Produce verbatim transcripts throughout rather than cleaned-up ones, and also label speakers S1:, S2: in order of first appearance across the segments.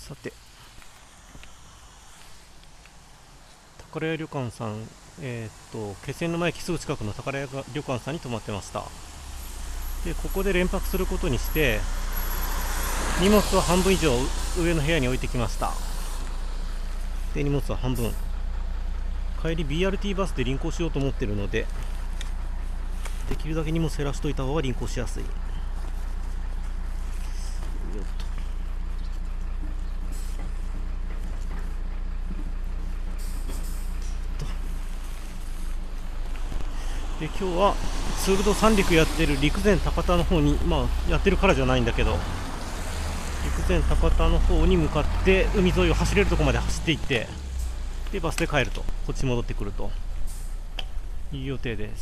S1: さて、宝屋旅館さん、えー、っと気仙沼駅すぐ近くの宝屋旅館さんに泊まってました。でここで連泊することにして荷物を半分以上上の部屋に置いてきました。で荷物は半分、帰り ビーアールティー バスで輪行しようと思ってるので、できるだけ荷物減らしといた方が輪行しやすい。よっとで今日はツールド三陸やってる陸前高田の方に、まあやってるからじゃないんだけど、陸前高田の方に向かって海沿いを走れるところまで走っていって、でバスで帰ると、こっち戻ってくるという予定です。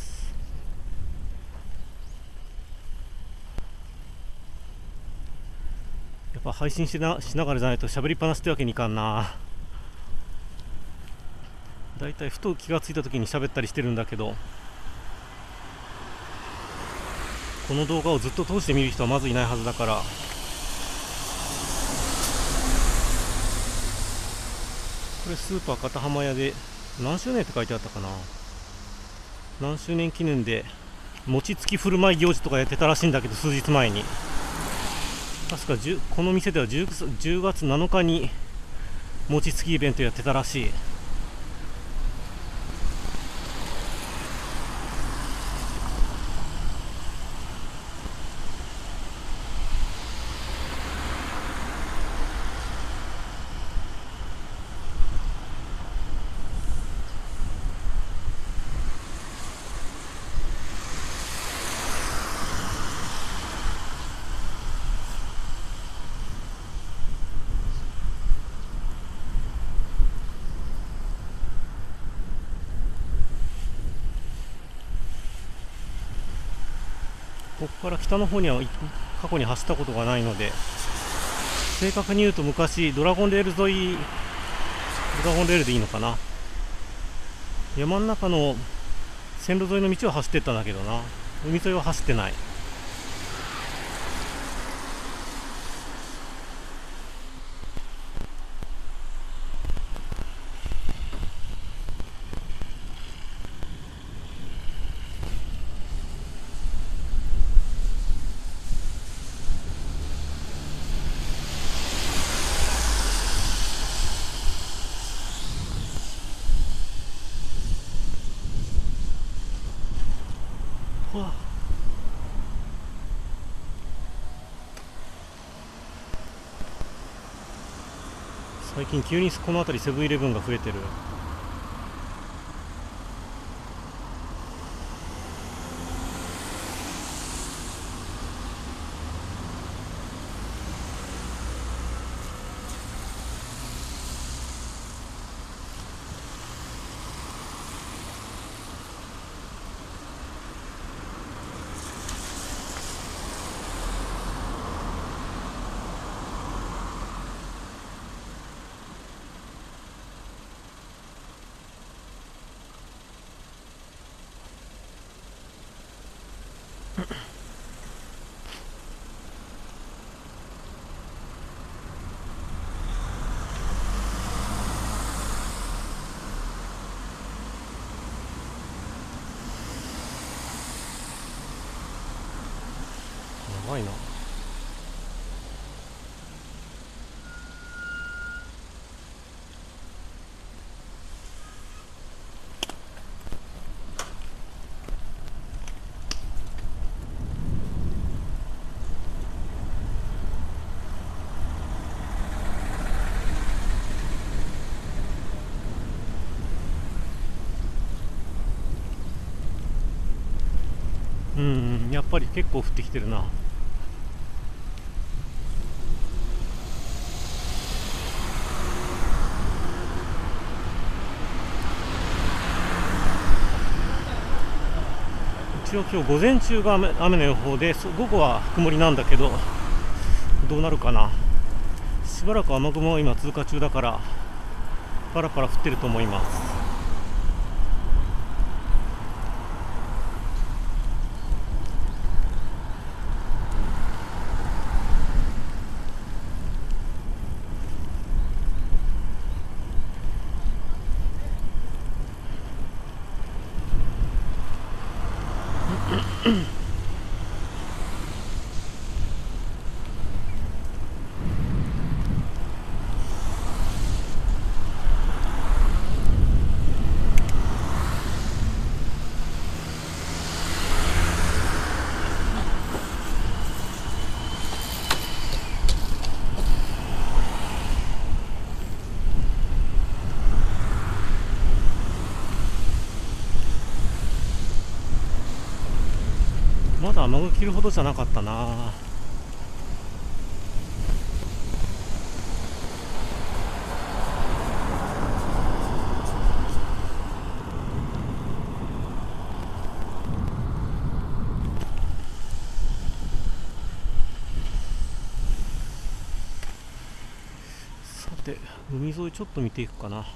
S1: やっぱ配信し な, しながらじゃないと喋りっぱなしってわけにいかんな。だいたいふと気がついた時に喋ったりしてるんだけど、この動画をずっと通して見る人はまずいないはずだから、これスーパー片浜屋で何周年って書いてあったかな、何周年記念で餅つき振る舞い行事とかやってたらしいんだけど、数日前に確かこの店では 10, じゅうがつなのかに餅つきイベントやってたらしい。ここから北の方には過去に走ったことがないので、正確に言うと昔ドラゴンレール沿い、ドラゴンレールでいいのかな、山の中の線路沿いの道を走ってったんだけどな、海沿いは走ってない。最近急にこの辺りセブンイレブンが増えてる。やばいな。うん、やっぱり結構降ってきてるな。一応今日午前中が 雨, 雨の予報で、午後は曇りなんだけど、どうなるかな。しばらく雨雲は今通過中だからパラパラ降ってると思います。 雨が切るほどじゃなかったな。さて海沿いちょっと見ていくかな。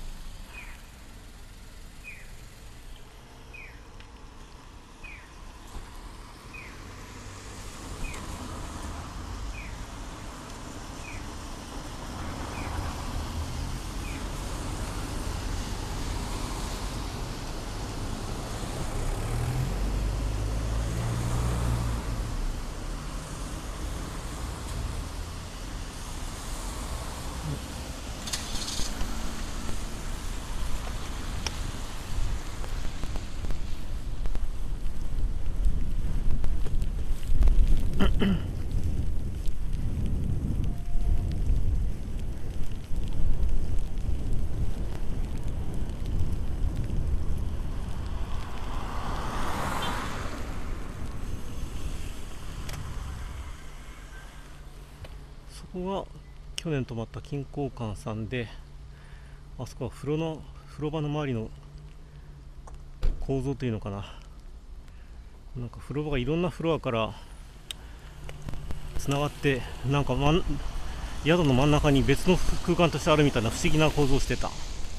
S1: そこが去年泊まった金光館さんで、あそこは風呂の風呂場の周りの構造というのかな、なんか風呂場がいろんなフロアからつながって、なんか、ま、宿の真ん中に別の空間としてあるみたいな不思議な構造をしてた。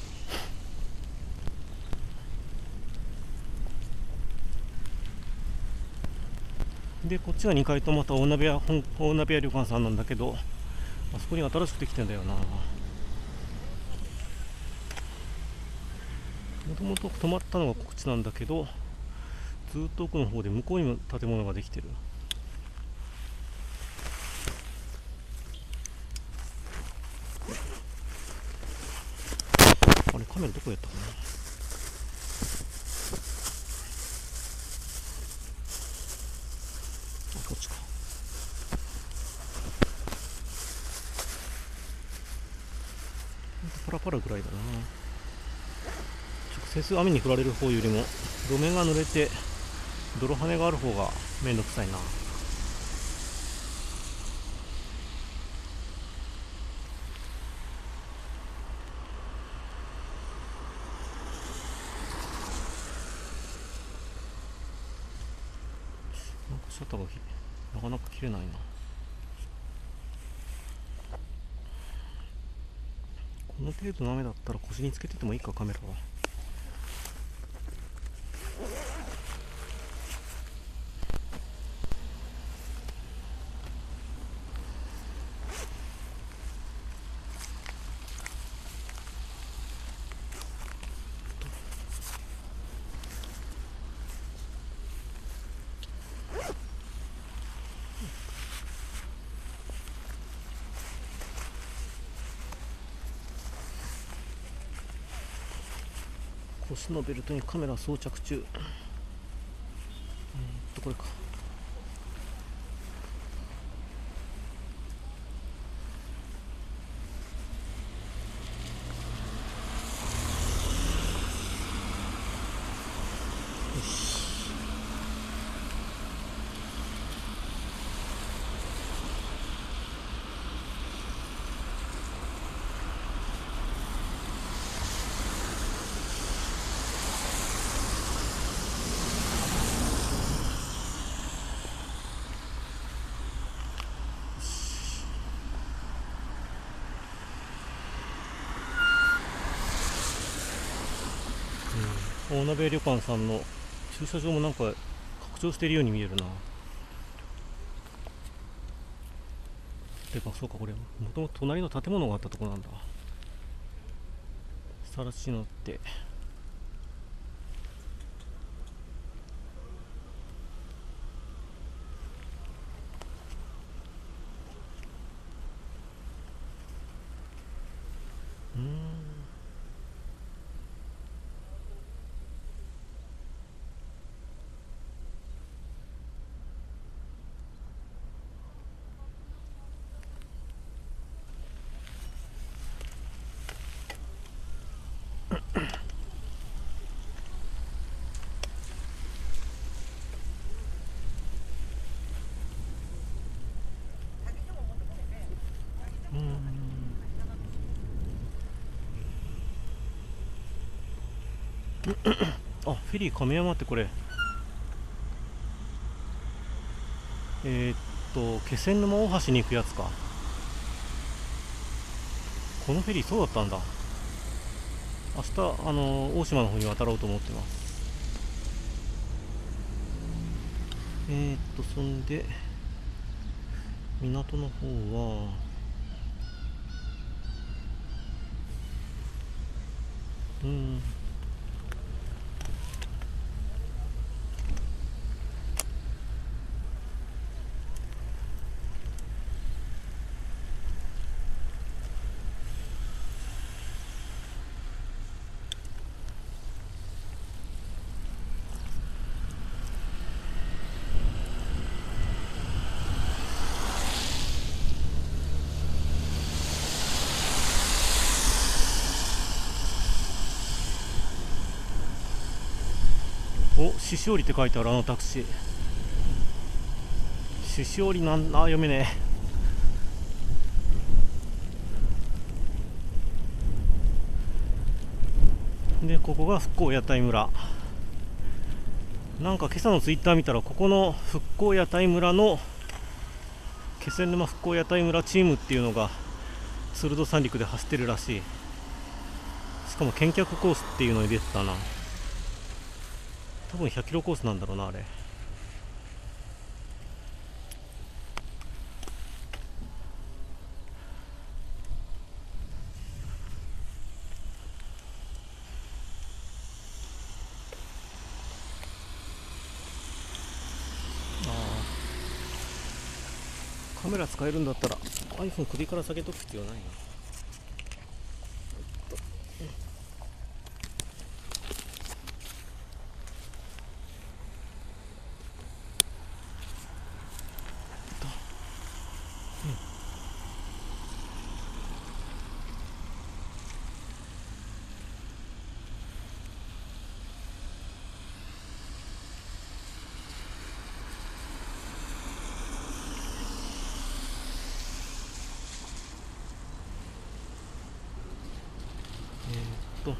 S1: でこっちがにかいとまた大鍋屋大鍋屋旅館さんなんだけど、あそこに新しくできてんだよな。もともと泊まったのがこっちなんだけど、ずっと奥の方で向こうにも建物ができてる。あれカメラどこやったかな。あ、こっちか。パラパラぐらいだな。直接雨に降られる方よりも路面が濡れて泥跳ねがある方がめんどくさいな。なんかシャッターがなかなか切れないな。この程度の雨だったら腰につけててもいいか、カメラは。腰のベルトにカメラ装着中。うんとこれか。よし。大鍋旅館さんの駐車場もなんか拡張しているように見えるな。てかそうか、これもともと隣の建物があったところなんだ。更地になって、うーんあ、フェリー亀山ってこれ、えー、っと気仙沼大橋に行くやつか。このフェリーそうだったんだ。明日あの大島の方に渡ろうと思ってます。えー、っとそんで港の方はうんお、獅子折って書いてある。あのタクシー獅子折なんあ読めねえ。でここが復興屋台村。なんか今朝のツイッター見たら、ここの復興屋台村の気仙沼復興屋台村チームっていうのが鶴戸三陸で走ってるらしい。しかも見客コースっていうのに出てたな。多分ひゃっキロコースなんだろうなあれ。カメラ使えるんだったら iPhone 首から下げとく必要ないな。と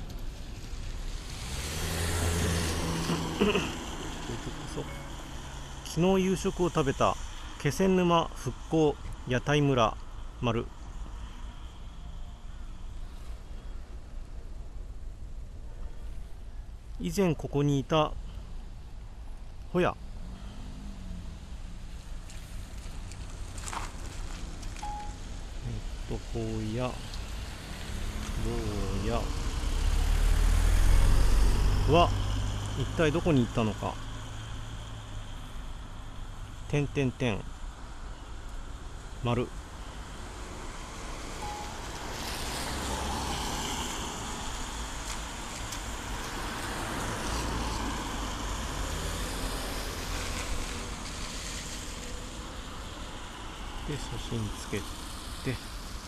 S1: 昨日夕食を食べた気仙沼復興屋台村丸。以前ここにいたほやえっとほやどうやは一体どこに行ったのか。てんてんてん丸。で写真つけて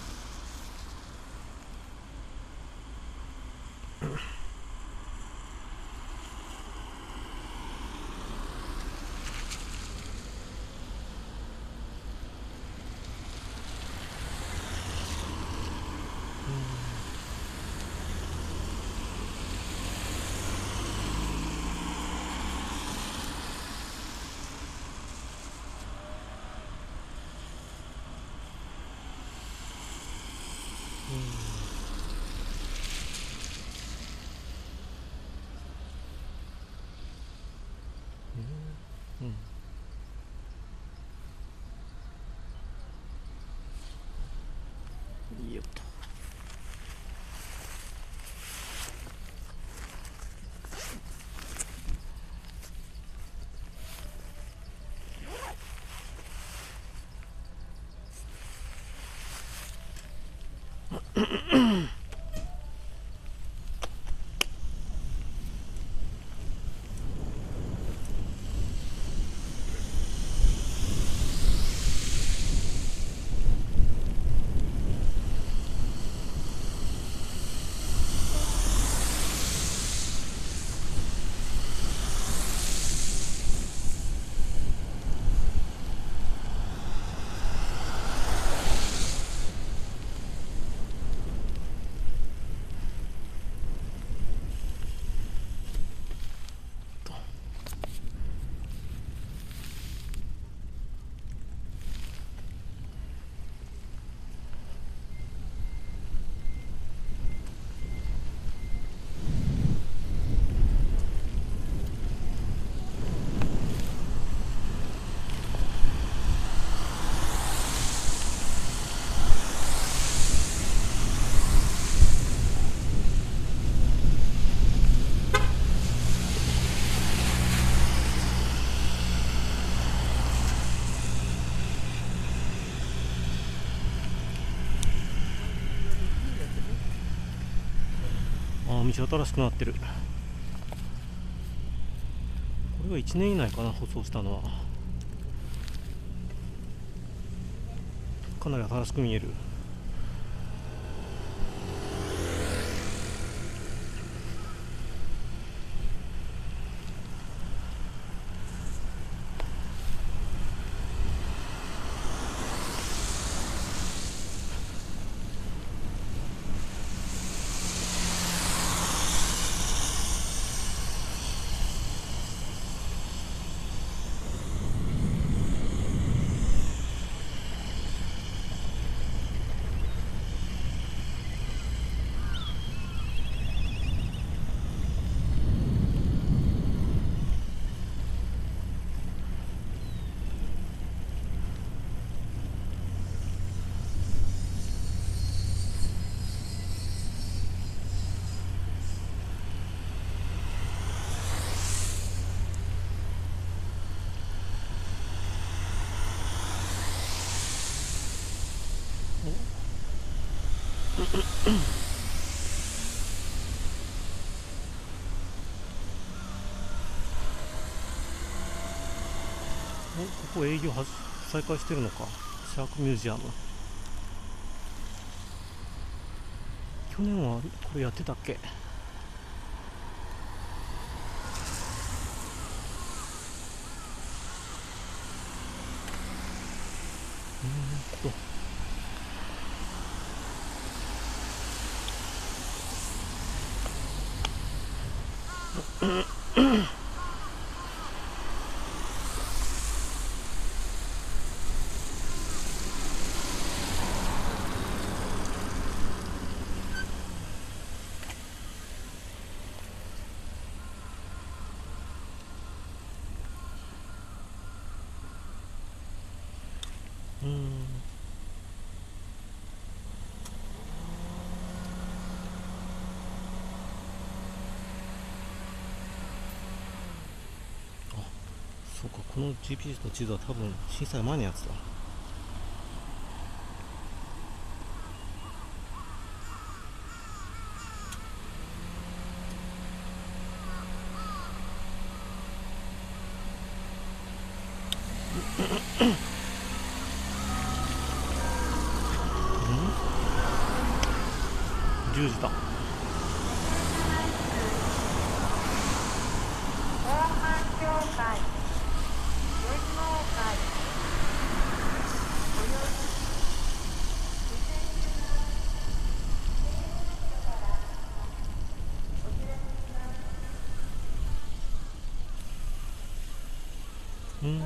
S1: よっと。 あ、道新しくなってる。これはいちねん以内かな、舗装したのは。かなり新しく見える。お、ここ営業は再開してるのか。シャークミュージアム。去年はこれやってたっけ。うーんとうーんあ、そうか、この ジーピーエス の地図は多分震災前のやつだ。じゅうじだ。うーん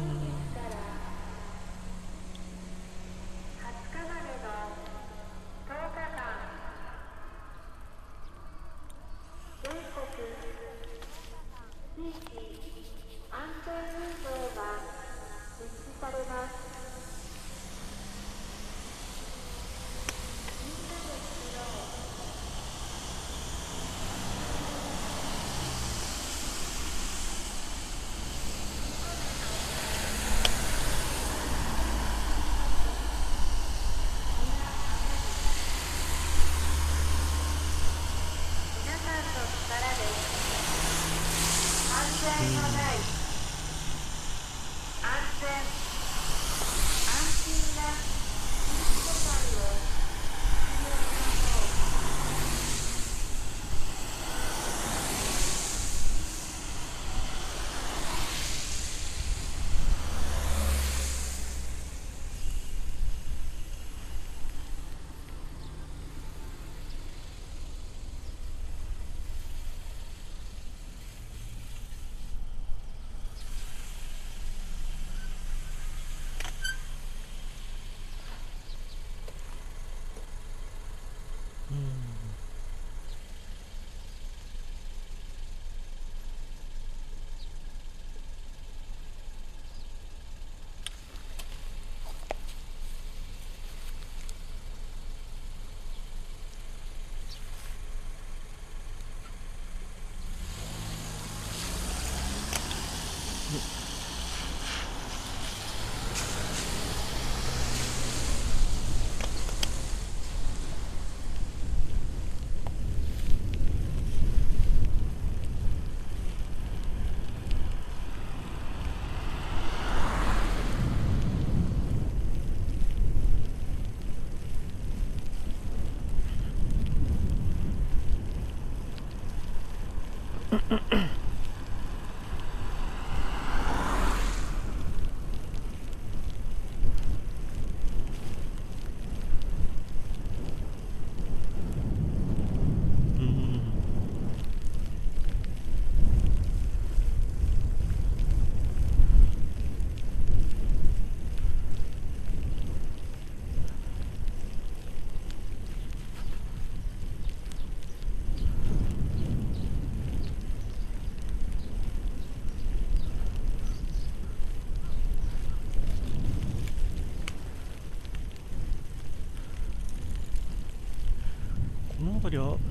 S1: この辺りは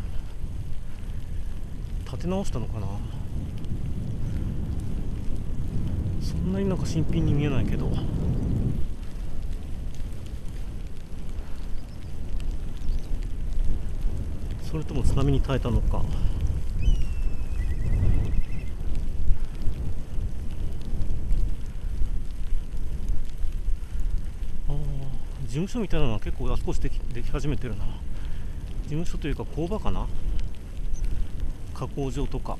S1: 建て直したのかな。そんなになんか新品に見えないけど、それとも津波に耐えたのか。ああ、事務所みたいなのは結構少しできでき始めてるな。事務所というか工場かな、加工場とか。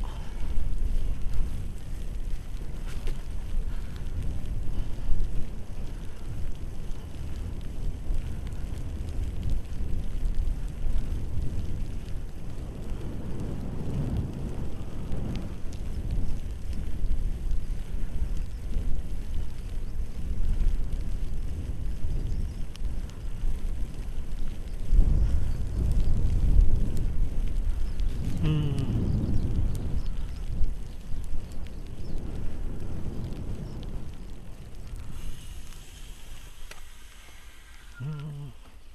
S1: うーんうーん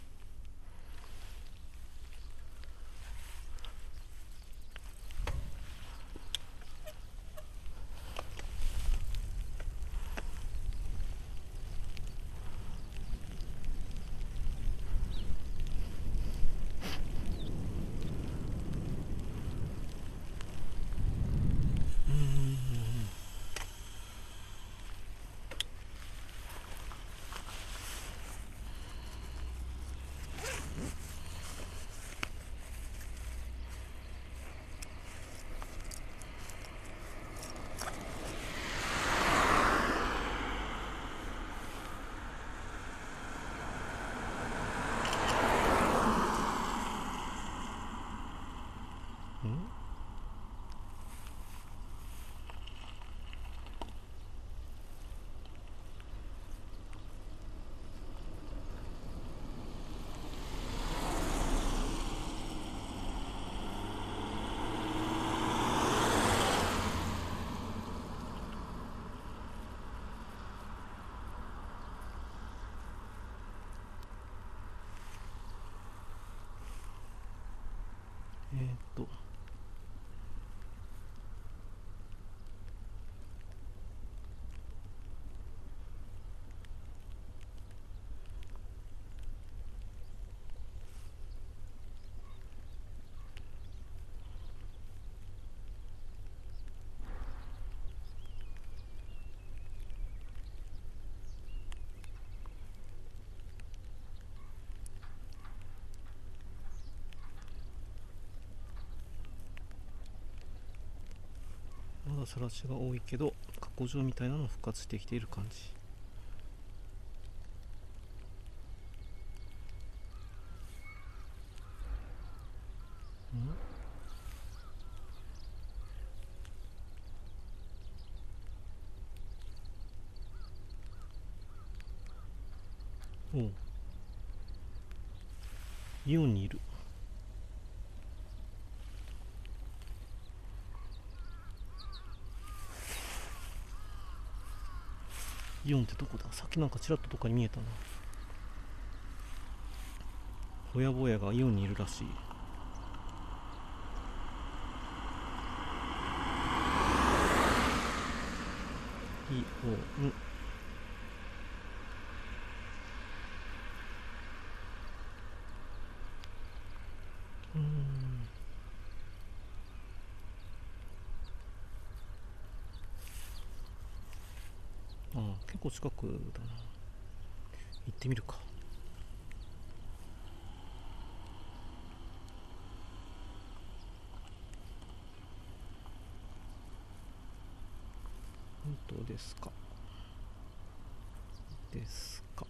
S1: うんえーっとまださら地が多いけど加工場みたいなの復活してきている感じ。うんおう、イオンにいる。イオンってどこだ。さっきなんかちらっとどっかに見えたな。ほやぼやがイオンにいるらしい。イオン、うーんああ、結構近くだな。行ってみるか。 ですかですか。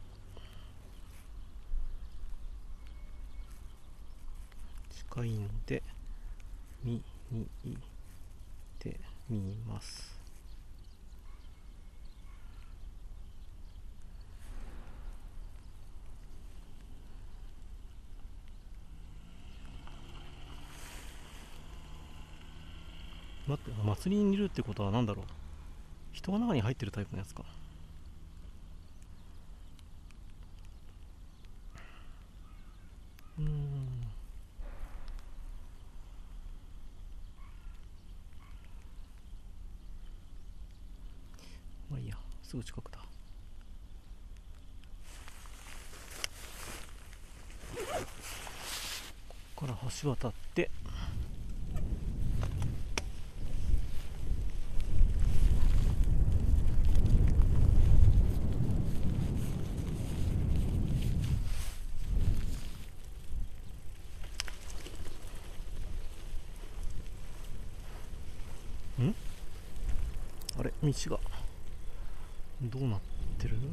S1: 近いので見に行ってみます。待って、祭りにいるってことは何だろう。人が中に入ってるタイプのやつか。うーん、まあいいや、すぐ近くだ。ここから橋渡って、んあれ、道がどうなってる？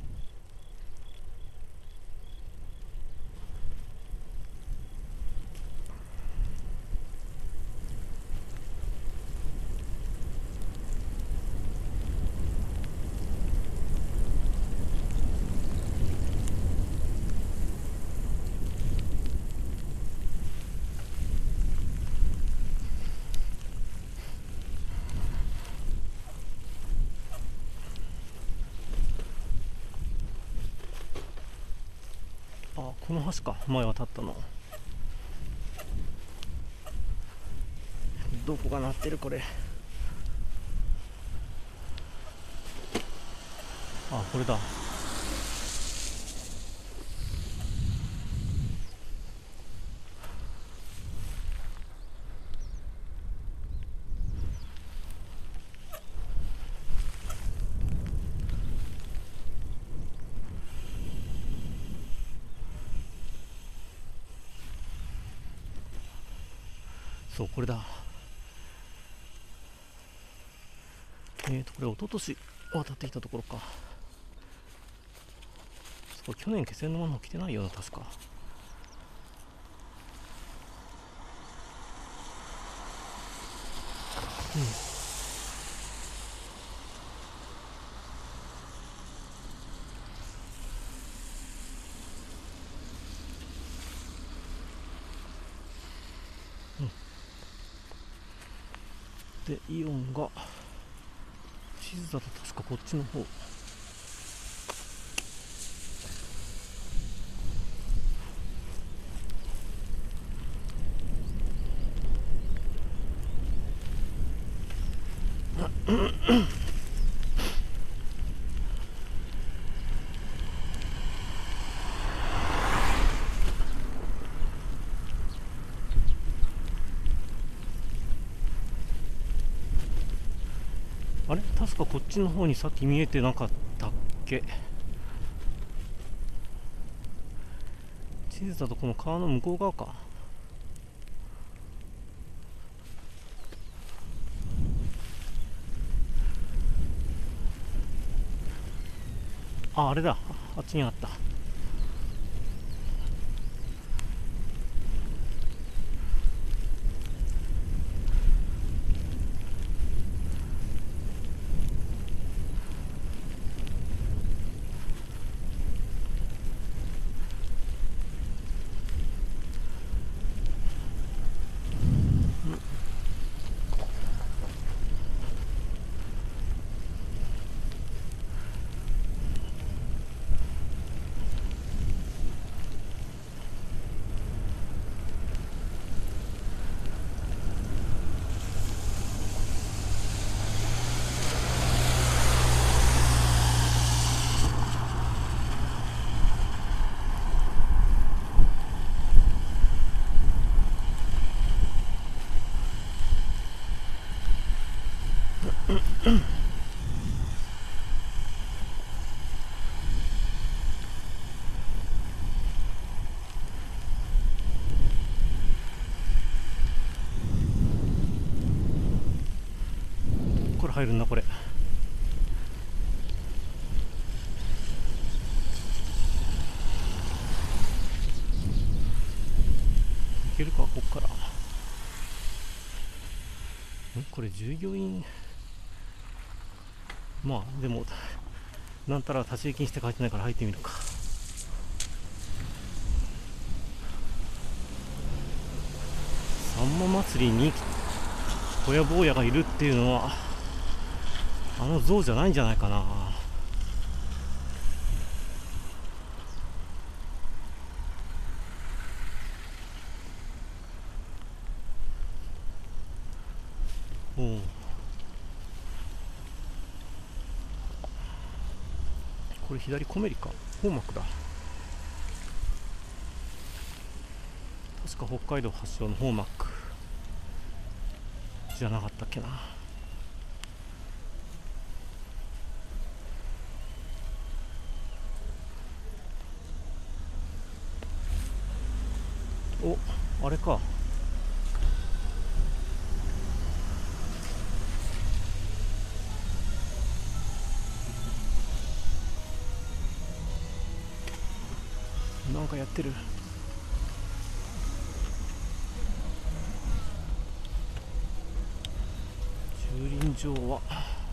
S1: あ、この橋か、前渡ったの。どこが鳴ってるこれ。あ、これだ。そう、これだ。えーとこれ一昨年渡ってきたところか。そう、去年気仙沼の方来てないよな確か。うん。でイオンが地図だと確かこっちの方。あれ、確かこっちの方にさっき見えてなかったっけ。地図だとこの川の向こう側か。あ、あれだ、あっちにあった。これ入るんだこれ。 けるか、こっから。んこれ従業員、まあでもなんたら立ち入り禁止って書いてないから入ってみるか。さんま祭りにホヤ坊やがいるっていうのはあの像じゃないんじゃないかな。おお、これ左コメリか、ホーマクだ。確か北海道発祥のホーマックじゃなかったっけな。お、あれか。なんかやってる。駐輪場は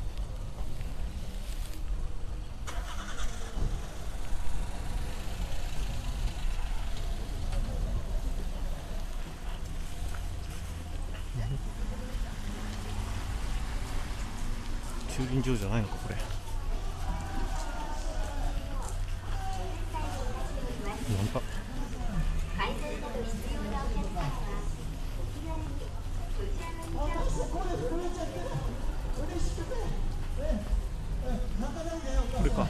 S1: 駐輪場じゃないのかこれ。なんかこれか。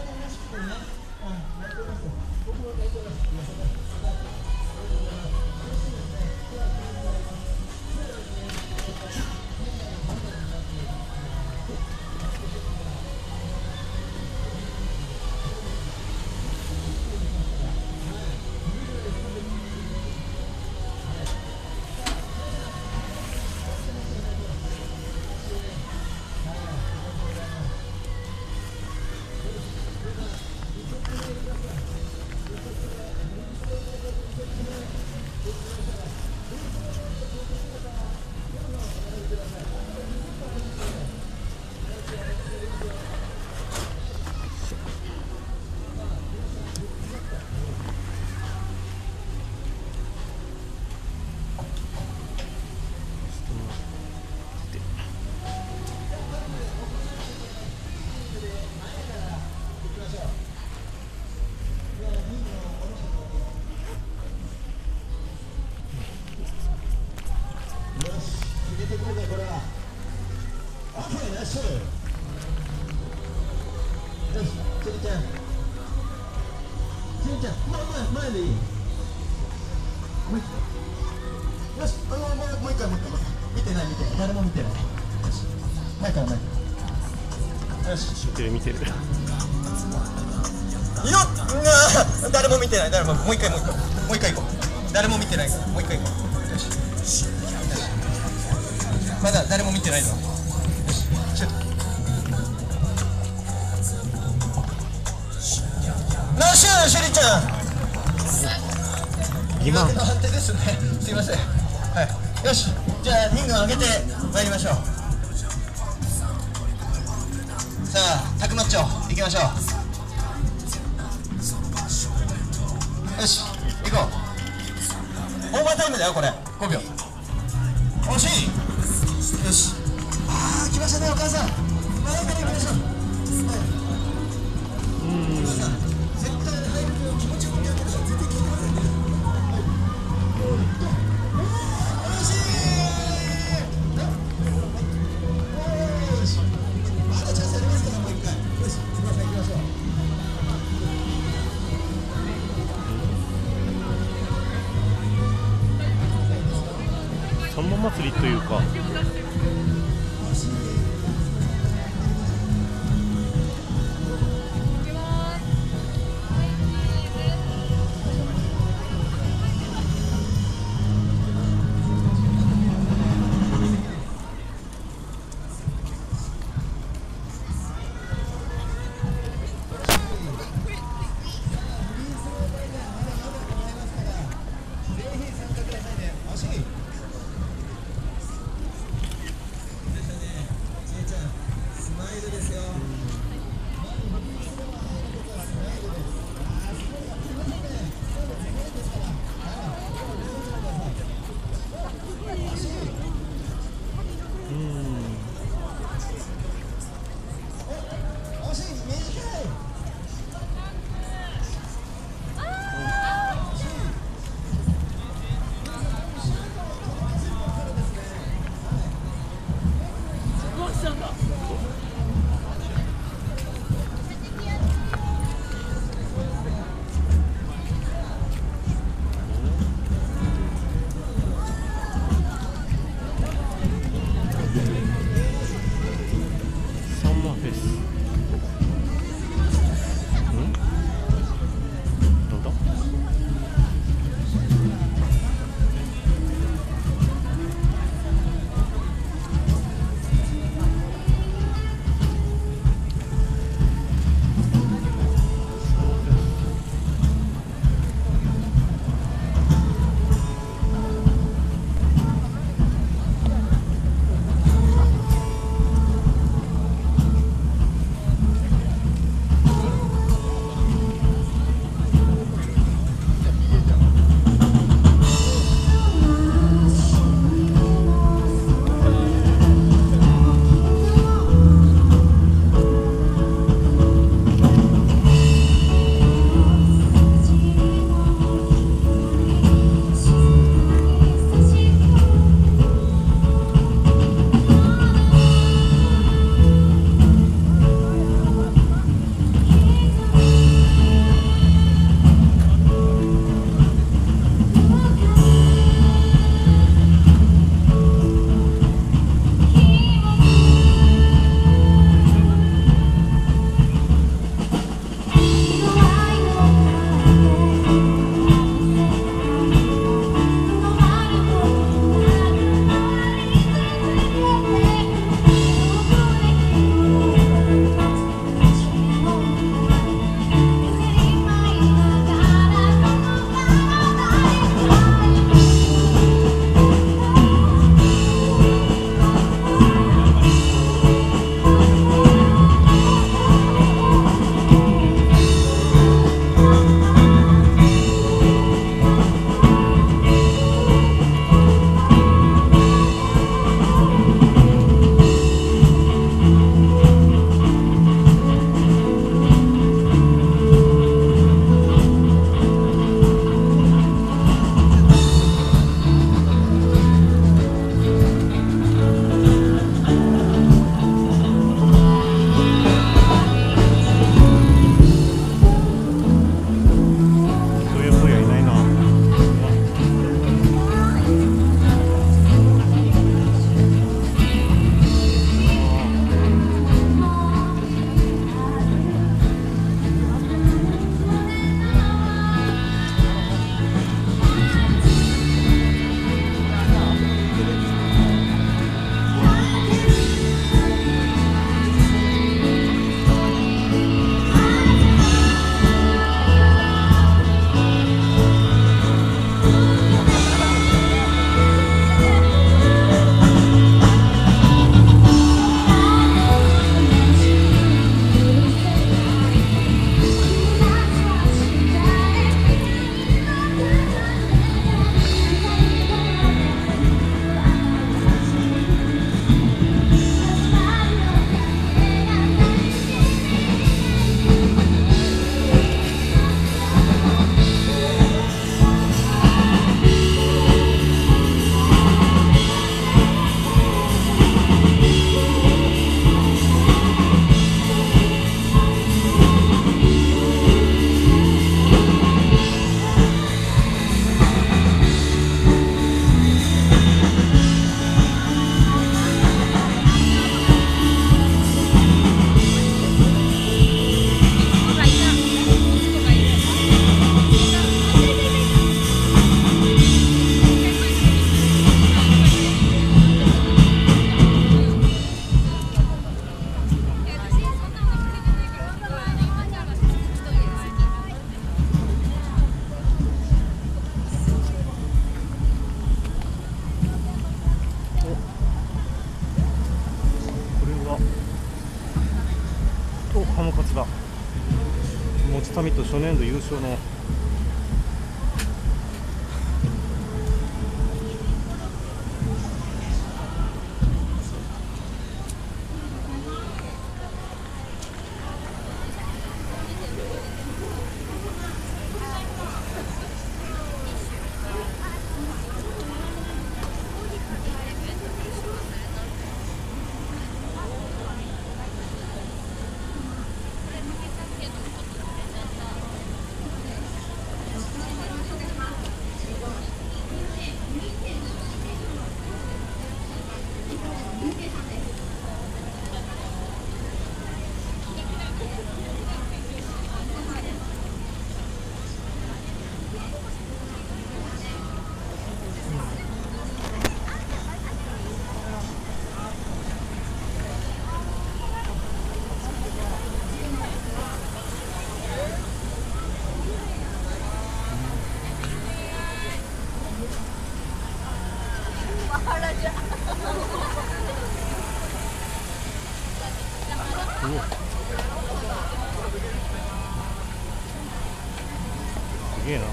S2: 前でいい。もう一回。よし、あの、もう、もう一回、もう一回。見てない、見てない。誰も見てない。よし。前から前から。よし。
S1: 見てる見てる。
S2: よっ、うわ、誰も見てない、誰も。もう一回、もう一回。もう一回行こう。誰も見てないから、もう一回行こう。よし。よし。まだ誰も見てないぞ。よし。シュッ。ナッシュ、シェリちゃん。
S1: にまん
S2: の判定ですね。すいません。はい。よし。じゃあリングを上げて参りましょう。さあ、タクマッチョ行きましょう。よし、行こう。オーバータイムだよこれ。ごびょう。惜しい。よし。ああ、来ましたねお母さん。前から行きましょう。はい。お母さん、絶対入るよ。気持ちよくやってください。絶対聞いてくださいね。
S1: さんま祭りというかもちサミット初年度優勝のすげえな。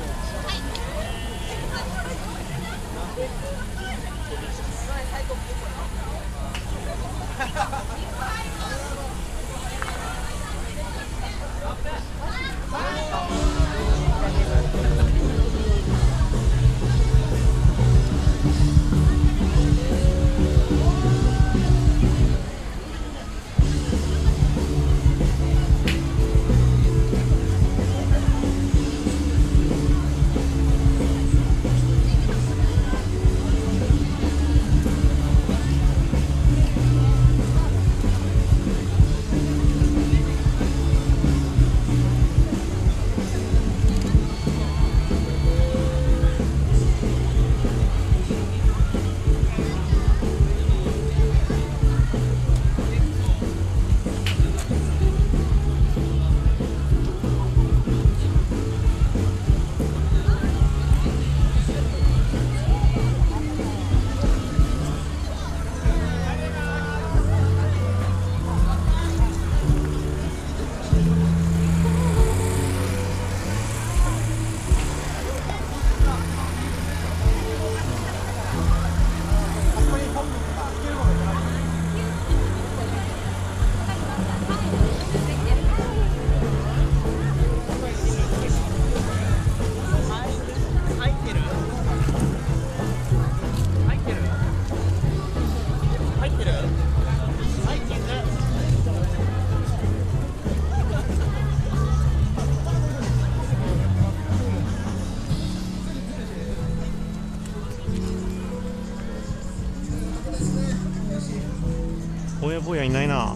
S1: ぼやぼやいないな。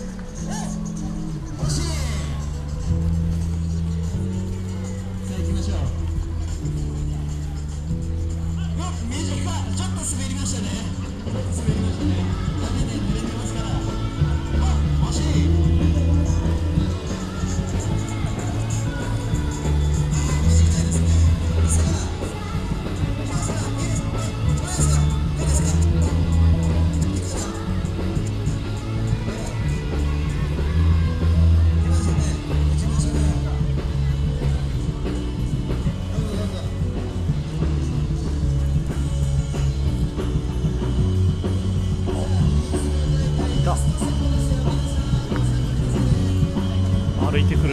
S1: 歩いてくる。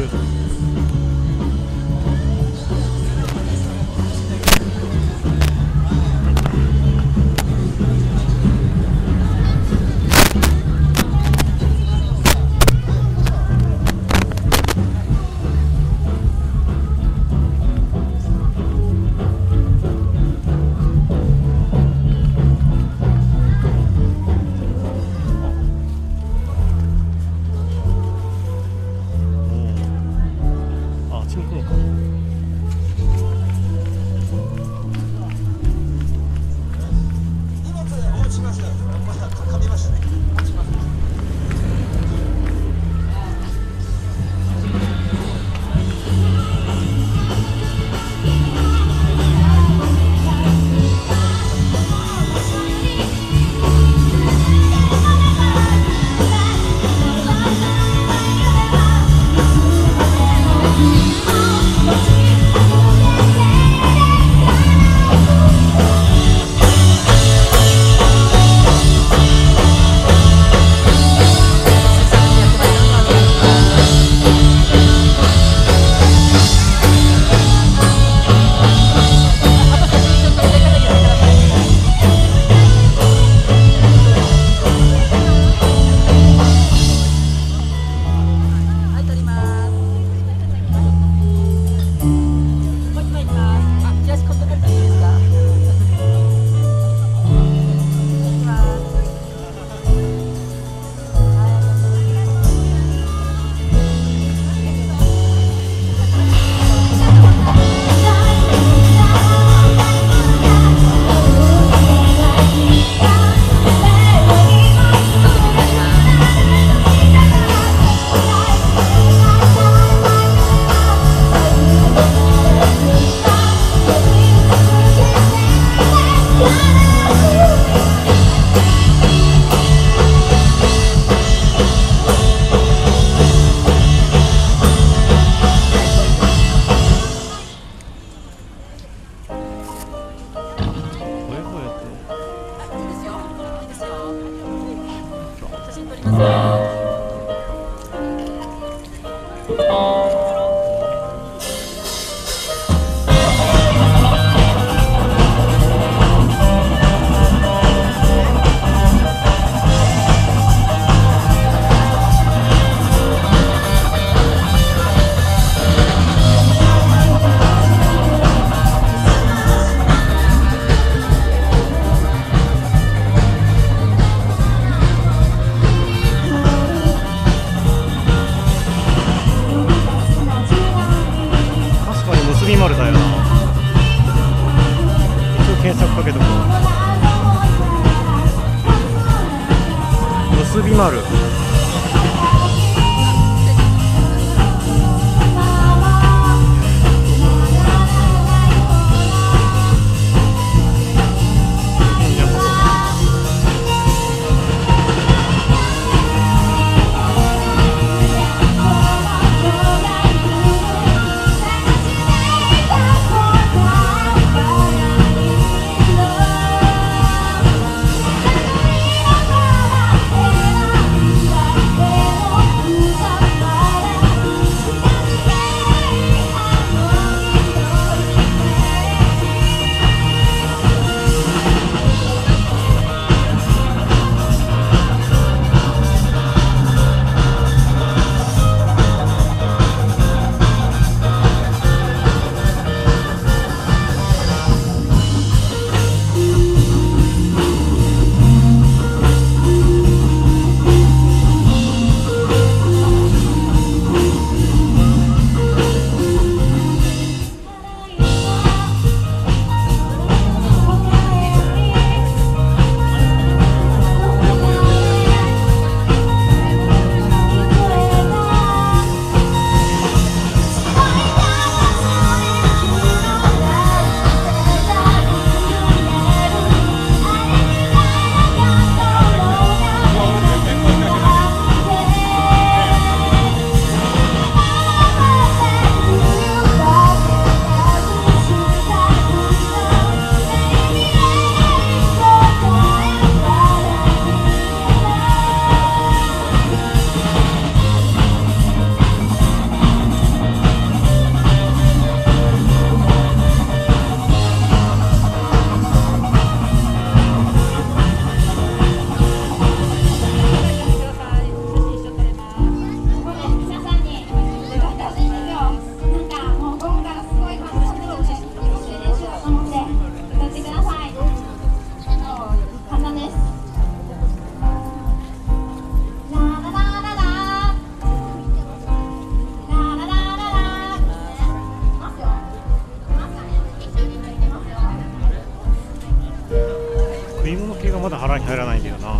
S1: まだ腹に入らないんだよな。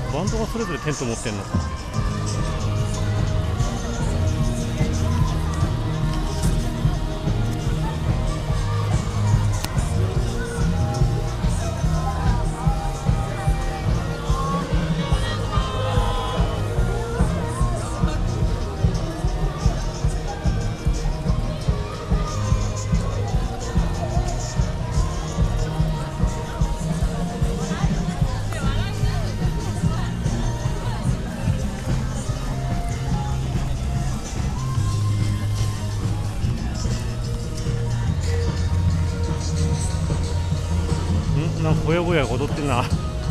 S1: バンドがそれぞれテント持ってんのか。なんかぼやぼや踊ってんな。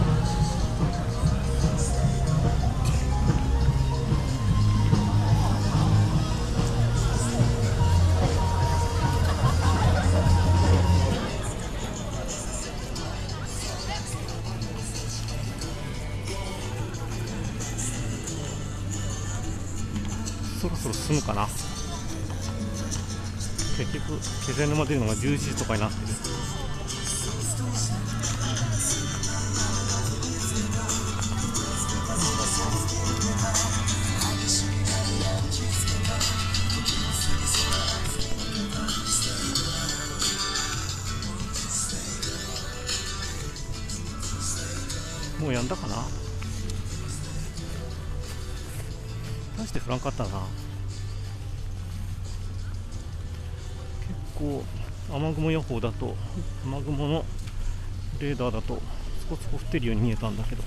S1: そろそろ済むかな。結局気仙沼出るのがじゅうじとかになってる。もうやんだかな。大して降らんかったな。結構雨雲予報だと、雨雲のレーダーだとスコスコ降ってるように見えたんだけど、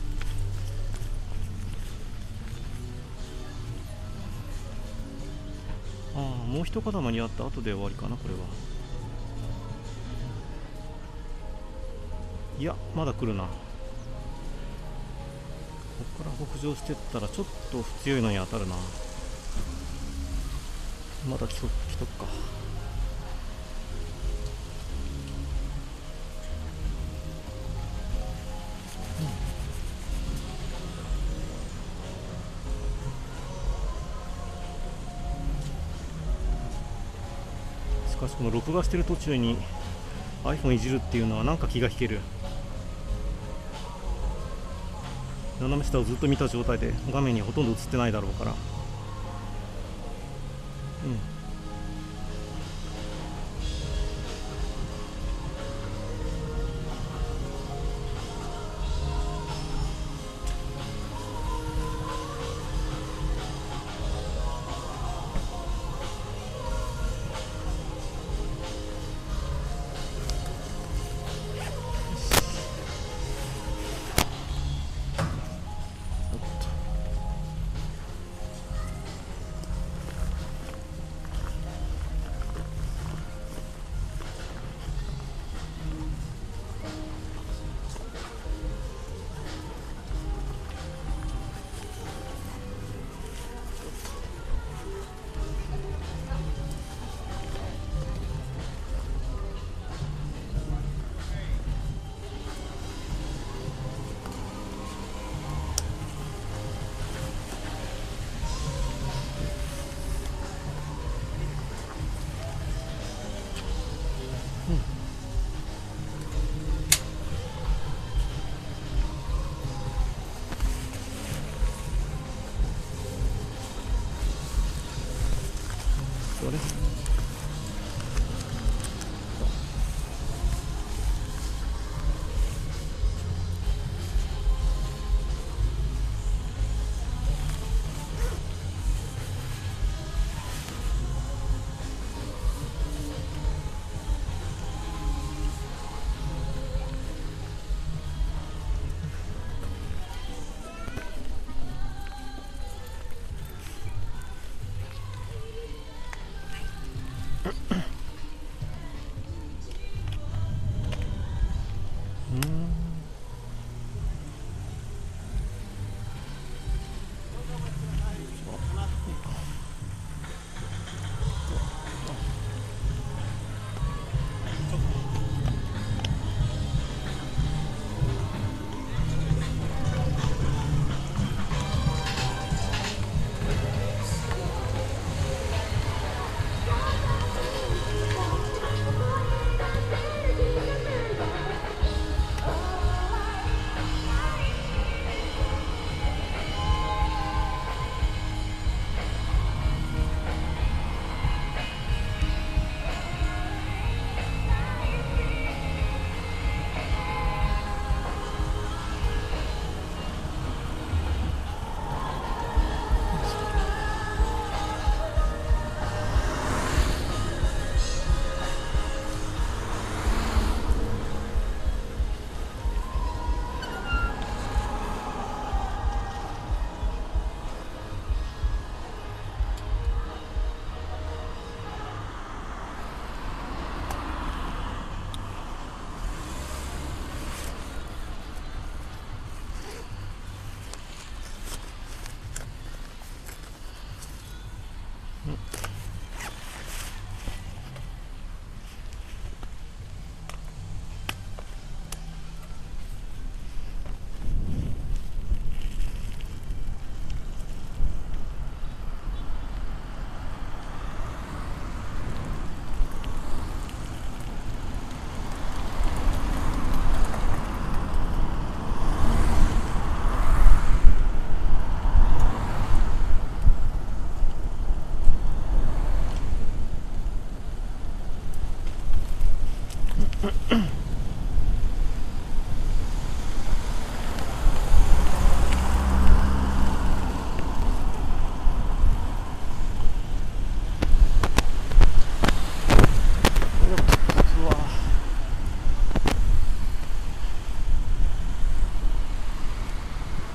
S1: ああもう一塊あった後で終わりかな。これはいやまだ来るな。ここから北上してったらちょっと強いのに当たるな。まだ来と来とくか。うん、しかしこの録画してる途中に iPhone いじるっていうのはなんか気が引ける。斜め下をずっと見た状態で画面にほとんど映ってないだろうから、うん、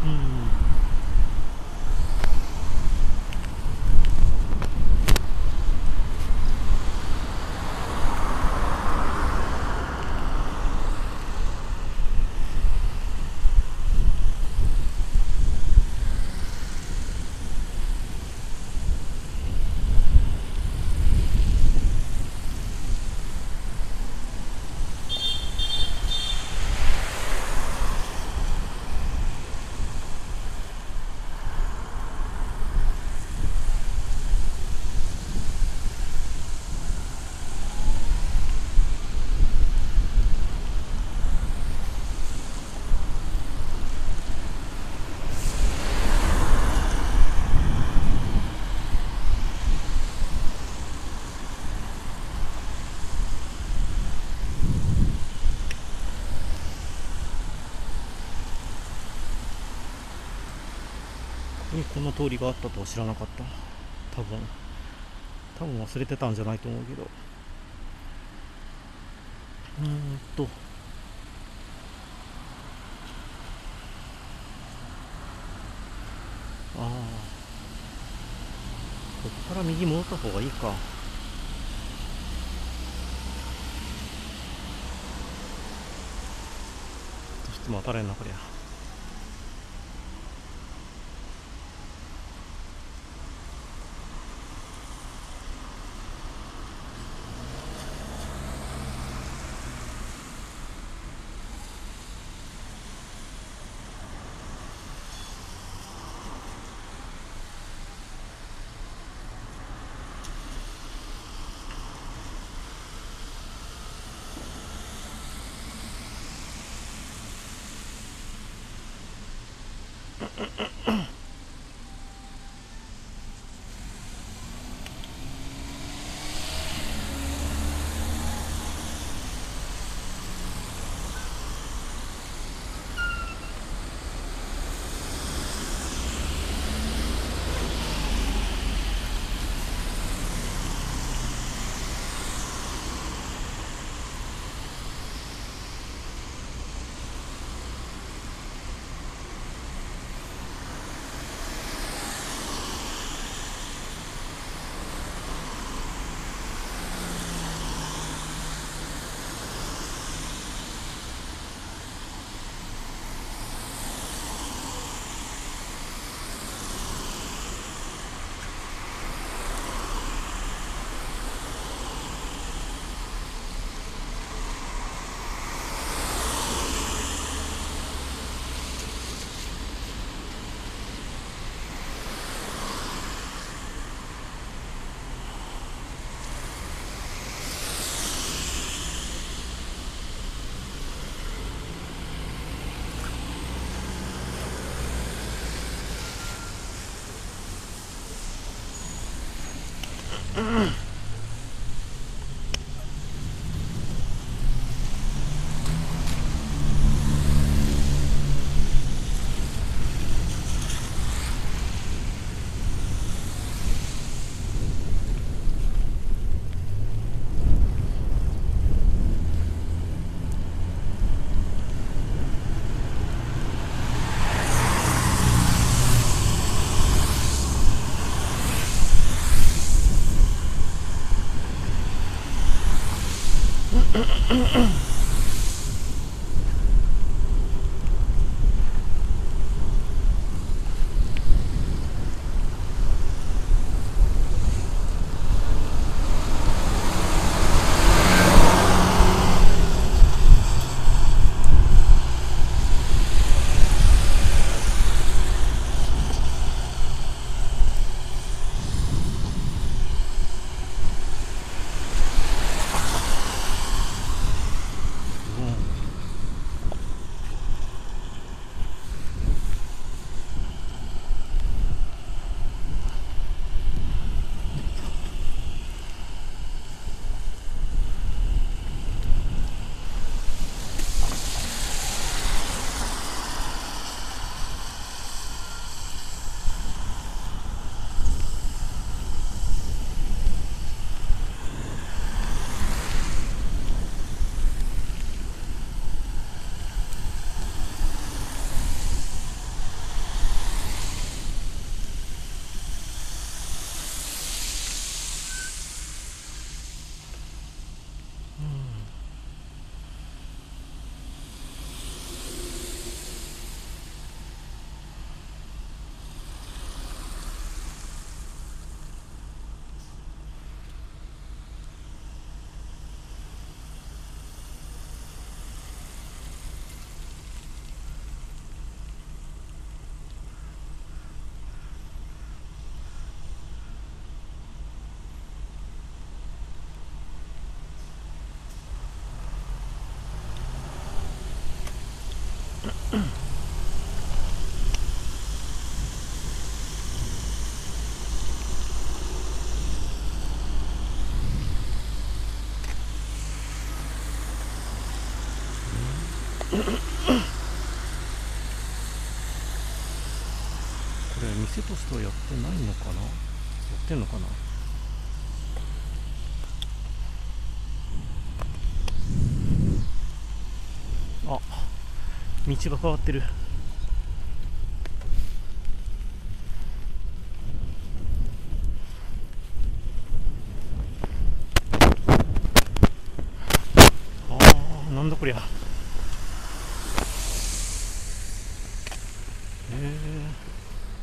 S1: うん。ここにこんな通りがあったとは知らなかった。多分多分忘れてたんじゃないと思うけど。うーんとああ、ここから右戻った方がいいか。どうしても当たれんなこりゃ。 これ店としてはやってないのかな、やってんのかな。あ、道が変わってる。あー、なんだこりゃ。えー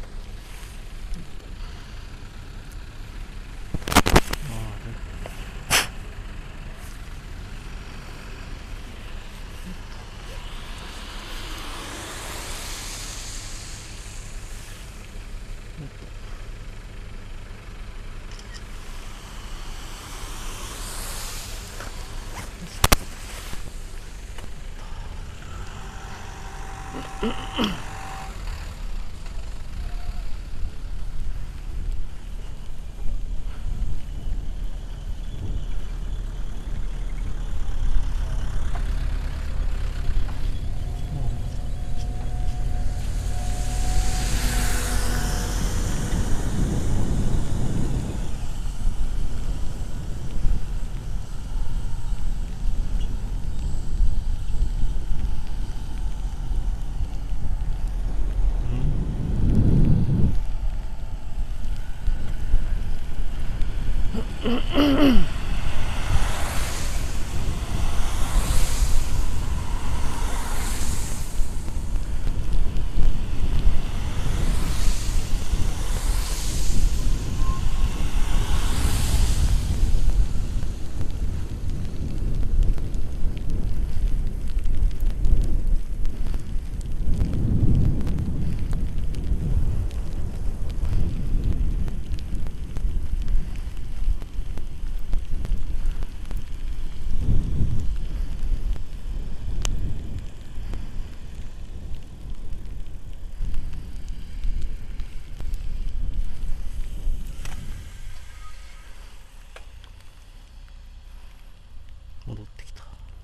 S1: 戻ってきた。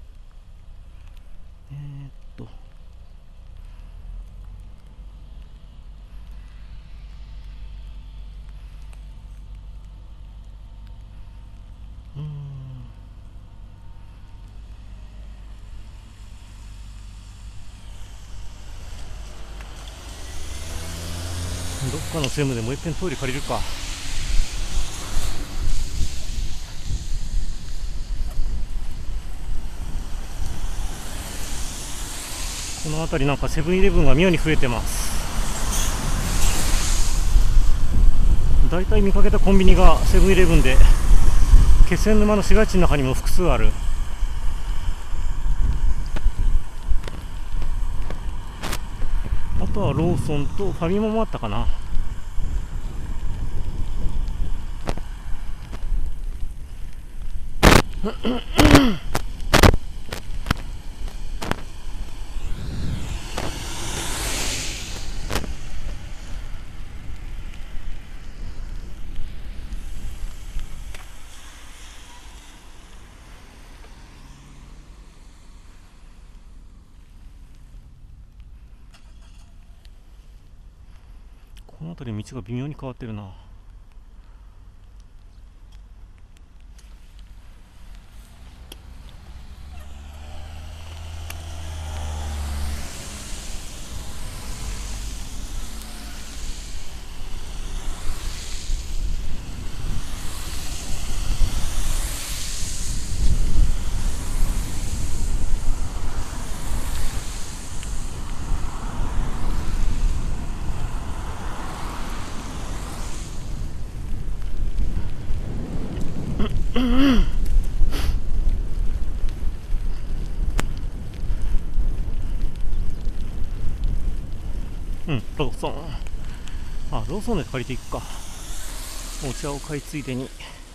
S1: えー、っとうーんどっかの専務でもう一遍トイレ借りるか。この辺りなんかセブンイレブンが妙に増えてます。だいたい見かけたコンビニがセブンイレブンで、気仙沼の市街地の中にも複数ある。あとはローソンとファミマもあったかな。この辺り道が微妙に変わってるな。うん、ローソン。あ、ローソンで借りていくか。お茶を買いついでに。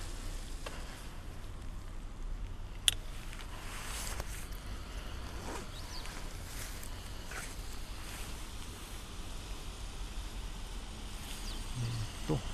S1: えーっと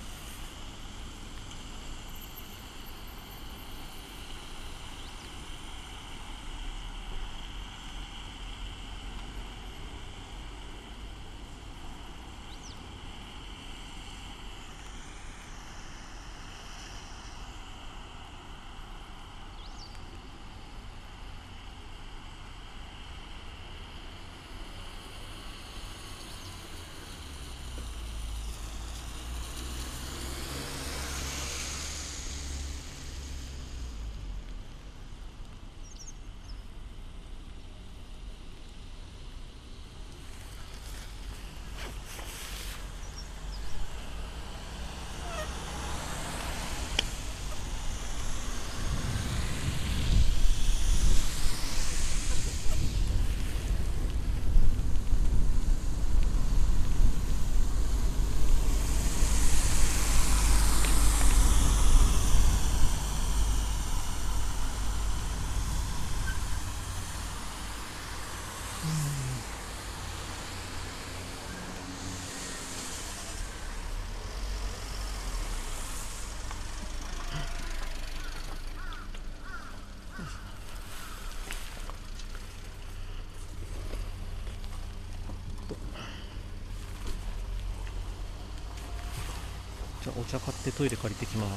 S1: じゃあお茶買ってトイレ借りてきます。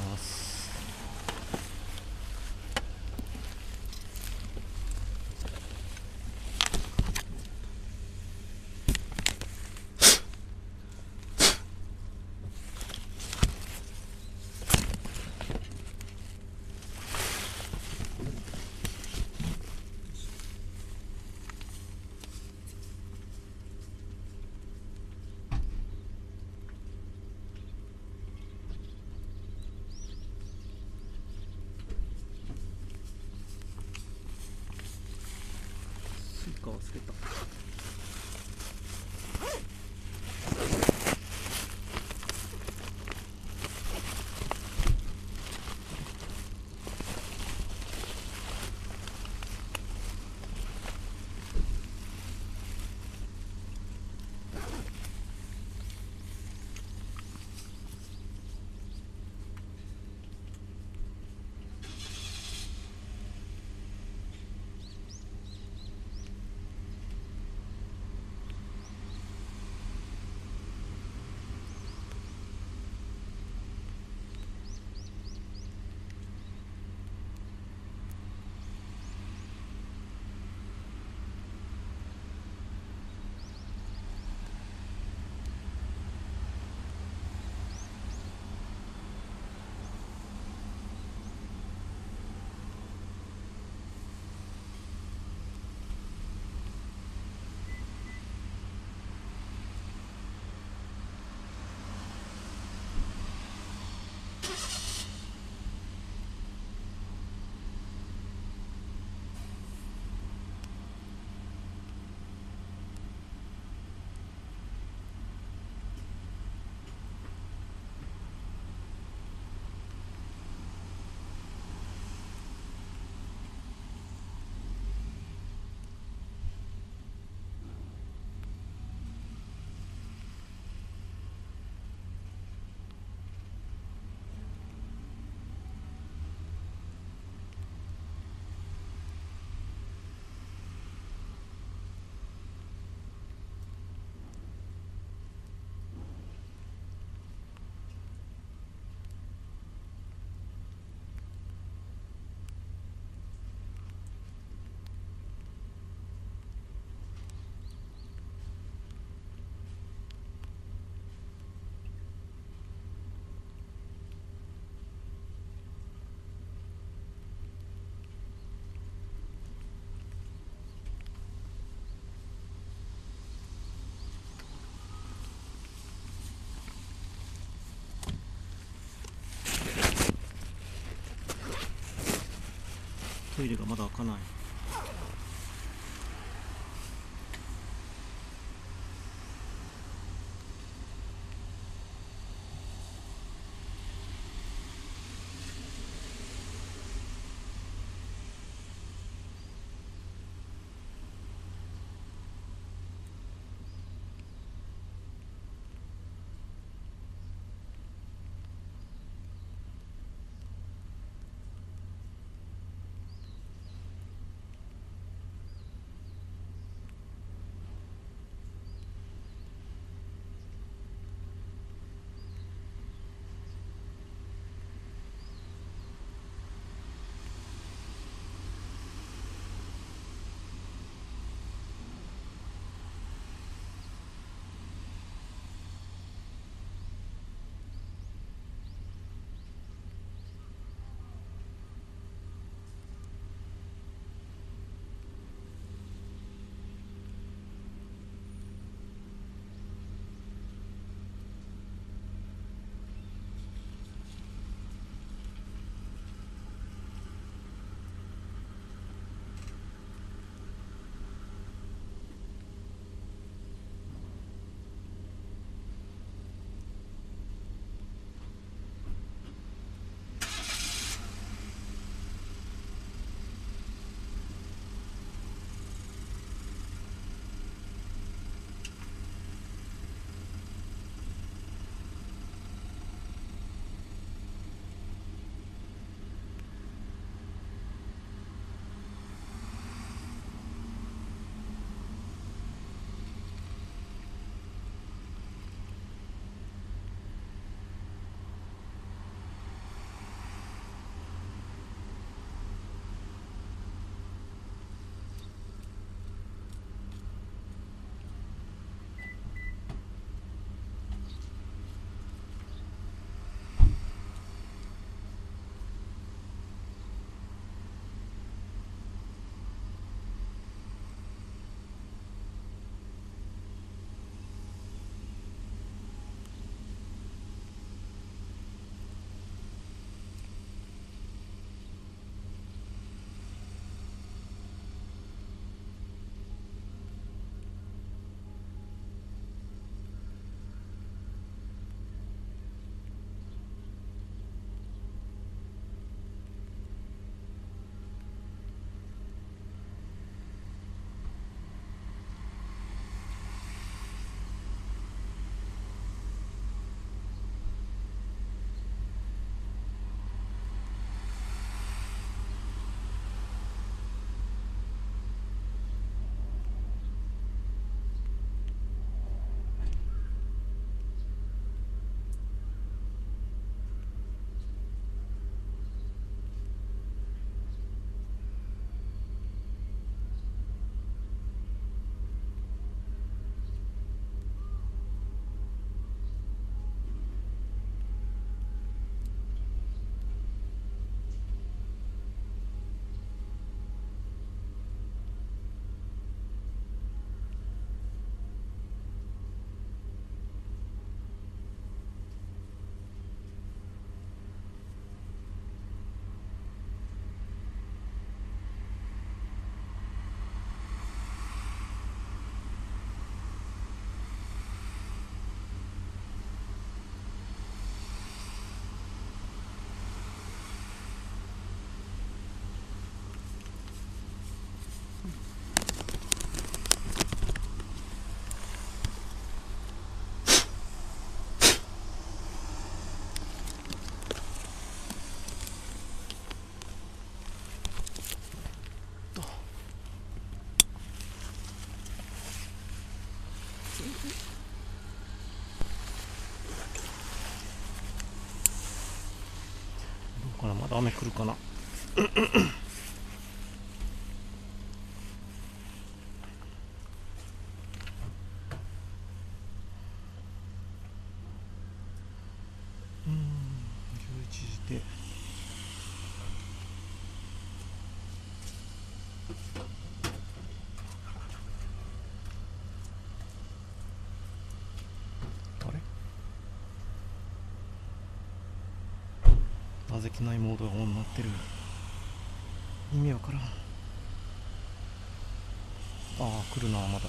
S1: スイカ忘れた。トイレがまだ開かない。 かな、まだ雨来るかな。うん、じゅういちじであれ、なぜ機内モードがオンになってる。意味わからん。ああ、来るな、まだ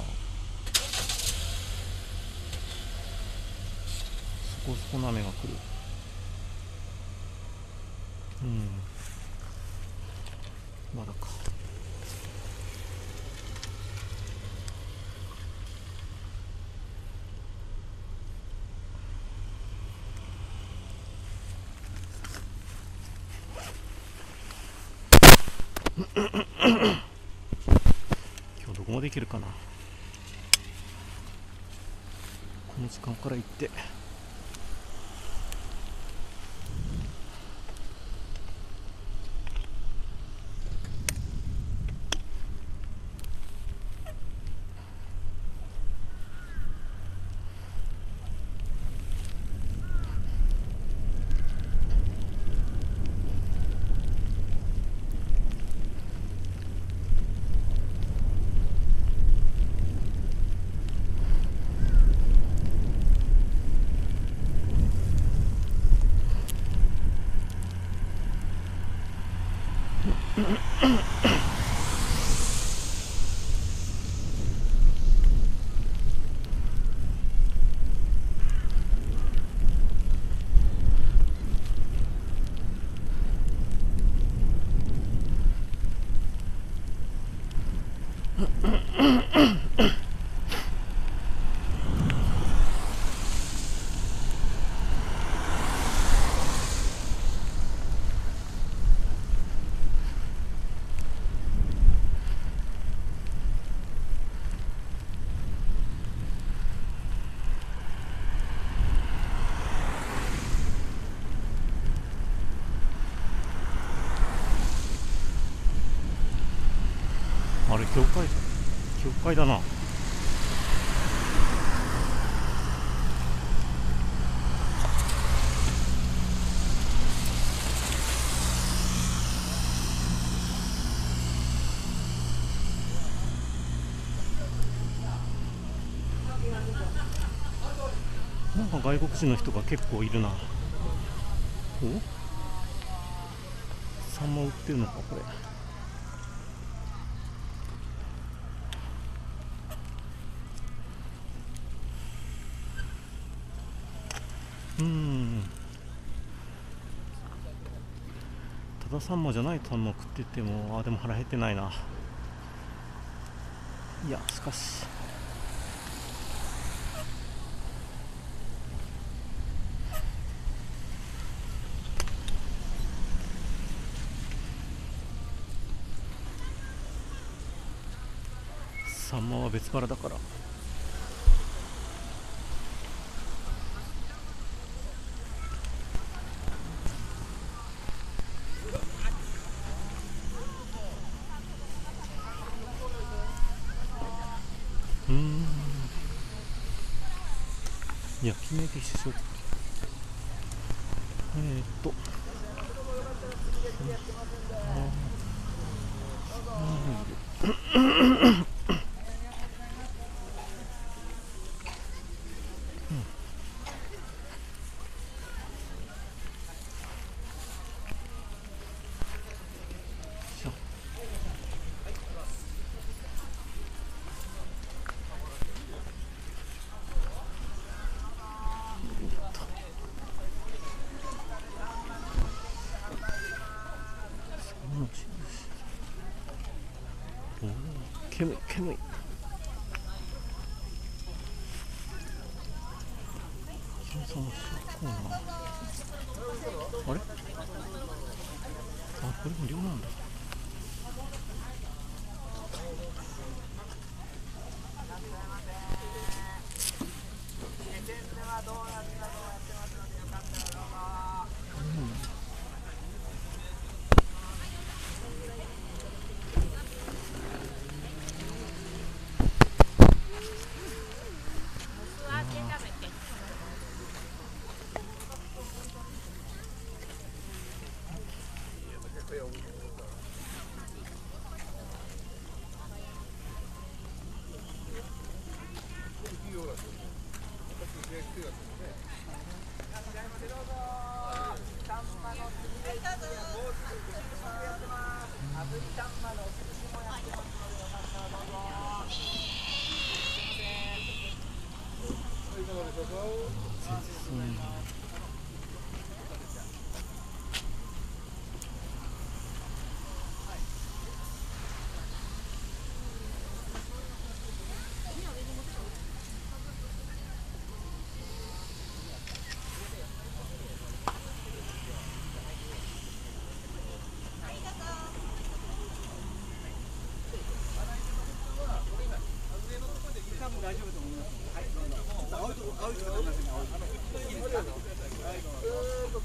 S1: そこそこの雨が来る。うん、まだか。今日どこまで行けるかな。この時間から行ってあれ、教会教会だな。なんか外国人の人が結構いるな。お、サンマ売ってるのかこれ。うーん、ただサンマじゃないサンマ食ってても、あ、でも腹減ってないな。いや、しかしサンマは別腹だから。うーん、焼き目でしょ。えー、っと煙い煙い。さんもこうな。あれ、あ、これも量なんだ。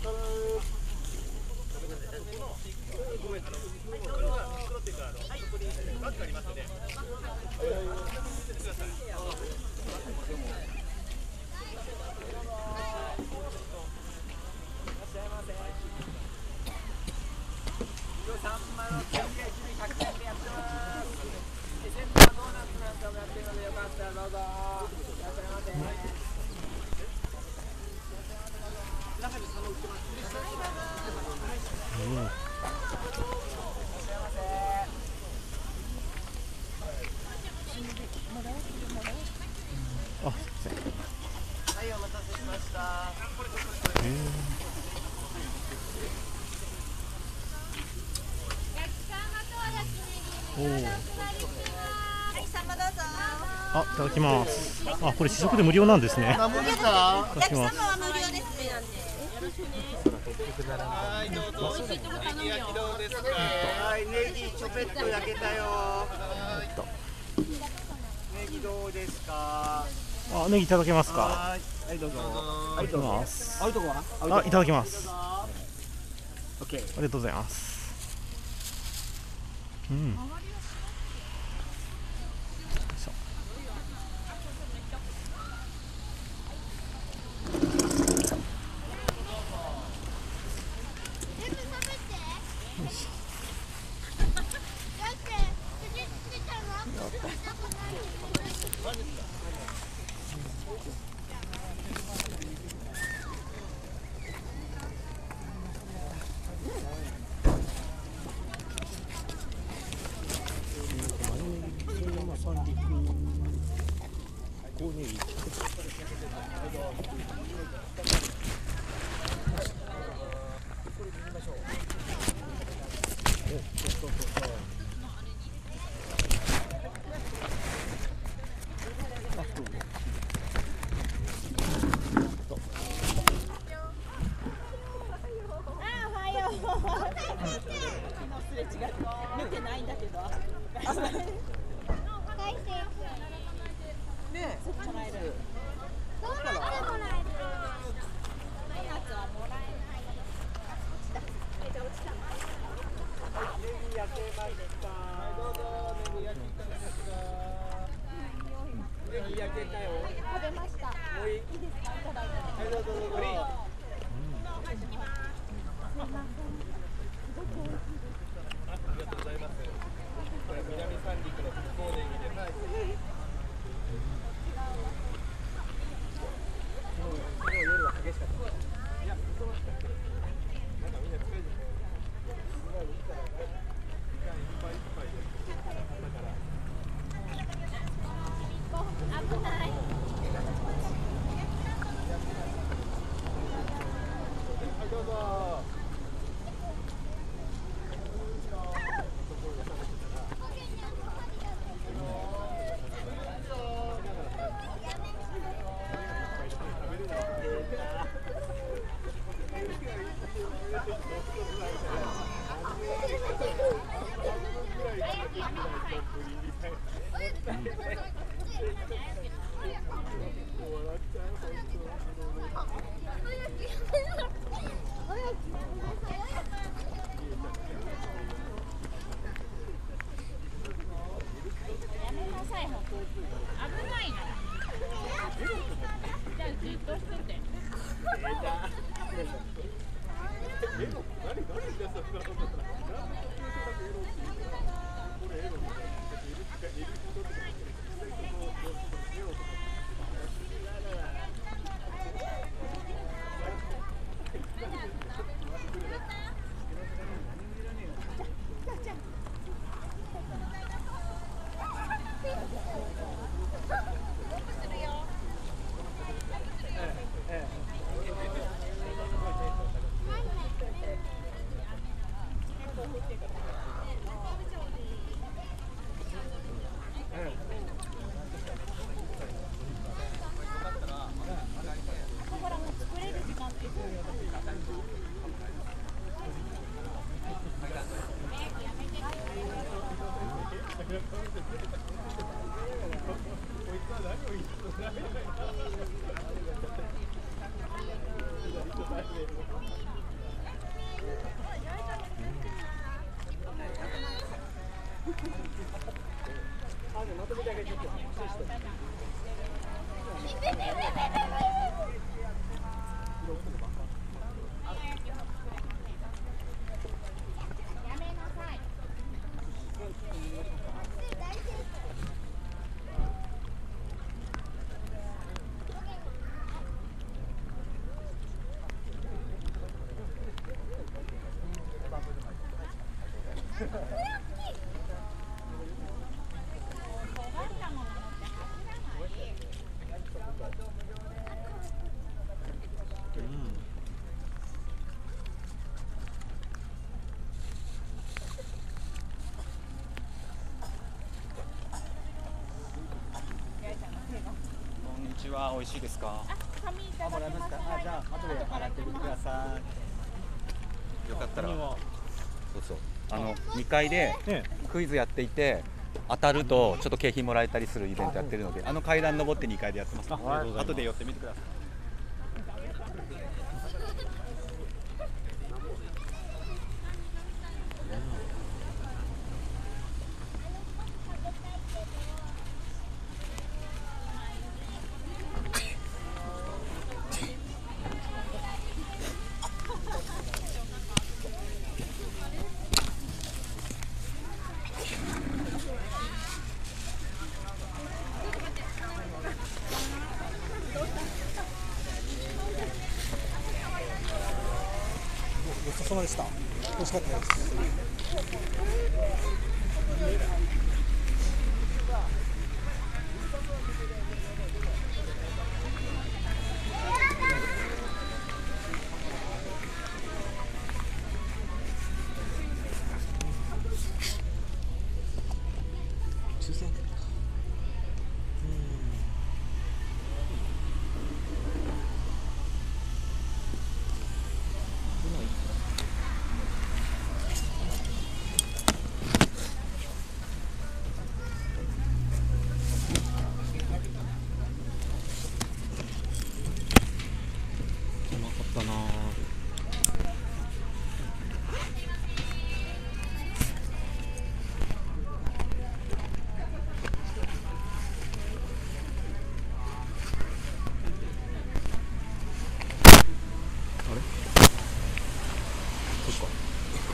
S1: あ、すいません。
S2: はい、お待たせしました。
S1: おお。
S3: はい、サンマどうぞ。
S1: あ、いただきます。あ、これ試食で無料なんですね。
S2: 何本ですか？
S1: いただきます。
S3: は無料ですね。
S2: はい、どうぞ。ネギ焼きどうですか？はい、ネギちょぺっと焼けたよ。ネギどうですか？
S1: あ、ネギいただけますか。
S2: はい、どうぞ。
S1: いただきます。
S2: アウトは？
S1: あ、いただきます。
S2: オッケー。
S1: ありがとうございます。うん。
S3: 見てないんだけど。ね、そっちもらえる。どうなってもらえる。ないやつはもらえない。落ちた。はい、じゃあ落ちた。
S2: ネギ焼けました。はい、どうぞ。ネギ焼きたですか。ネギ焼けたよ。
S3: 食べました。
S2: もういい？いい
S3: ですか？いただいて。
S2: はい、どうぞどうぞ。ありがとうございます。これ南三陸の復興ネギです。はい。昨日夜は激しかった。いや、嘘ましたっけ？なんかみんな疲れてる。すごい見たら時間いっぱいいっぱいです。だから。
S3: 危ない。
S2: はい、どうぞ。
S4: こんにちは、美味しいですか。
S3: 紙いた
S4: あ、もらえますか。あ、じゃあ後で洗ってみてください。よかったら。
S1: 何は
S4: そうそう。あのにかいで
S1: ね
S4: クイズやっていて当たるとちょっと景品もらえたりするイベントやってるので、あの階段登ってにかいでやってます。
S1: あありがとうございます
S4: 後で寄ってみてください。
S5: ごちそうさまでした。美味しかったです。抽選券か。
S1: うまかったな。あれそっか。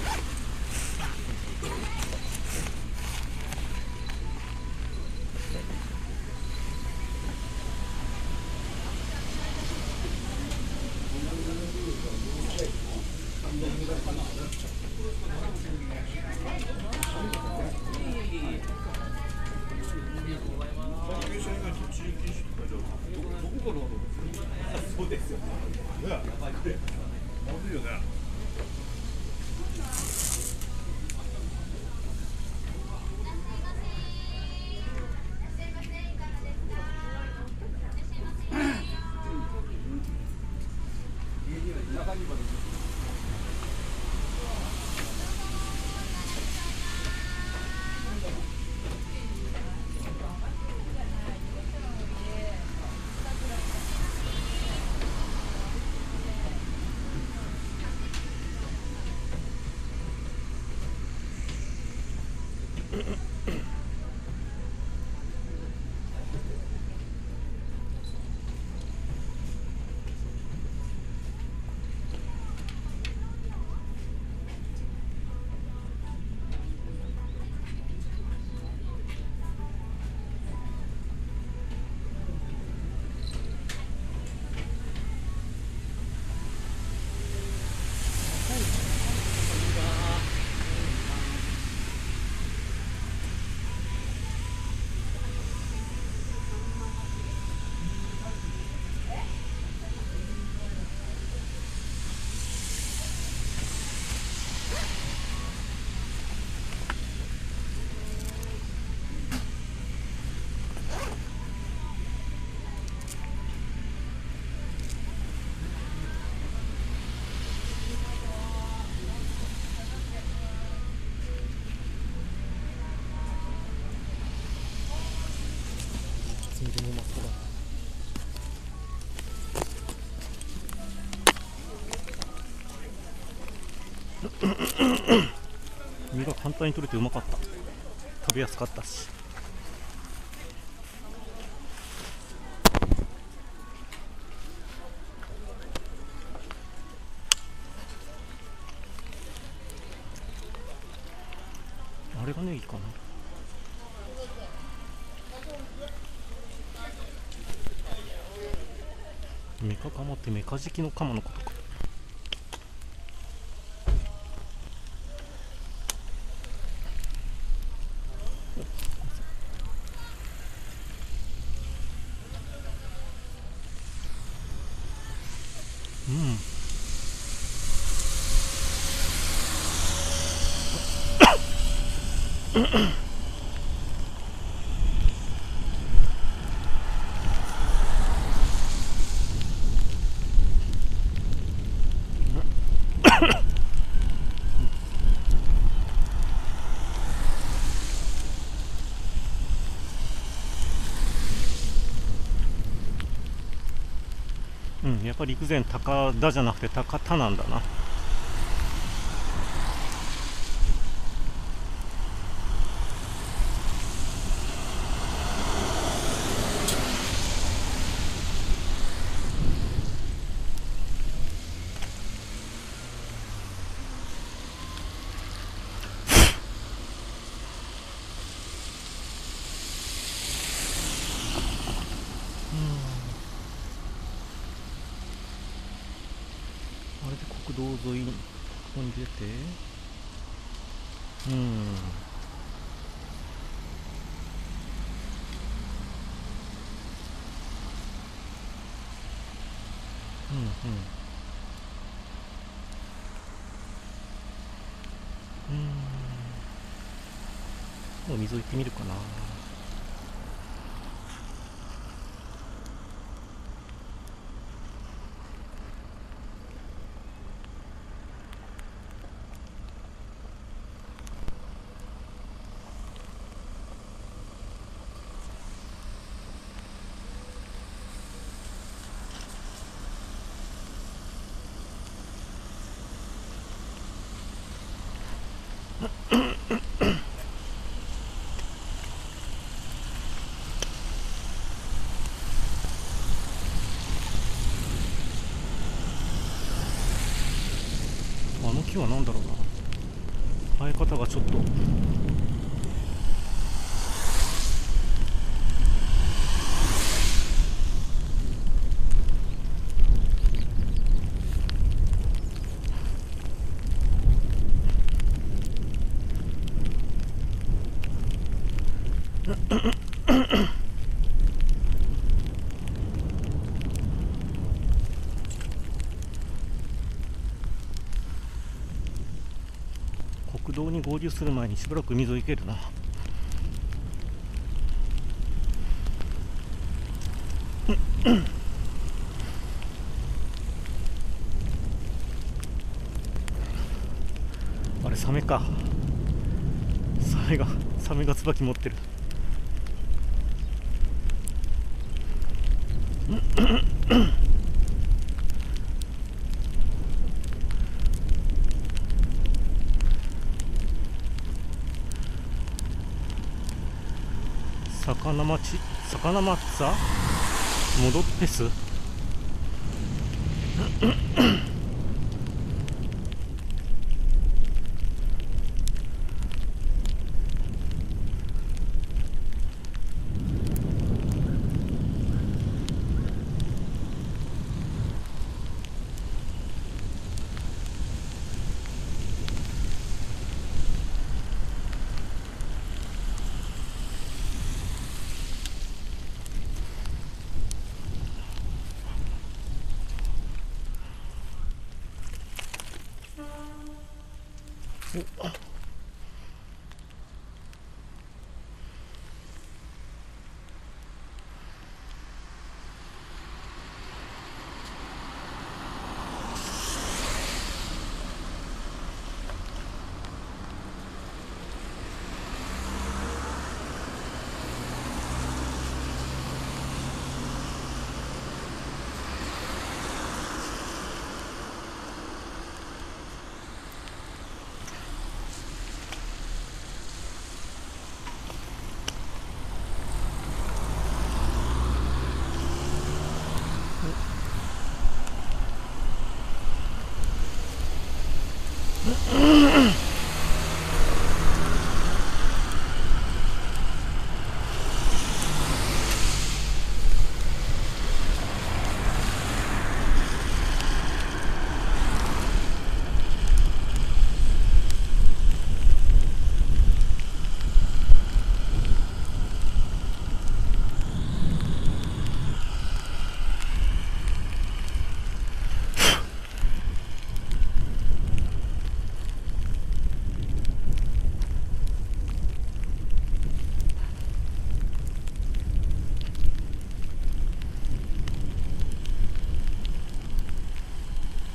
S5: 全然うまそうだ。
S1: 身が簡単に取れてうまかった。食べやすかったし。あれがネギかな。メカカマってメカジキのカマのことか。 うんうん、やっぱり陸前高田じゃなくて高田なんだな。あれで国道沿いにここに出て、うん、うんうんうん、もう水を行ってみるかな。あの木は何だろうな、生え方がちょっと国道に合流する前にしばらく水を行けるな。あれサメか、サメがサメが椿持ってる。魚町魚町さ戻ってす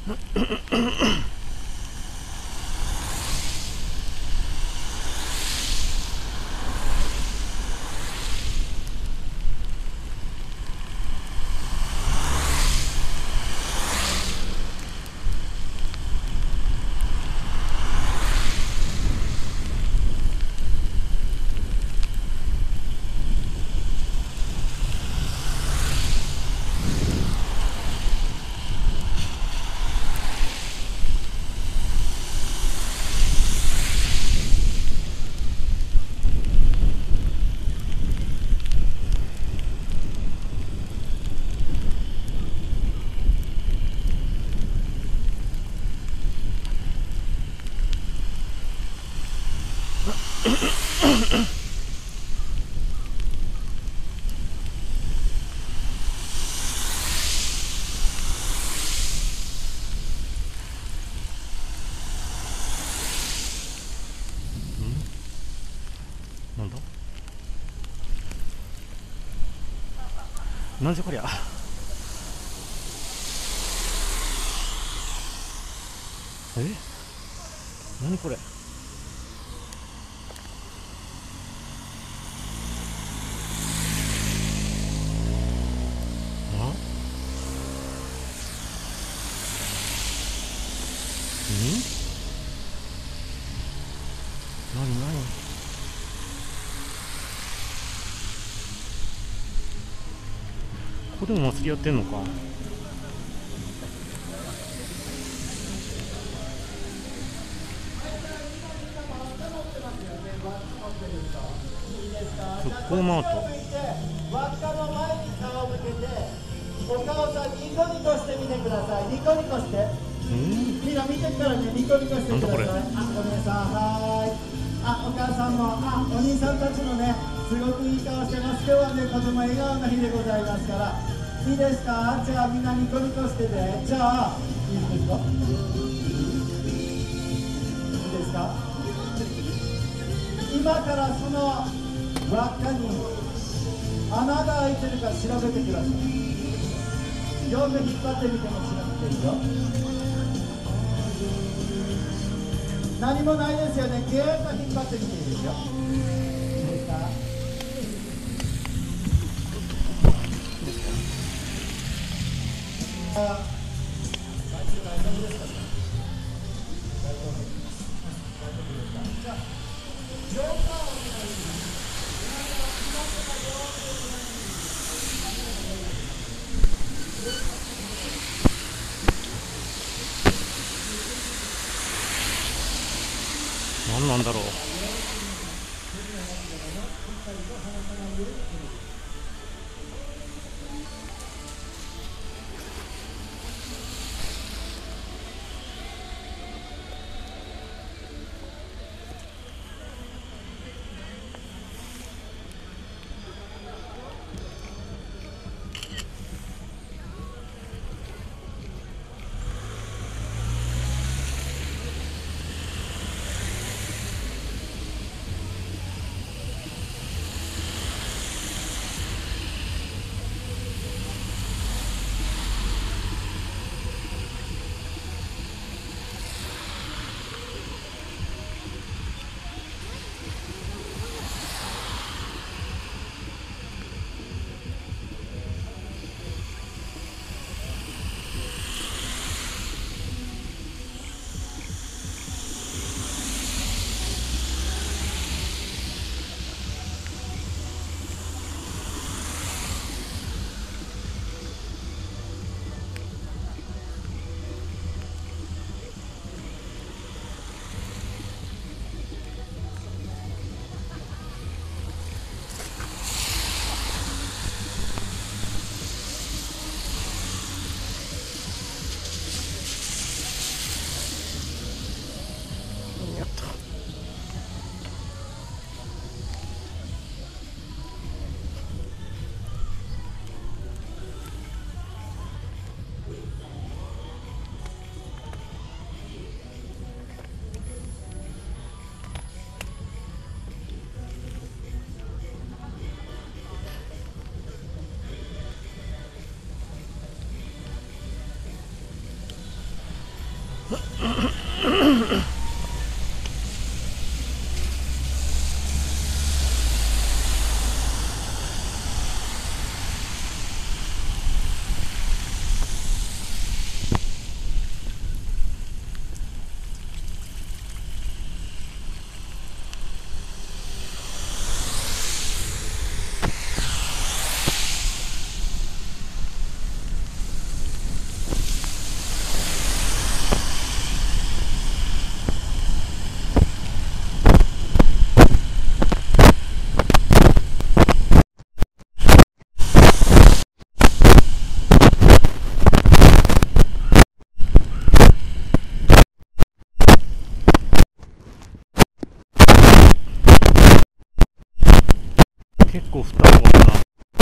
S1: なんだなんじゃこりゃ。え、何これ。あ、ん、何何。ここでも祭りやってんのか。復興マート。
S2: 輪っかの前に顔を向けて、お顔さんニコニコしてみてください。ニコニコして。みんな見てからね、ニコニコしてください。あ、お姉さん、はーい。あ、お母さんも、あ、お兄さんたちもね、すごくいい顔してます。今日はね、とても笑顔の日でございますから。いいですか。じゃあみんなニコニコしてね。じゃあいいですか。いいですか。今からその輪っかに穴が開いてるか調べてください。両目引っ張ってみても調べてるよ。何もないですよね。ぎゅーっと引っ張ってみていいですよ。いいですか。あ、大丈夫ですか。大丈夫。大丈夫ですか。じゃあジョーカーをお願いします。
S1: 何なんだろう。 結構降ったのかな。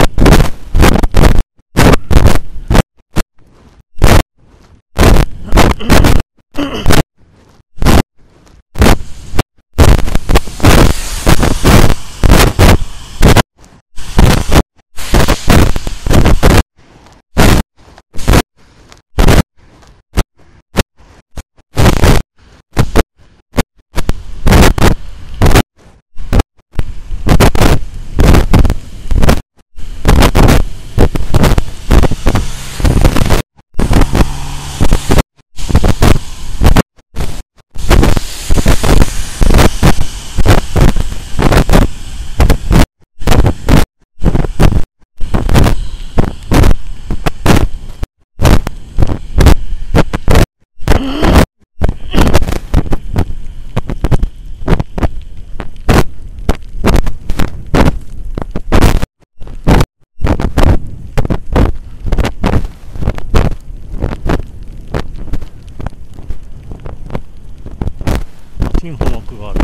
S1: に方角がある。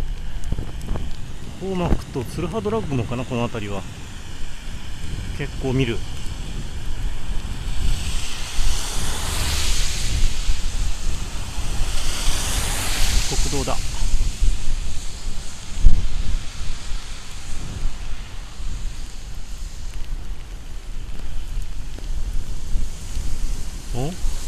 S1: 方角とツルハドラッグもかな、この辺りは結構見る。国道だ。お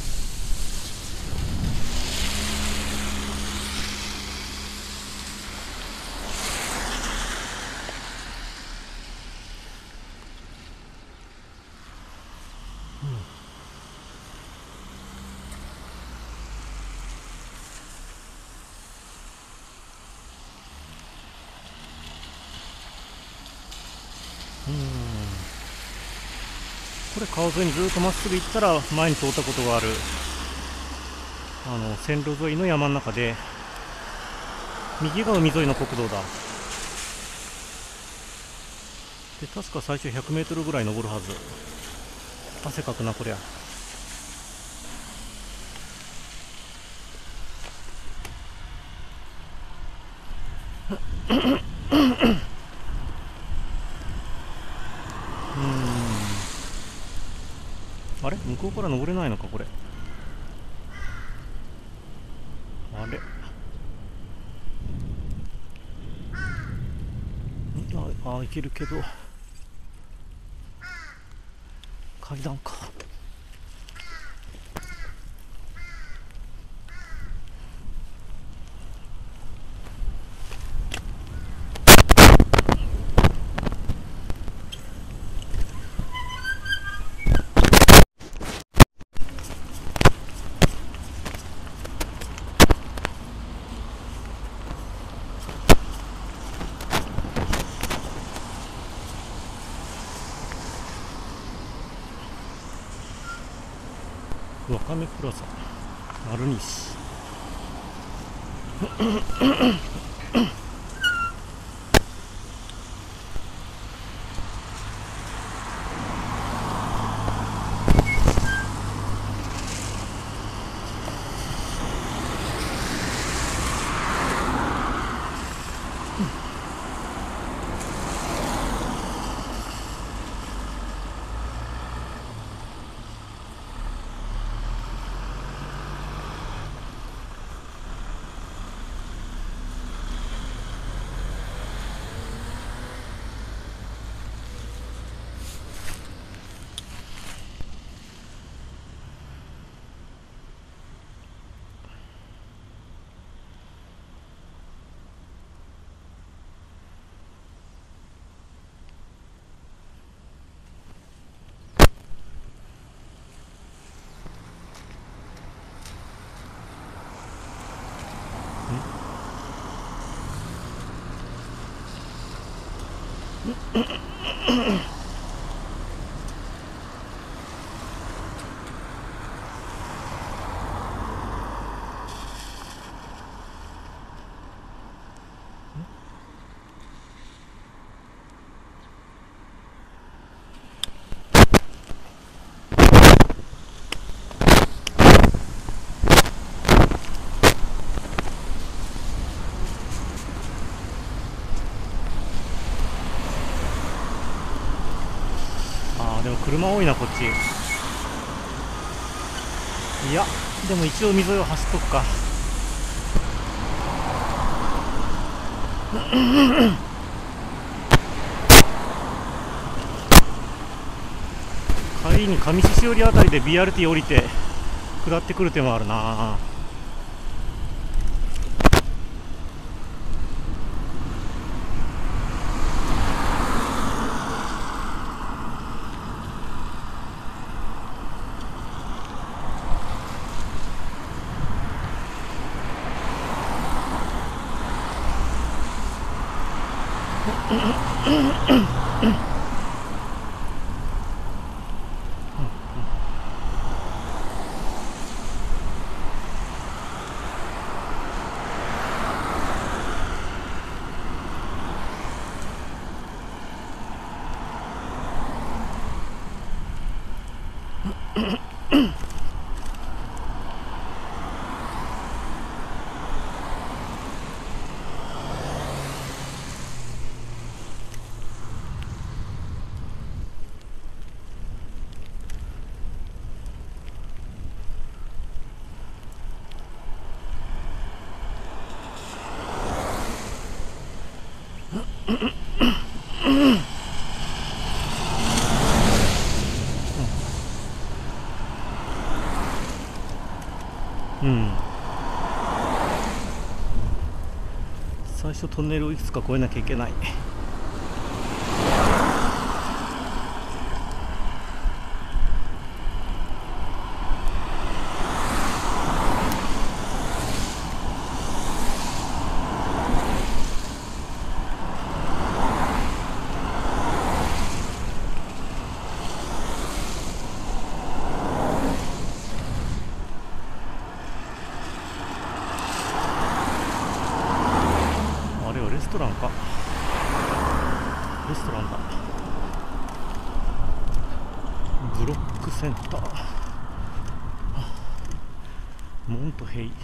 S1: これ川沿いにずっとまっすぐ行ったら前に通ったことがあるあの線路沿いの山の中で、右が海沿いの国道だ。で確か最初ひゃくメートルぐらい登るはず。汗かくなこりゃ。あれ向こうから登れないのかこれ。あれああ行けるけど階段か。わかめプラザ丸西あーでも車多いなこっち。いやでも一応海沿いを走っとくか。帰りに上獅子折あたりで ビーアールティー 降りて下ってくる手もあるな。うん、最初トンネルをいくつか越えなきゃいけない。レストランか。レストランだ。ブロックセンターモントヘイ。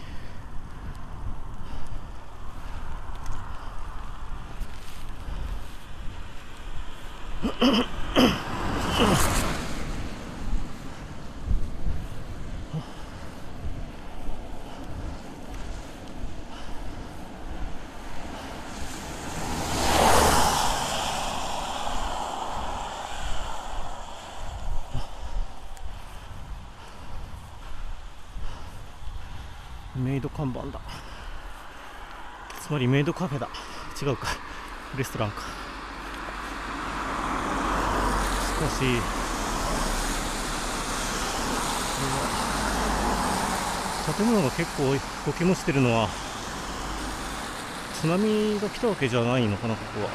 S1: メイド看板だ。つまりメイドカフェだ。違うか、レストランか。しかし建物が結構こけむしてるのは津波が来たわけじゃないのかな、ここは。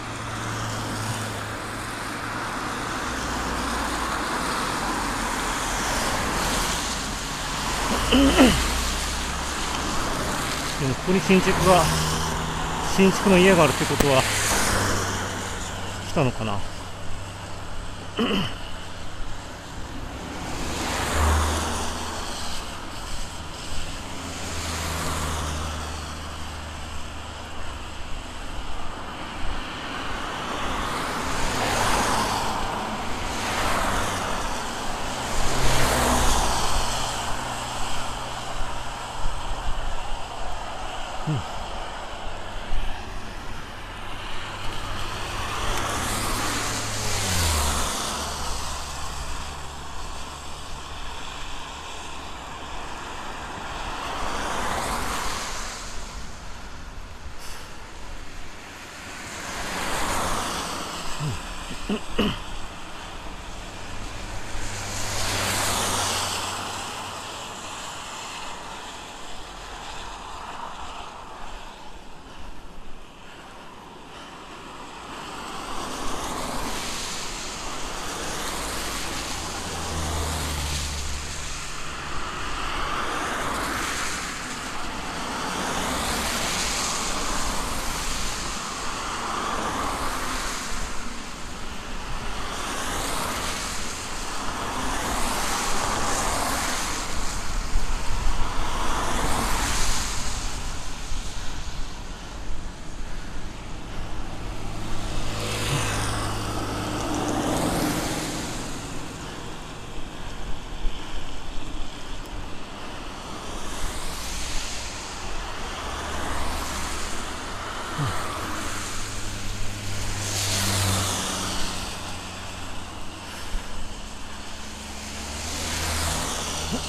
S1: でもここに新築が新築の家があるってことは来たのかな。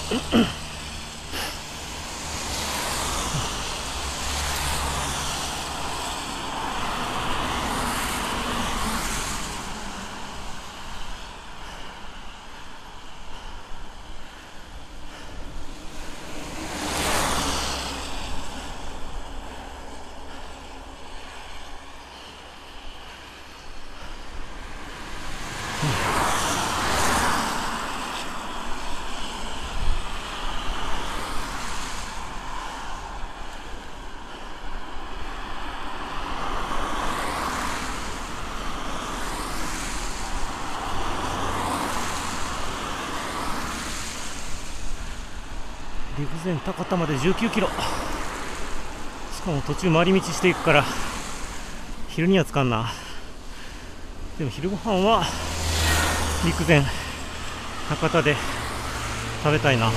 S1: 陸前高田までじゅうきゅうキロ、しかも途中回り道していくから昼にはつかんな。でも昼ご飯は陸前博多で食べたいな。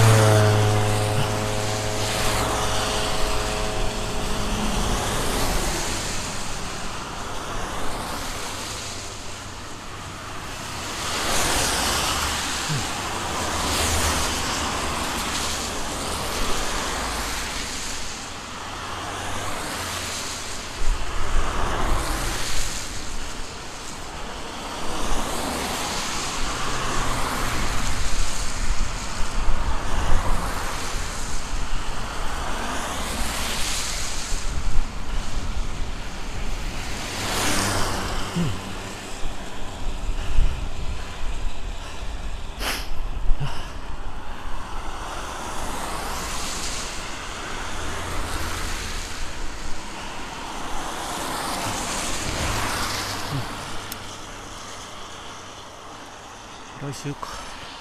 S1: 来週か。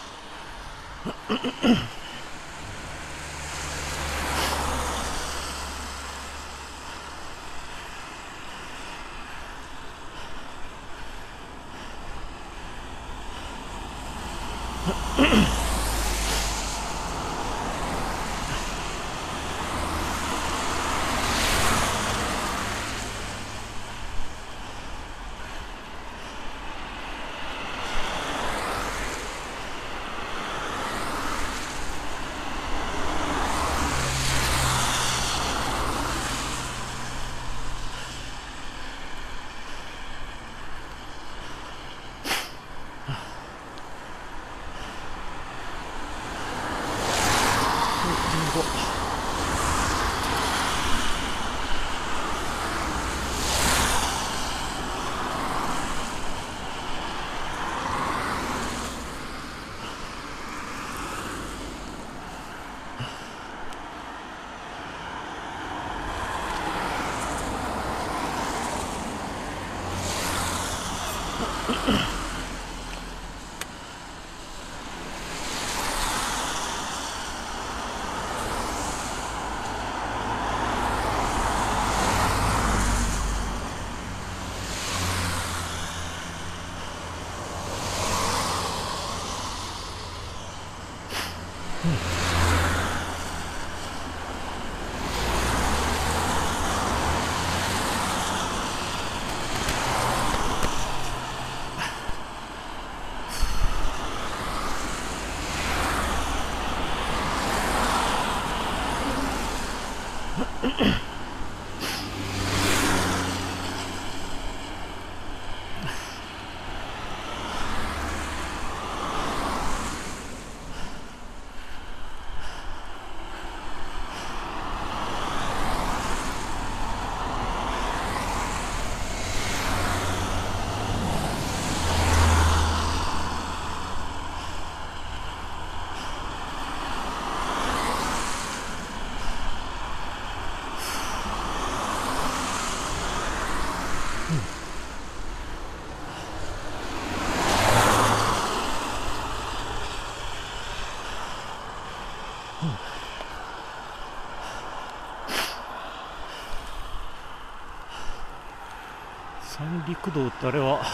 S1: 三陸道ってあれは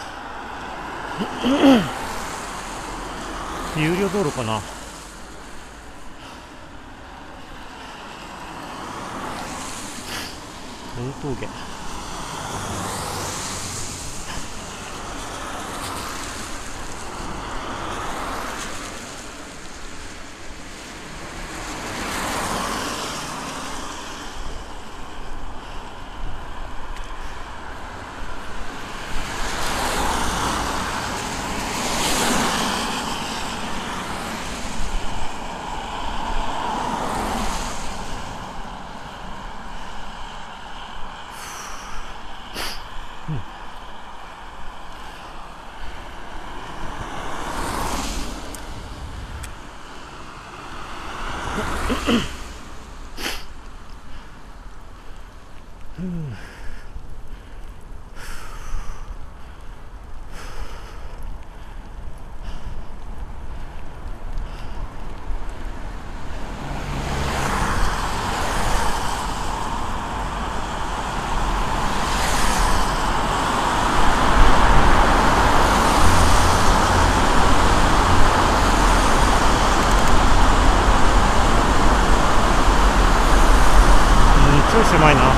S1: 有料道路かな。大峠。 超狭いな。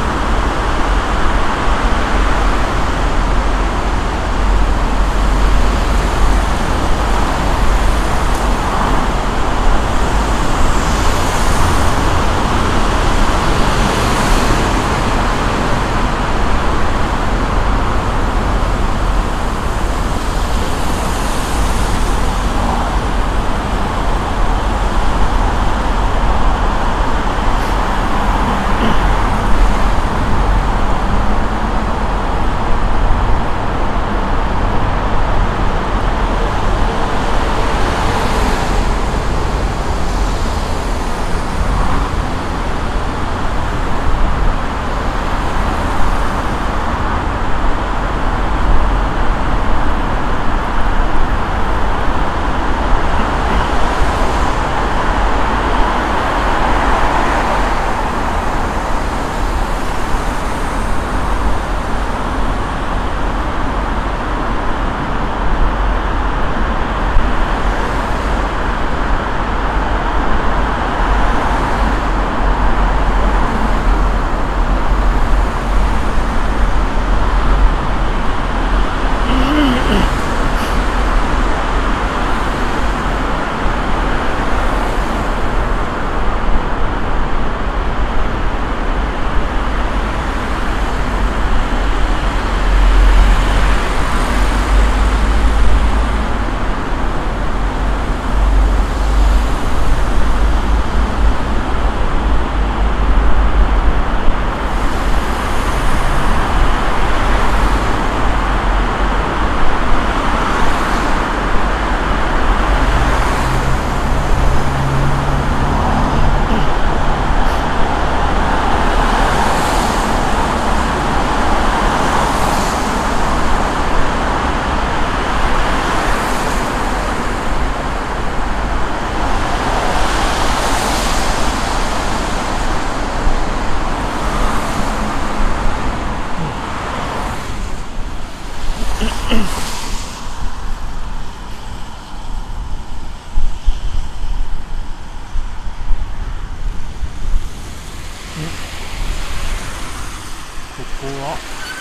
S1: ここは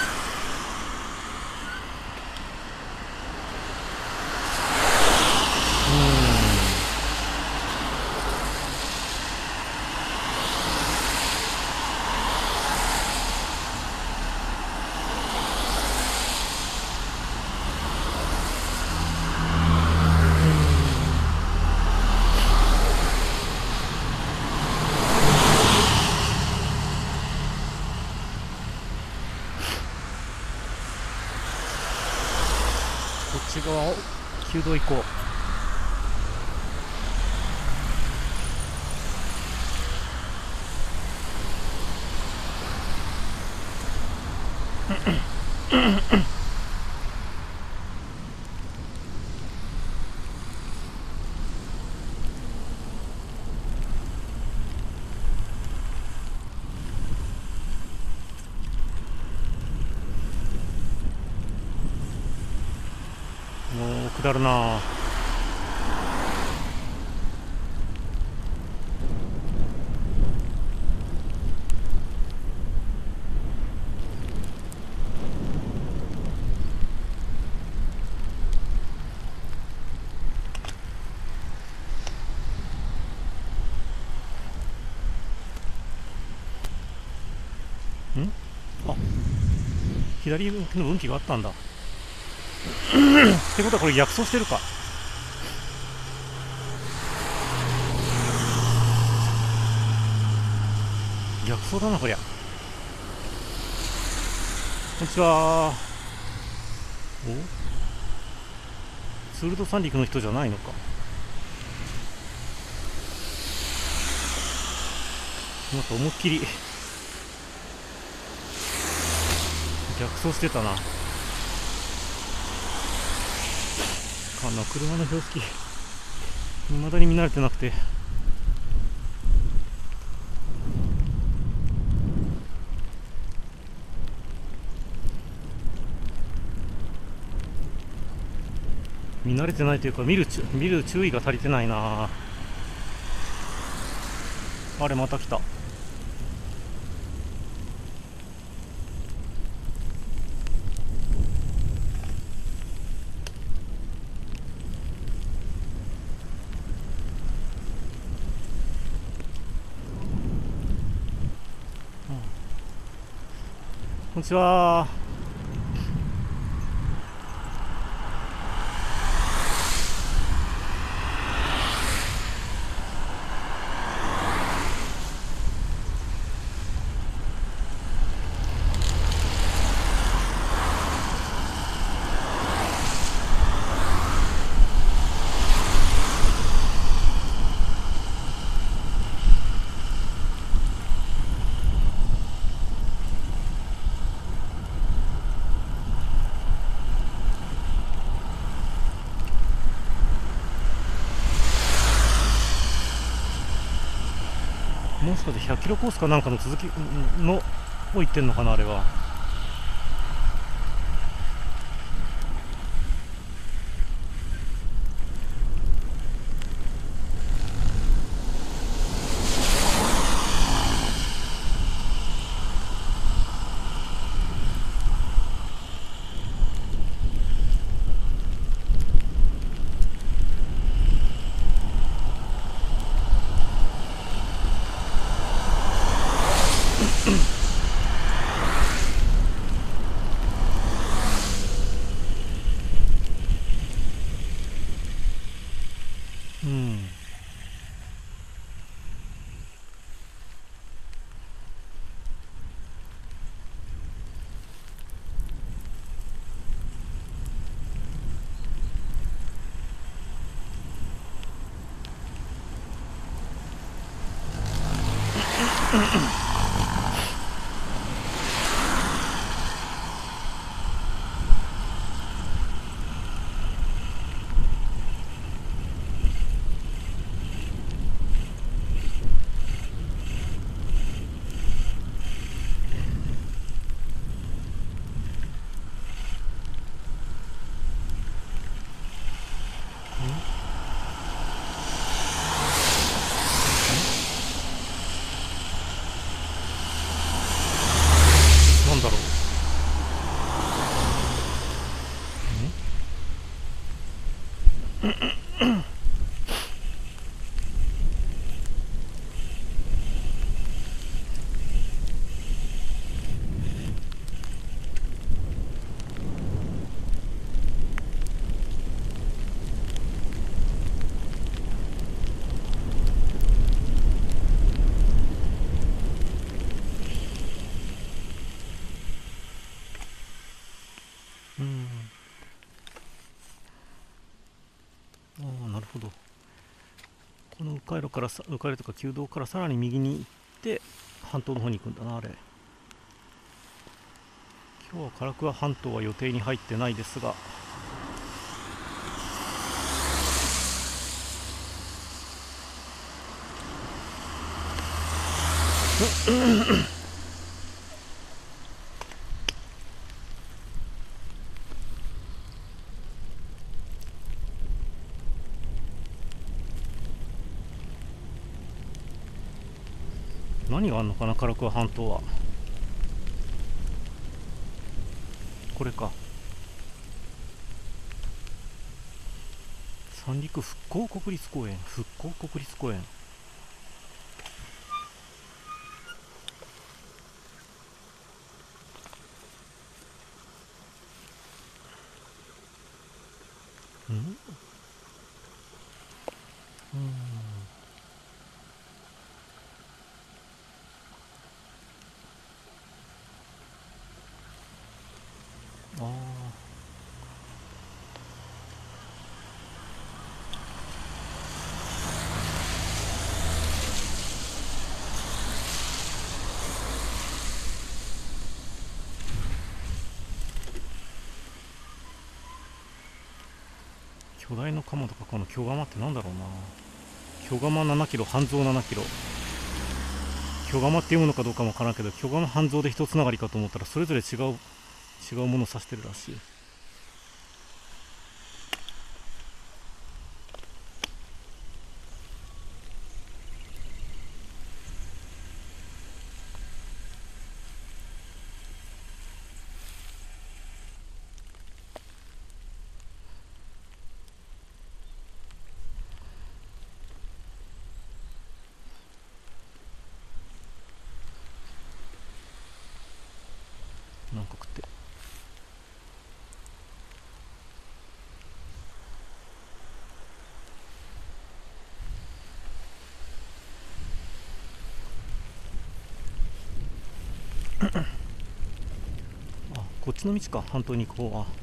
S1: こっち側を旧道行こう。もう下るな。ん？あ、左向きの分岐があったんだ。ってことはこれ逆走してるか。逆走だなこりゃ。こんにちは。お、ツール・ド・三陸の人じゃないのか。なんか思いっきり逆走してたな。あの車の標識未だに見慣れてなくて、見慣れてないというか見るち見る注意が足りてないな。あれまた来た。こんにちは。もしかしてひゃっキロコースかなんかの続きのを言ってんのかな、あれは。うん。なんだろう。んうんああ、なるほど。この迂回路からさ、迂回路とか旧道からさらに右に行って半島の方に行くんだな、あれ。今日は唐桑半島は予定に入ってないですが、何があんのかな、唐桑半島は。これか。三陸復興国立公園、復興国立公園。んうんああ巨大の鴨とかこの巨釜ってなんだろうな。巨釜ななキロ、半蔵ななキロ。巨釜って読むのかどうかもわからんけど、巨釜半蔵で一つながりかと思ったらそれぞれ違う違うものを指してるらしい。なんか食ってあ、こっちの道か、半島に行こう。あ、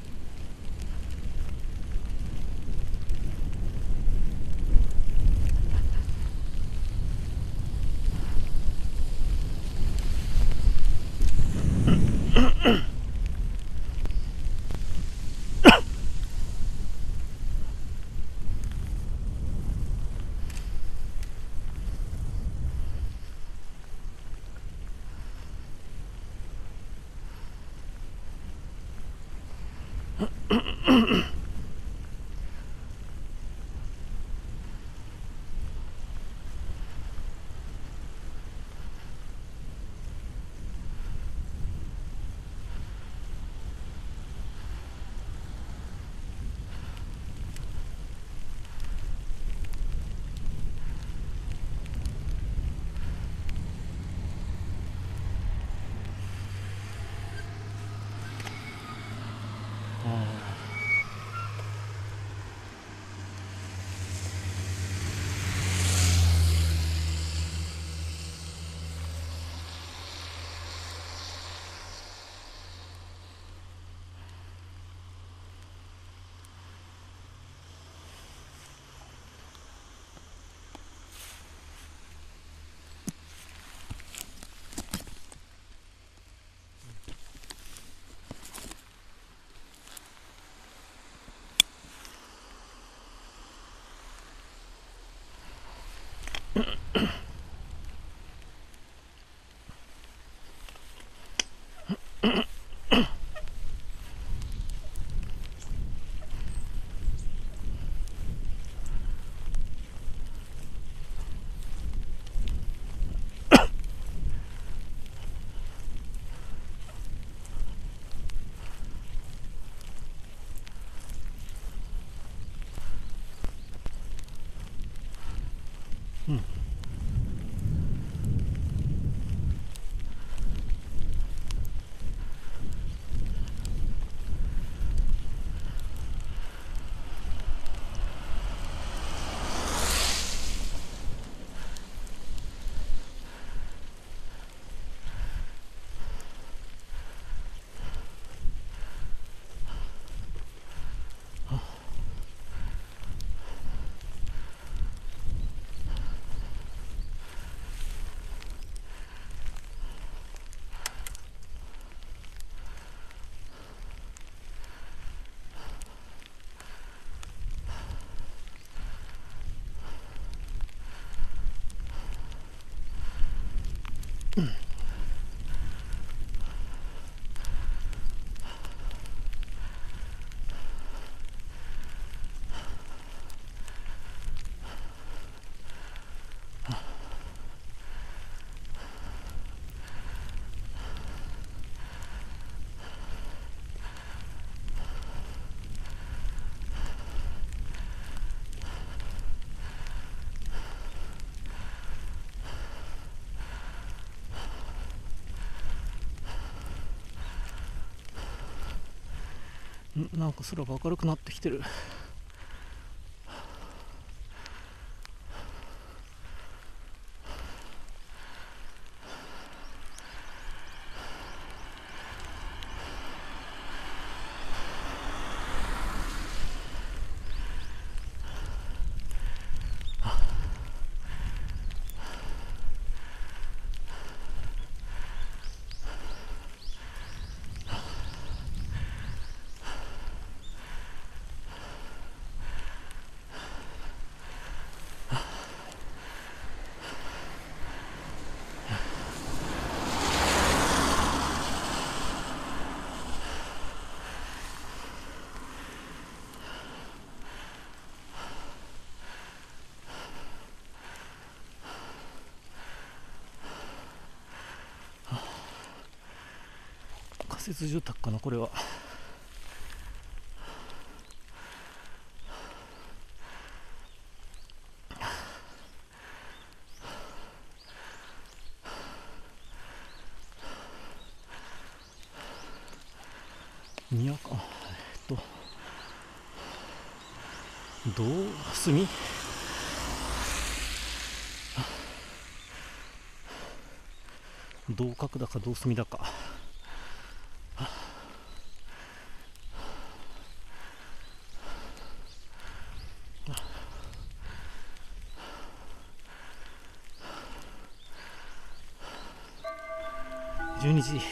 S1: うん。なんか空が明るくなってきてる。 設住宅かなこれは。宮か、えっとどう住み同角だか同住だか。じゅうにじ。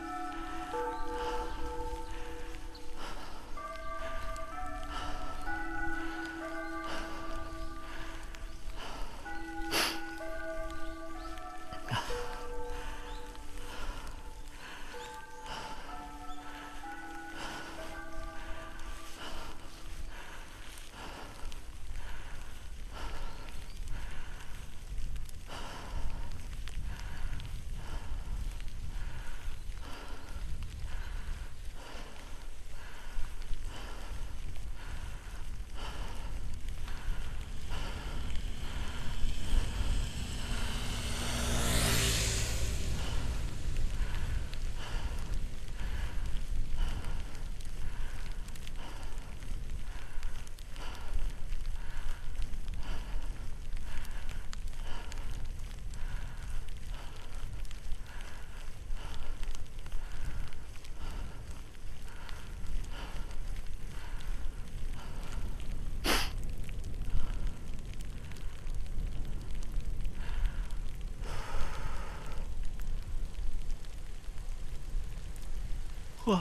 S1: わ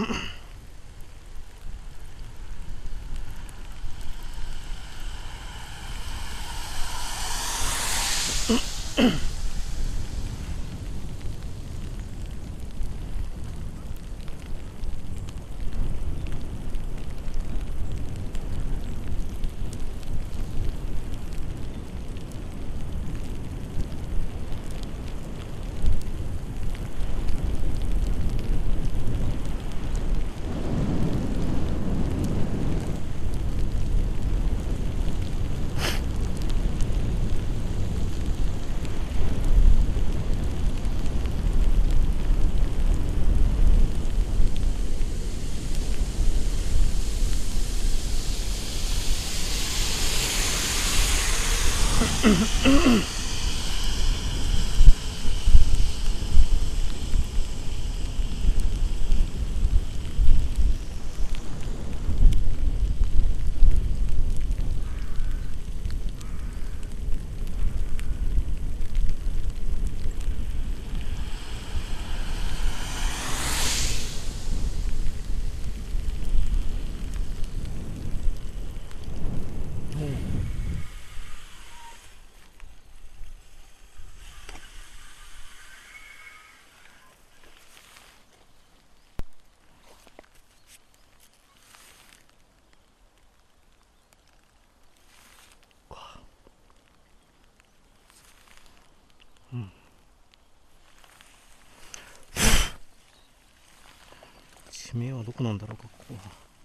S1: 地名はどこなんだろうか、ここは。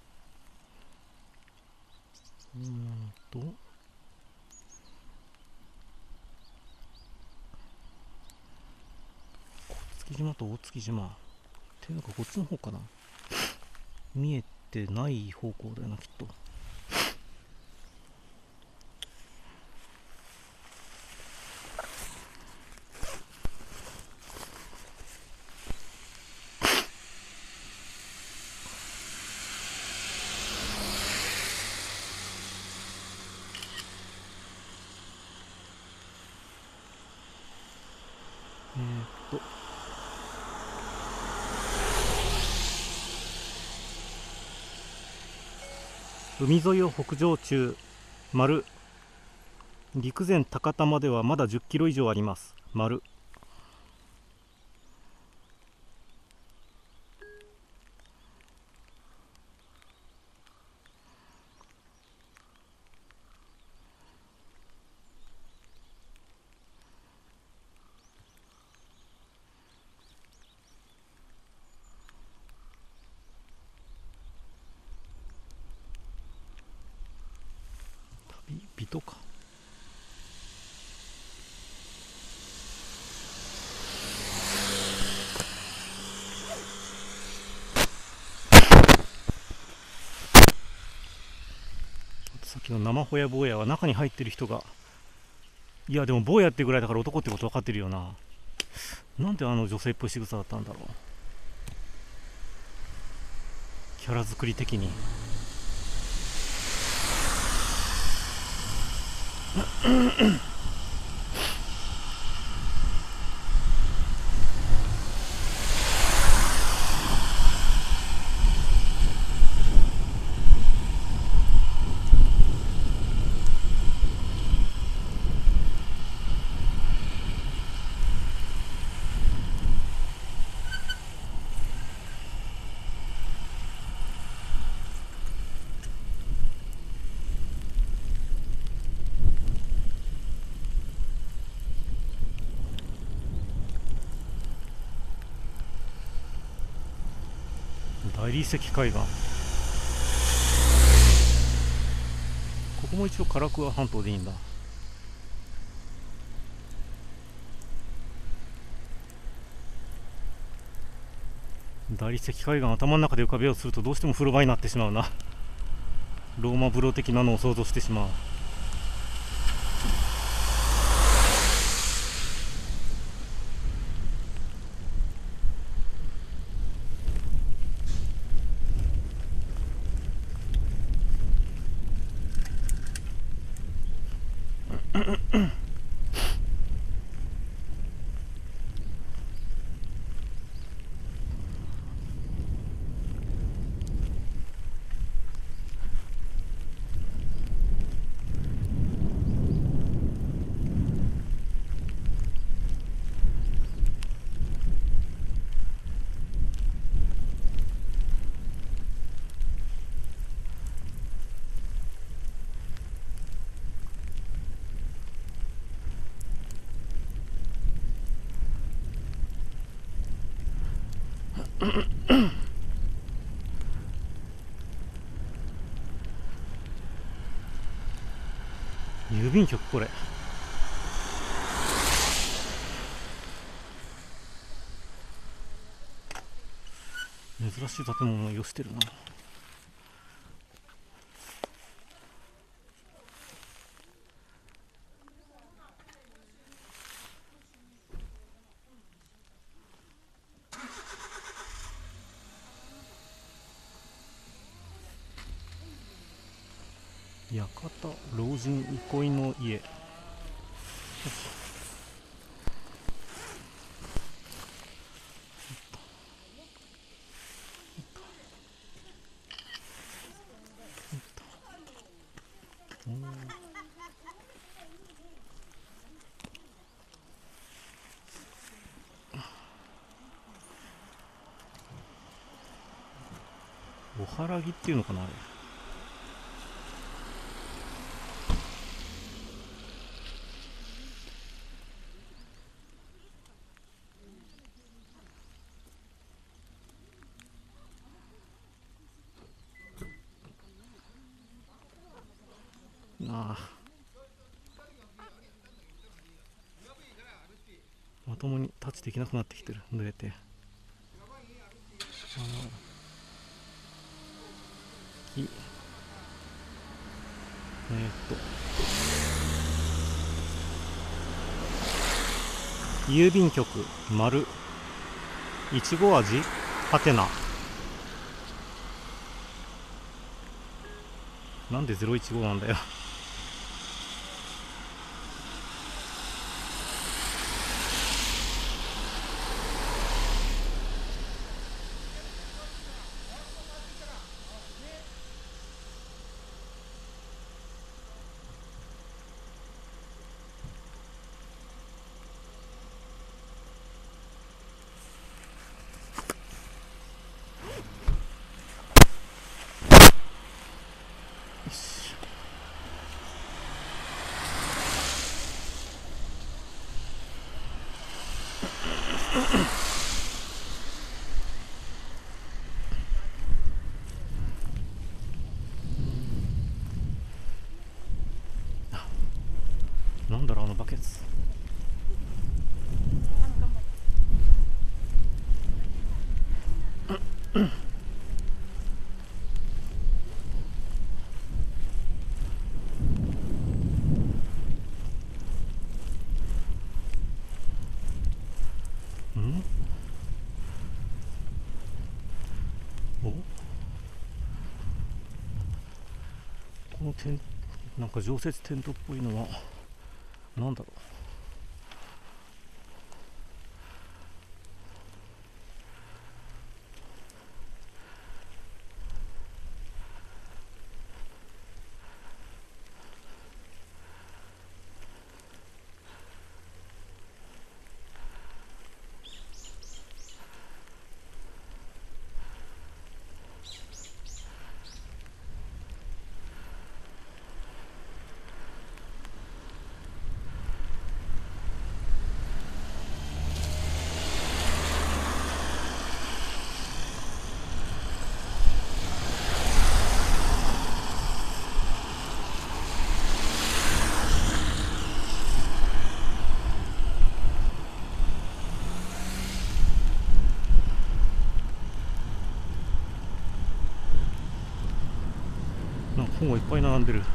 S1: うーんと小月島と大月島っていうのか、こっちの方かな。見えてない方向だよな、きっと。えーっと海沿いを北上中、丸。陸前高田まではまだじゅっキロ以上あります、丸。 糸か。さっきの生ホヤ坊やは中に入ってる人が、いやでも坊やってぐらいだから男ってこと分かってるよな。なんであの女性っぽい仕草だったんだろう。キャラ作り的に。大理石海岸、ここも一応唐桑半島でいいんだ。大理石海岸頭の中で浮かべようとするとどうしても風呂場になってしまうな。ローマ風呂的なのを想像してしまう。郵便局、これ珍しい建物を寄してるな。館、老人憩いの家。おはらぎっていうのかなあれ。ああ、まともにタッチできなくなってきてる、濡れて。あのきえー、っと郵便局丸いちご味はてな。なんでゼロいちごなんだよ。 んおこのテンなんか常設テントっぽいのはなんだろう、なんか本がいっぱい並んでる。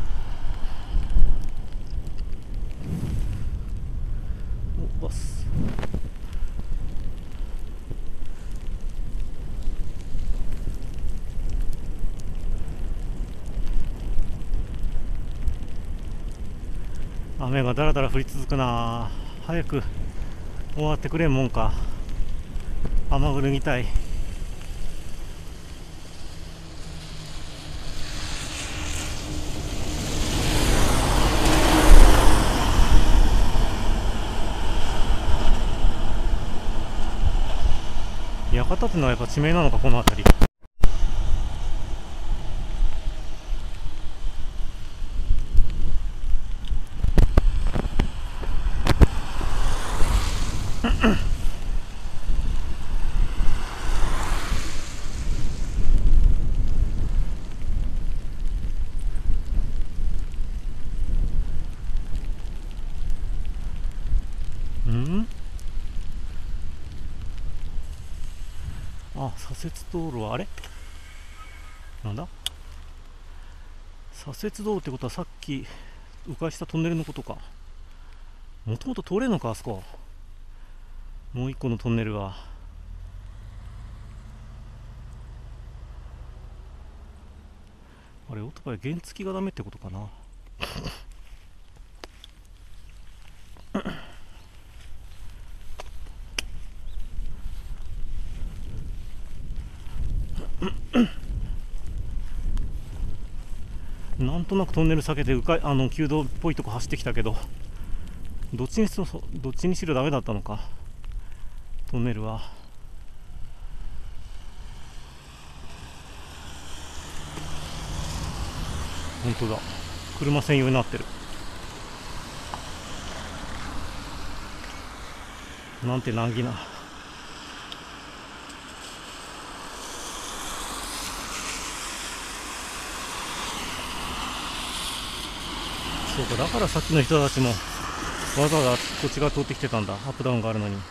S1: おバス雨がだらだら降り続くな。早く終わってくれんもんか。雨具脱ぎたい。館ってのはやっぱ地名なのか、この辺り。うんあ、左折道路はあれなんだ左折道路ってことはさっき迂回したトンネルのことか。もともと通れるのか、あそこ。もう一個のトンネルは。あれ、オートバイ原付がダメってことかな。なんとなくトンネル避けて迂回あの旧道っぽいとこ走ってきたけど、どっちにしろどっちにしろダメだったのか、トンネルは。本当だ、車専用になってる。なんて難儀な。そうか、だからさっきの人たちもわざわざこっち側通ってきてたんだ。アップダウンがあるのに。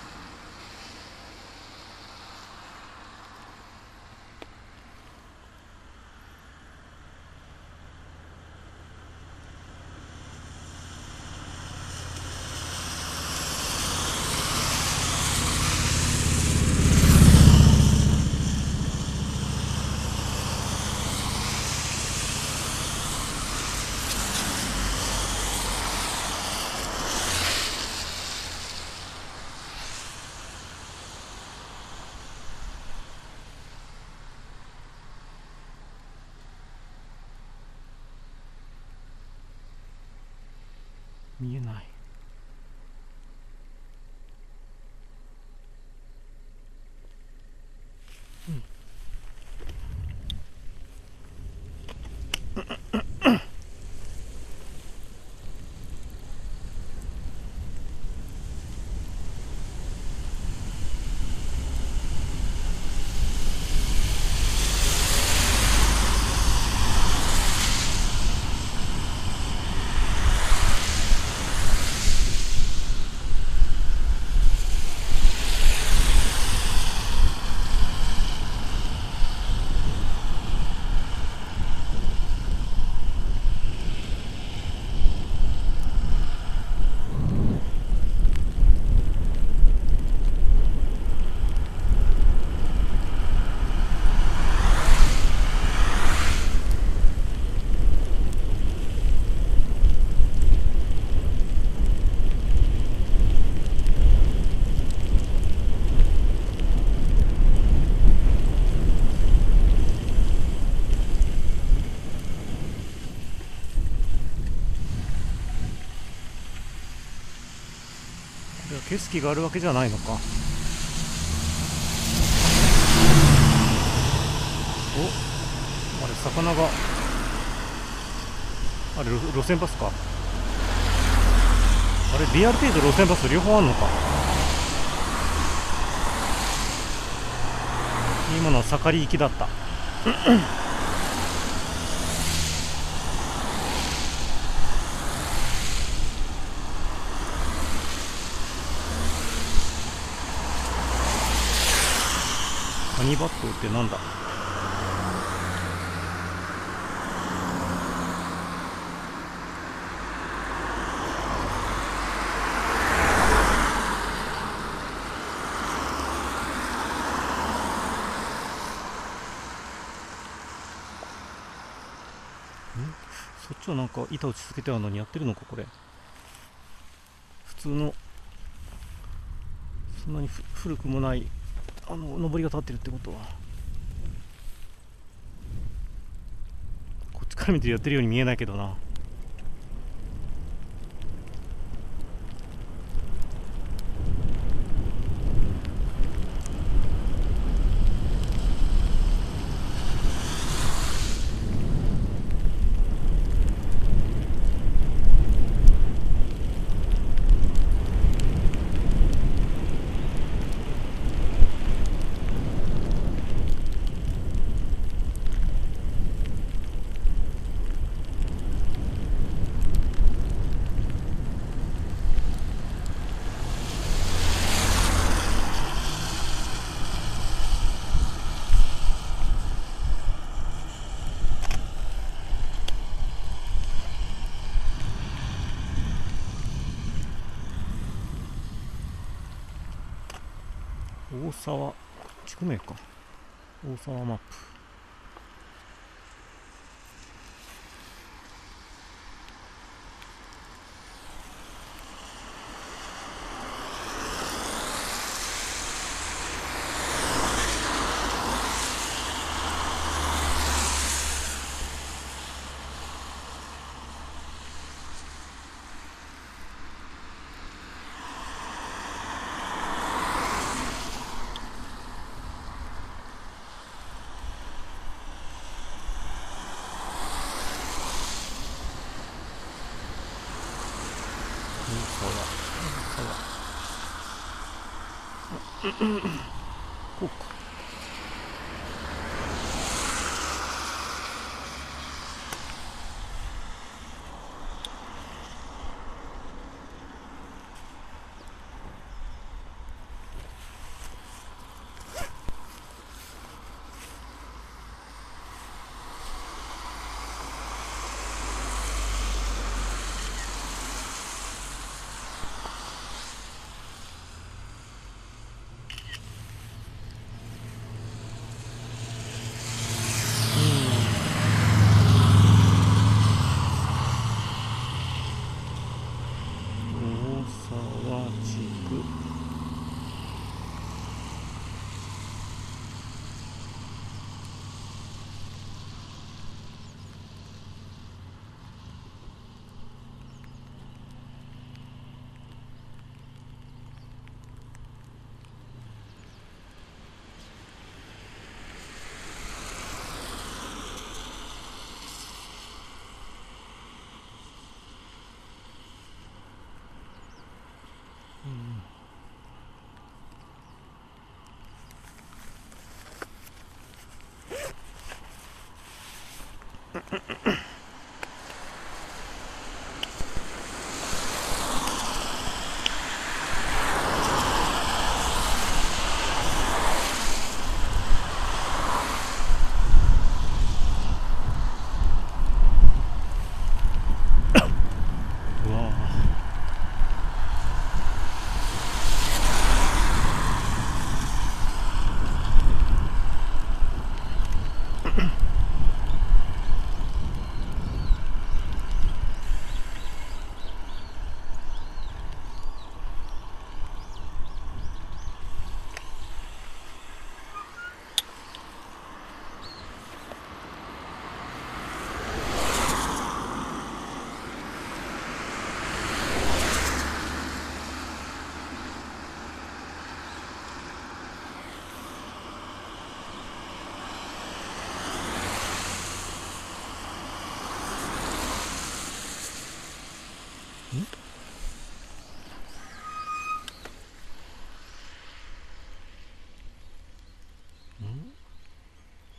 S1: 見えない。うん景色があるわけじゃないのか。お、あれ魚が、あれ路路線バスか。あれリアルテイと路線バス両方あんのか。今のは盛り行きだった。カニバットってなんだ。そっちはなんか板打ち続けてあるのにやってるのかこれ。普通のそんなに古くもないあの上りが立ってるってことは、こっちから見てやってるように見えないけどな。大沢地区名か。大沢マップ。こうか。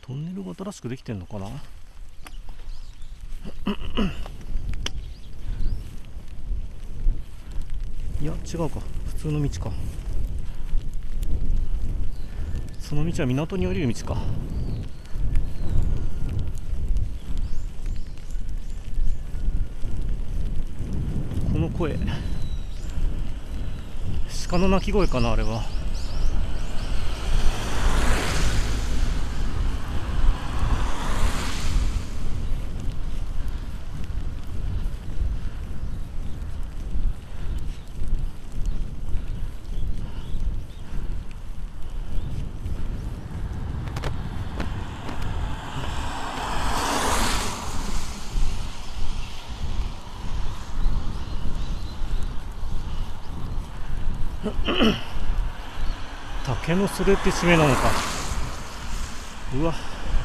S1: トンネルが新しくできてんのかな。いや違うか、普通の道か。その道は港に降りる道か。この声、鹿の鳴き声かな、あれは。竹のそれって締めなのか。うわ、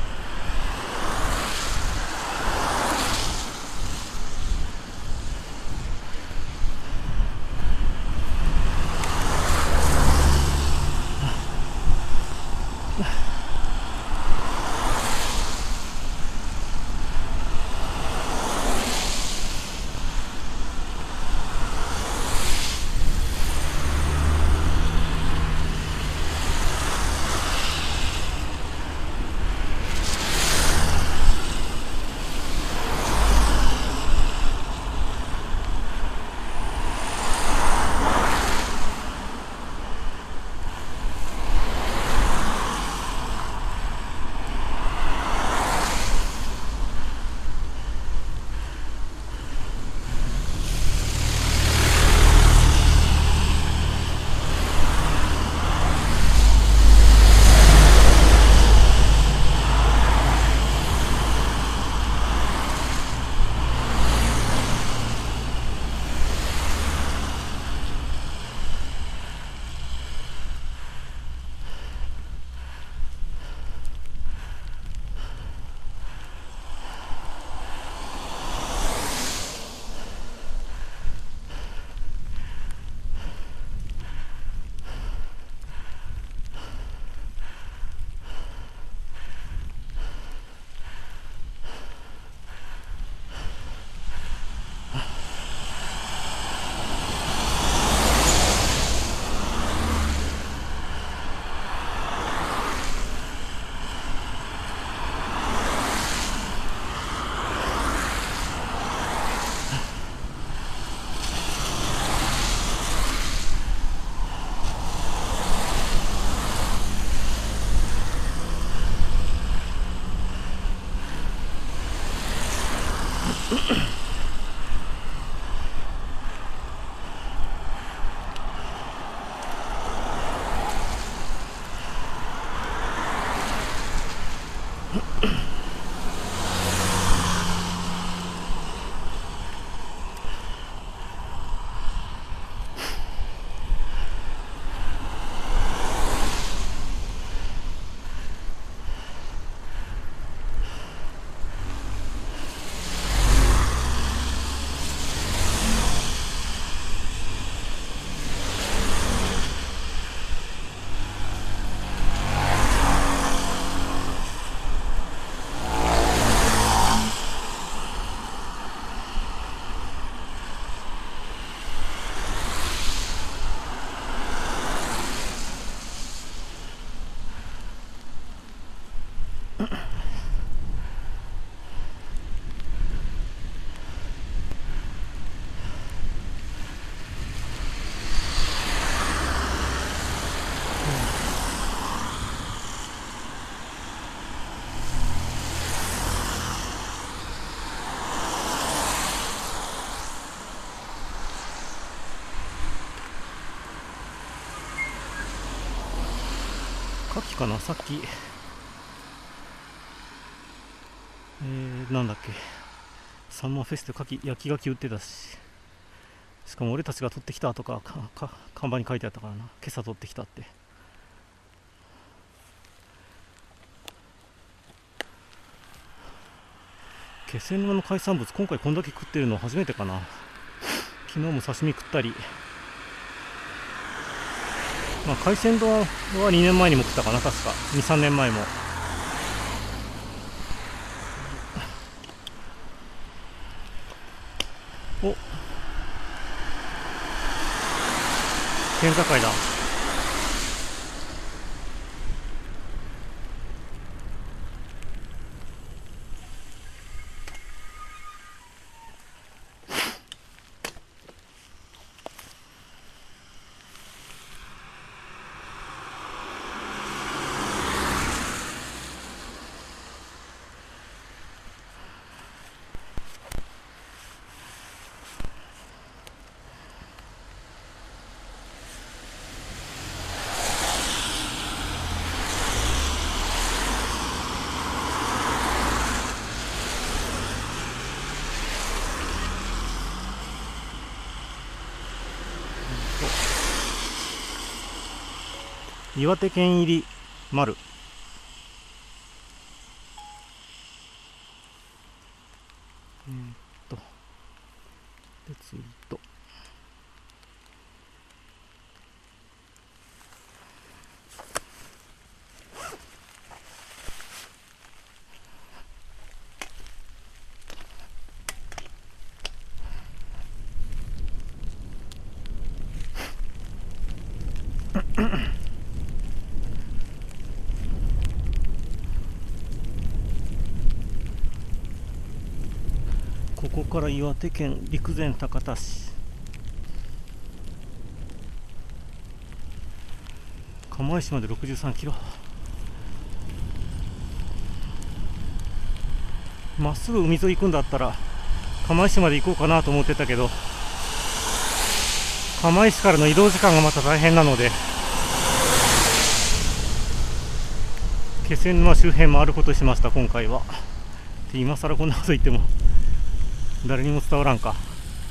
S1: 牡蠣かな、さっき、えー、なんだっけ、サンマフェスで牡蠣、焼き牡蠣売ってたし、しかも俺たちが取ってきたとか、かか看板に書いてあったからな、今朝取ってきたって。気仙沼の海産物、今回こんだけ食ってるの初めてかな。昨日も刺身食ったり、まあ、海鮮丼はにねんまえにも食ったかな、確かに、さんねんまえも。 お、県境だ。岩手県入り丸。えー、っとでツイート。ここから岩手県陸前高田市、釜石までろくじゅうさんキロ。まっすぐ海沿い行くんだったら釜石まで行こうかなと思ってたけど、釜石からの移動時間がまた大変なので、気仙沼周辺回ることにしました今回は。で今更こんなこと言っても誰にも伝わらんか。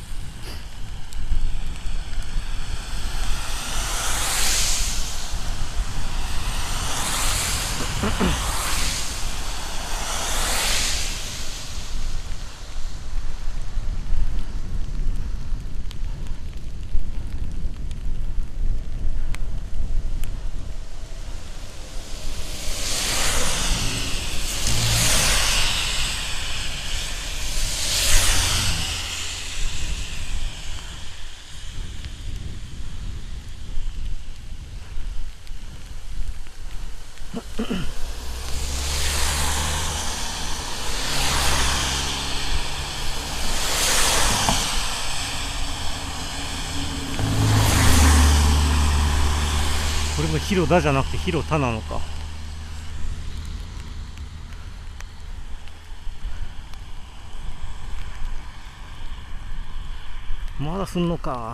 S1: これも広田じゃなくて広田なのか。まだすんのか。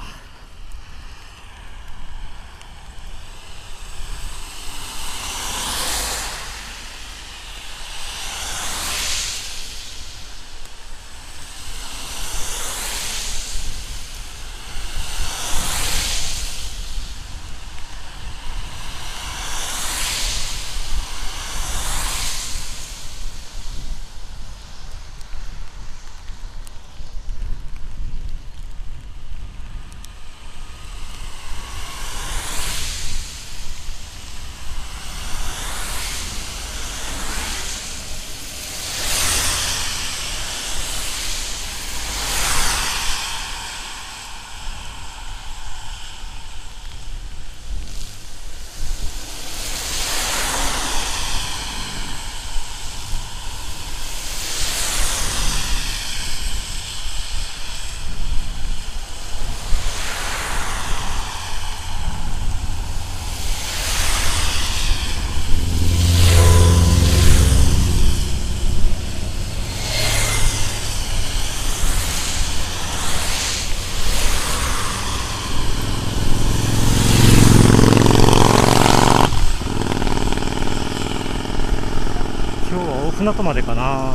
S1: 船戸までかな。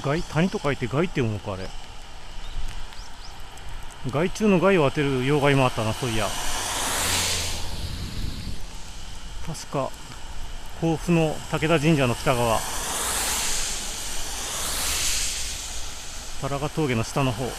S1: 害、谷と書いて害って読むのか、あれ。害虫の害を当てる妖怪もあったな、そういや。確か甲府の武田神社の北側、パラガ峠の下の方。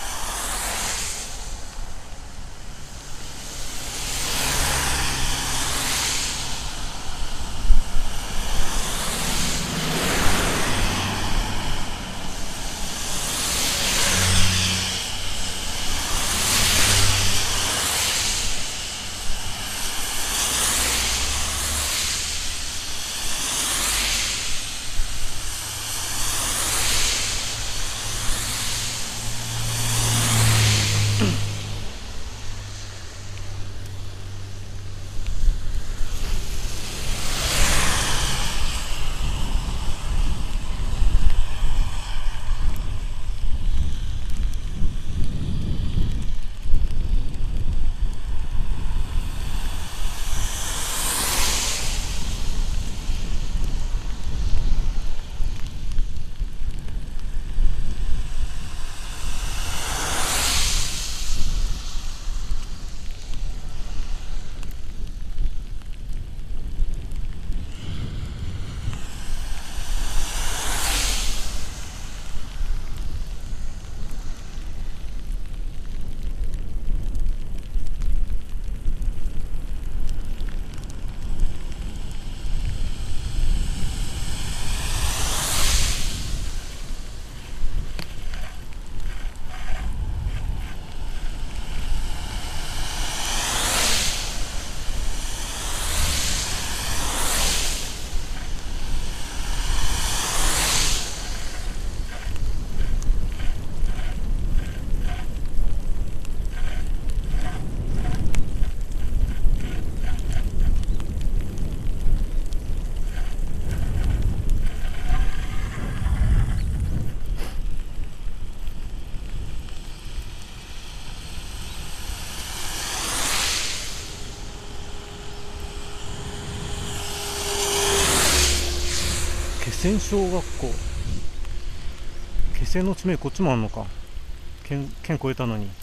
S1: 気仙小学校、気仙の地名こっちもあんのか。県県越えたのに。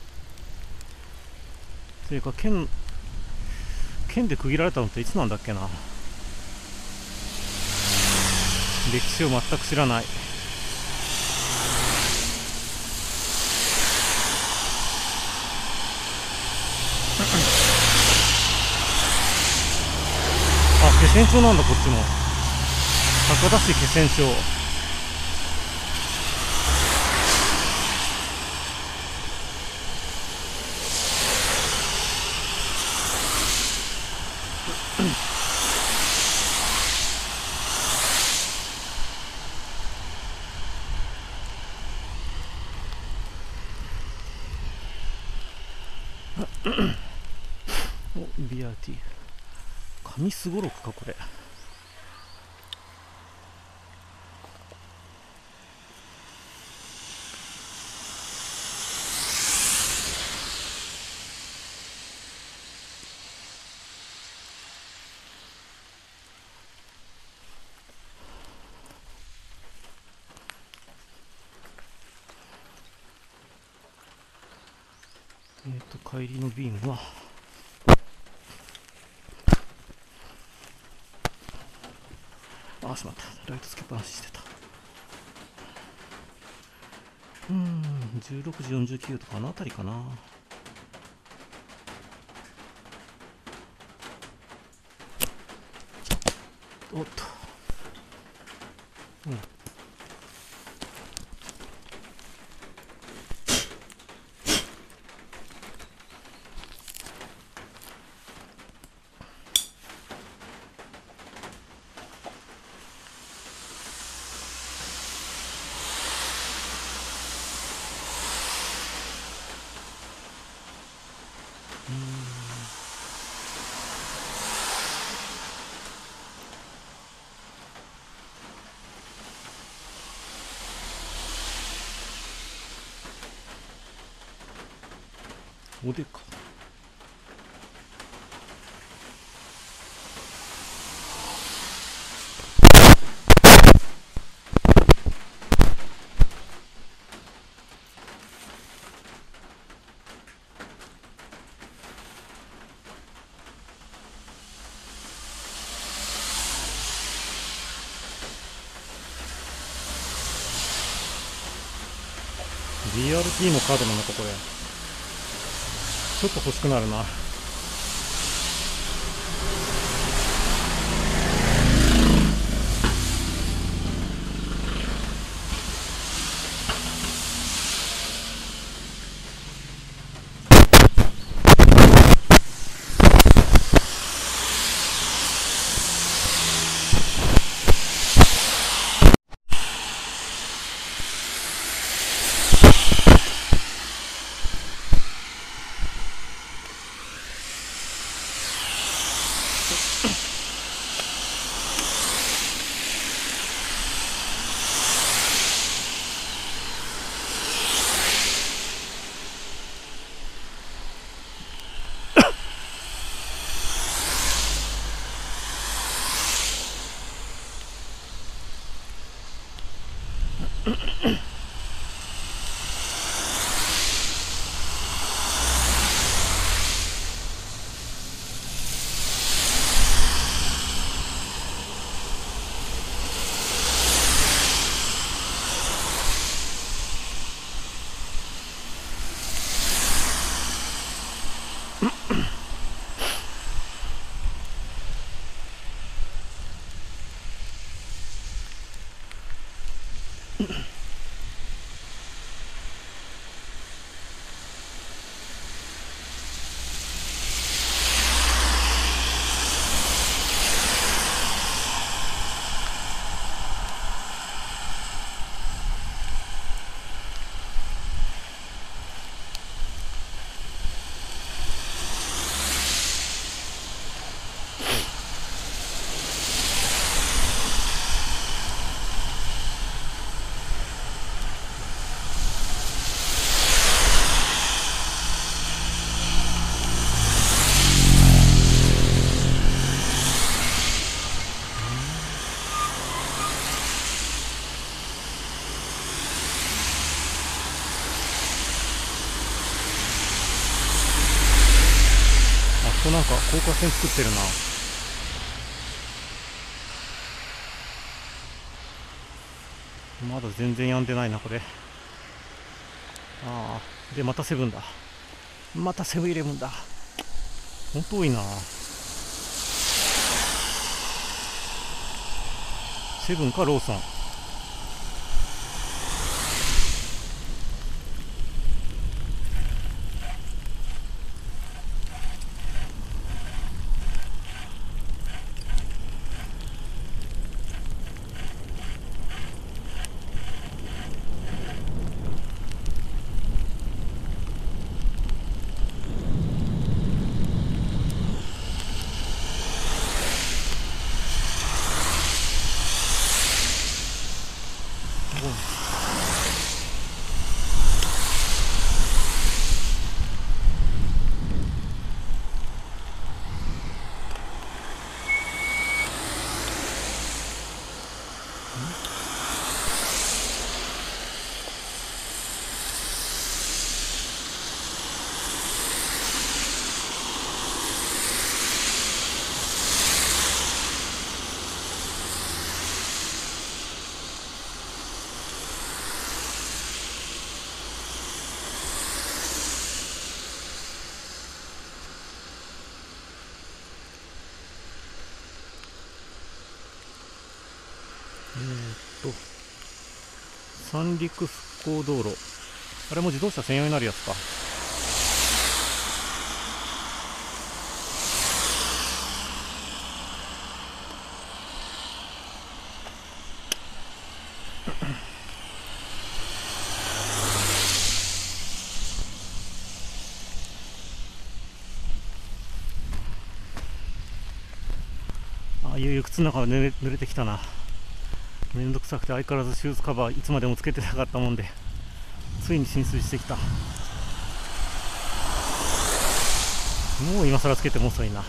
S1: というか県県で区切られたのっていつなんだっけな。歴史を全く知らない。あ、気仙町なんだこっちも。高田市気仙町。お、ビアーティー。紙すごろくかこれ。えっと帰りの便はあ、しまった、ライトつけっぱなししてた。うーん、じゅうろくじよんじゅうきゅうとかあの辺りかな。おっと、うん、おでか。 ビーアールティー のカードなのかこれ。ちょっと欲しくなるな。ここなんか高架線作ってるな。まだ全然やんでないなこれ。ああ、でまたセブンだ。またセブンイレブンだ。ほんと多いな。セブンかローソン。えー、っと三陸復興道路、あれも自動車専用になるやつか。ああいう靴の中が濡れ、濡れてきたな。めんどくさくて相変わらずシューズカバーいつまでもつけてなかったもんで、ついに浸水してきた。もう今更つけても遅いな。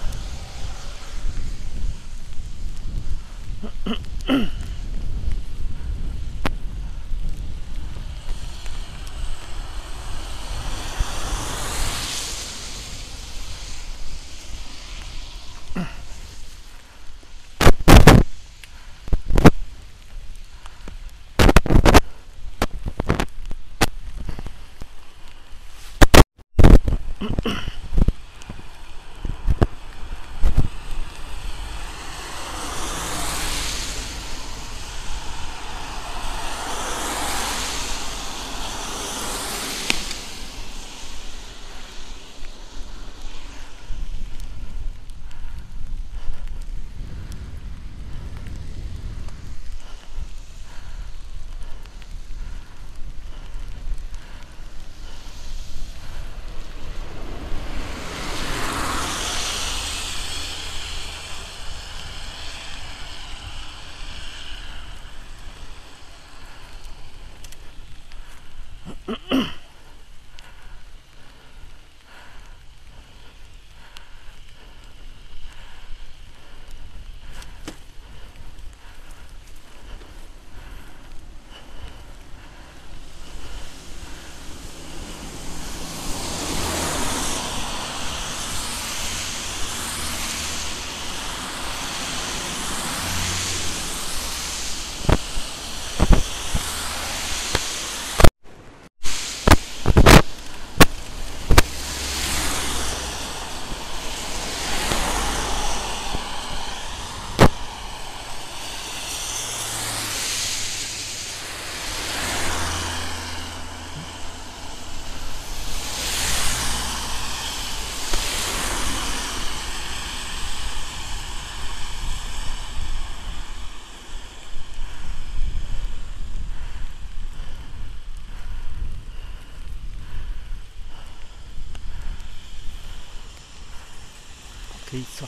S1: 警察。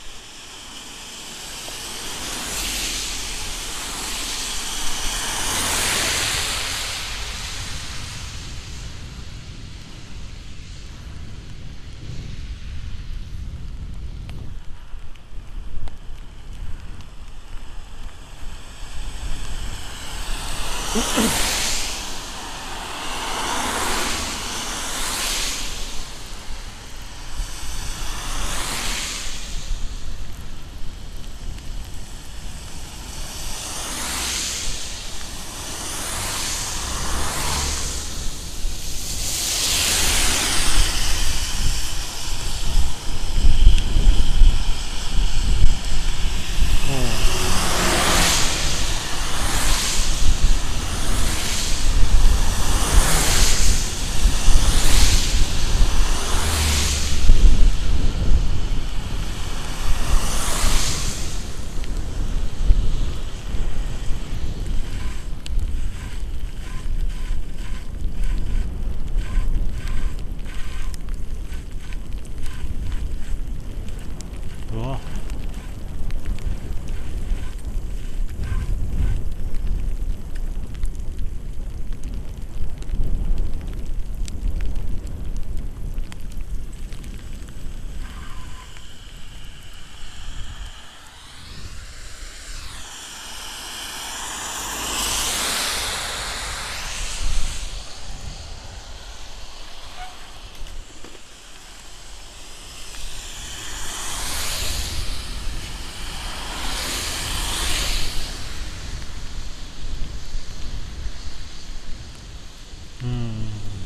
S1: うわ、うん。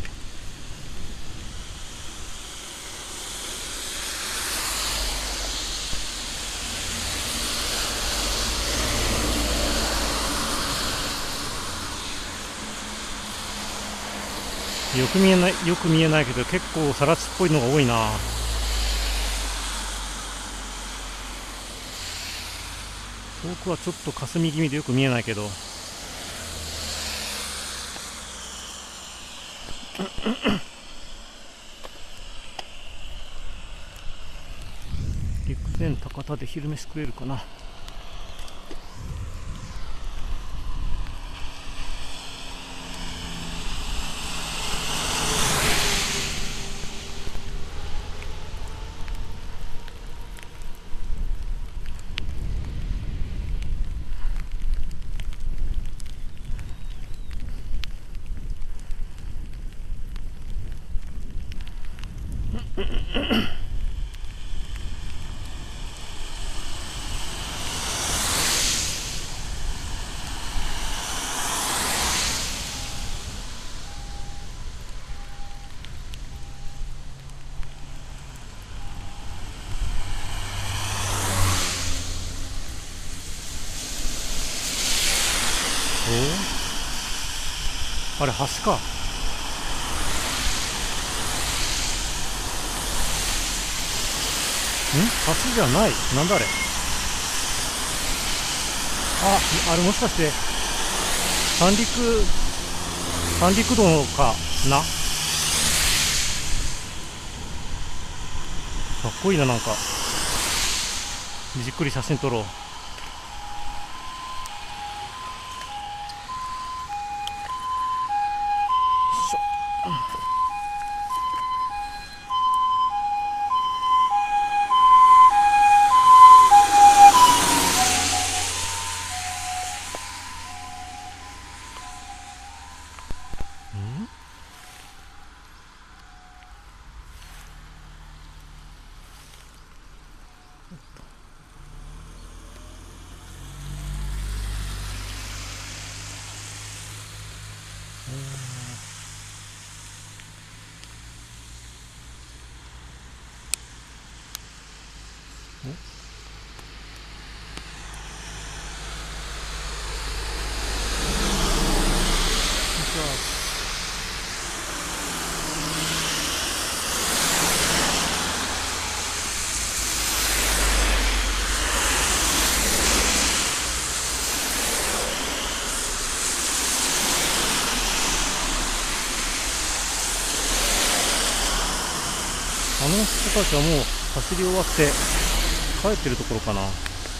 S1: よく見えない、よく見えないけど結構さら地っぽいのが多いな。遠くはちょっと霞気味でよく見えないけど、陸前高田で昼飯食えるかな。 あれ橋か。ん橋じゃない。なんだあれ。あ、あれもしかして三陸三陸道かな。かっこいいな。なんかじっくり写真撮ろう。あの人たちはもう走り終わって帰ってるところかな。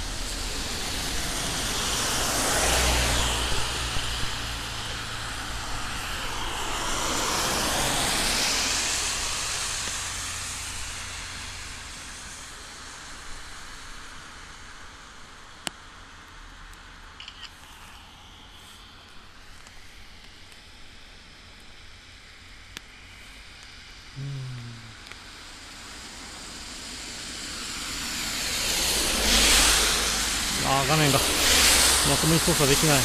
S1: あー、画面がまともに操作できない。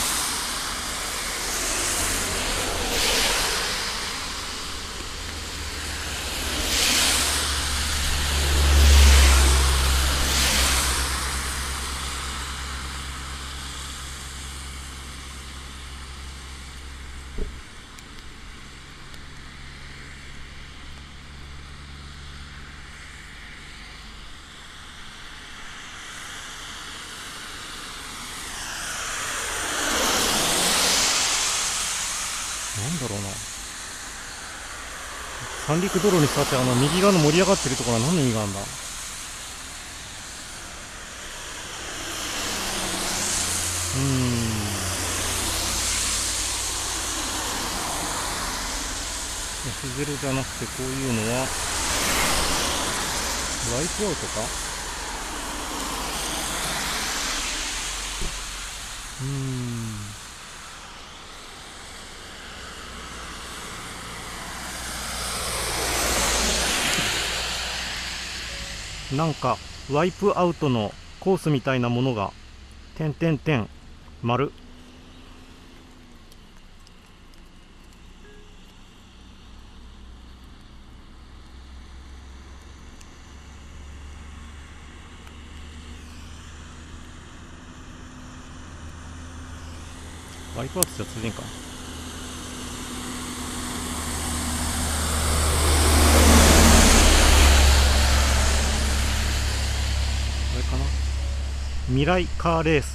S1: なんだろうな。三陸道路に座ってあの右側の盛り上がってるところは何の意味があるんだ。うーん。エフゼロじゃなくてこういうのはワイプアウトか。うーん。なんかワイプアウトのコースみたいなものが点点点丸。ワイプアウトじゃ通じんか。未来カーレース。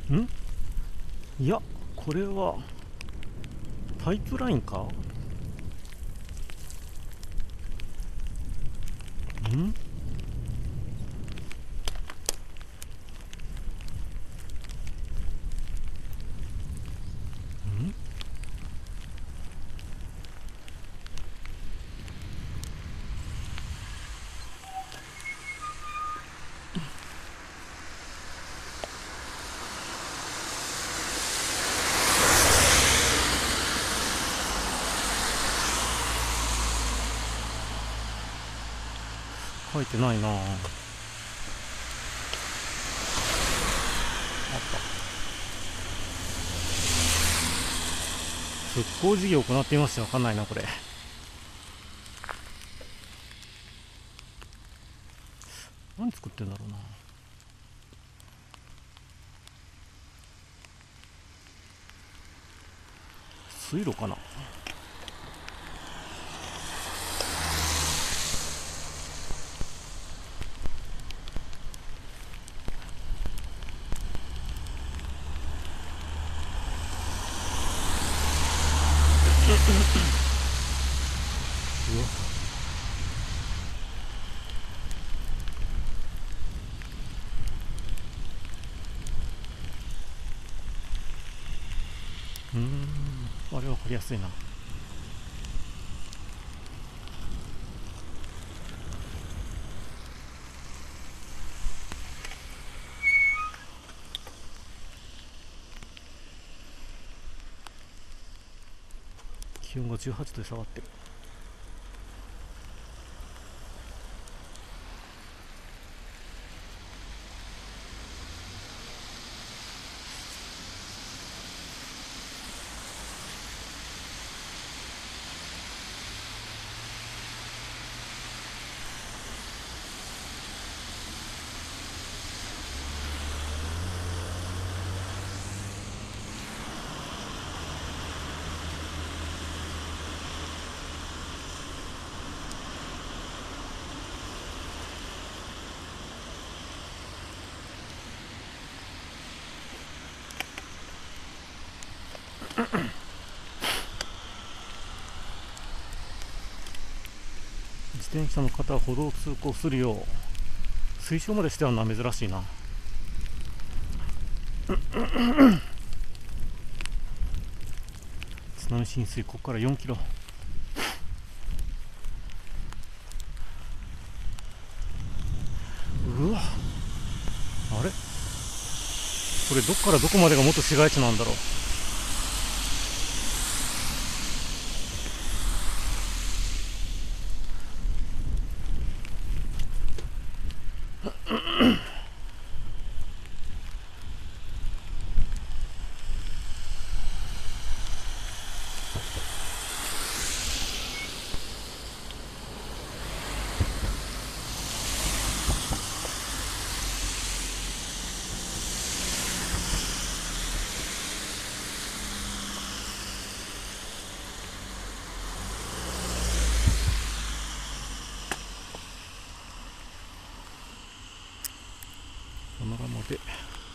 S1: んいや、これはパイプラインか。ん書いてないなあ。あった。復興事業を行っていまして、わかんないなこれ。何作ってんだろうな。水路かな。うわ、うーん、あれは分かりやすいな。気温がじゅうはちどで下がってる。自転車の方は歩道を通行するよう推奨までしてはな、珍しいな。津波浸水、ここからよんキロ。うわ、あれこれどっからどこまでが元市街地なんだろう。パノラマで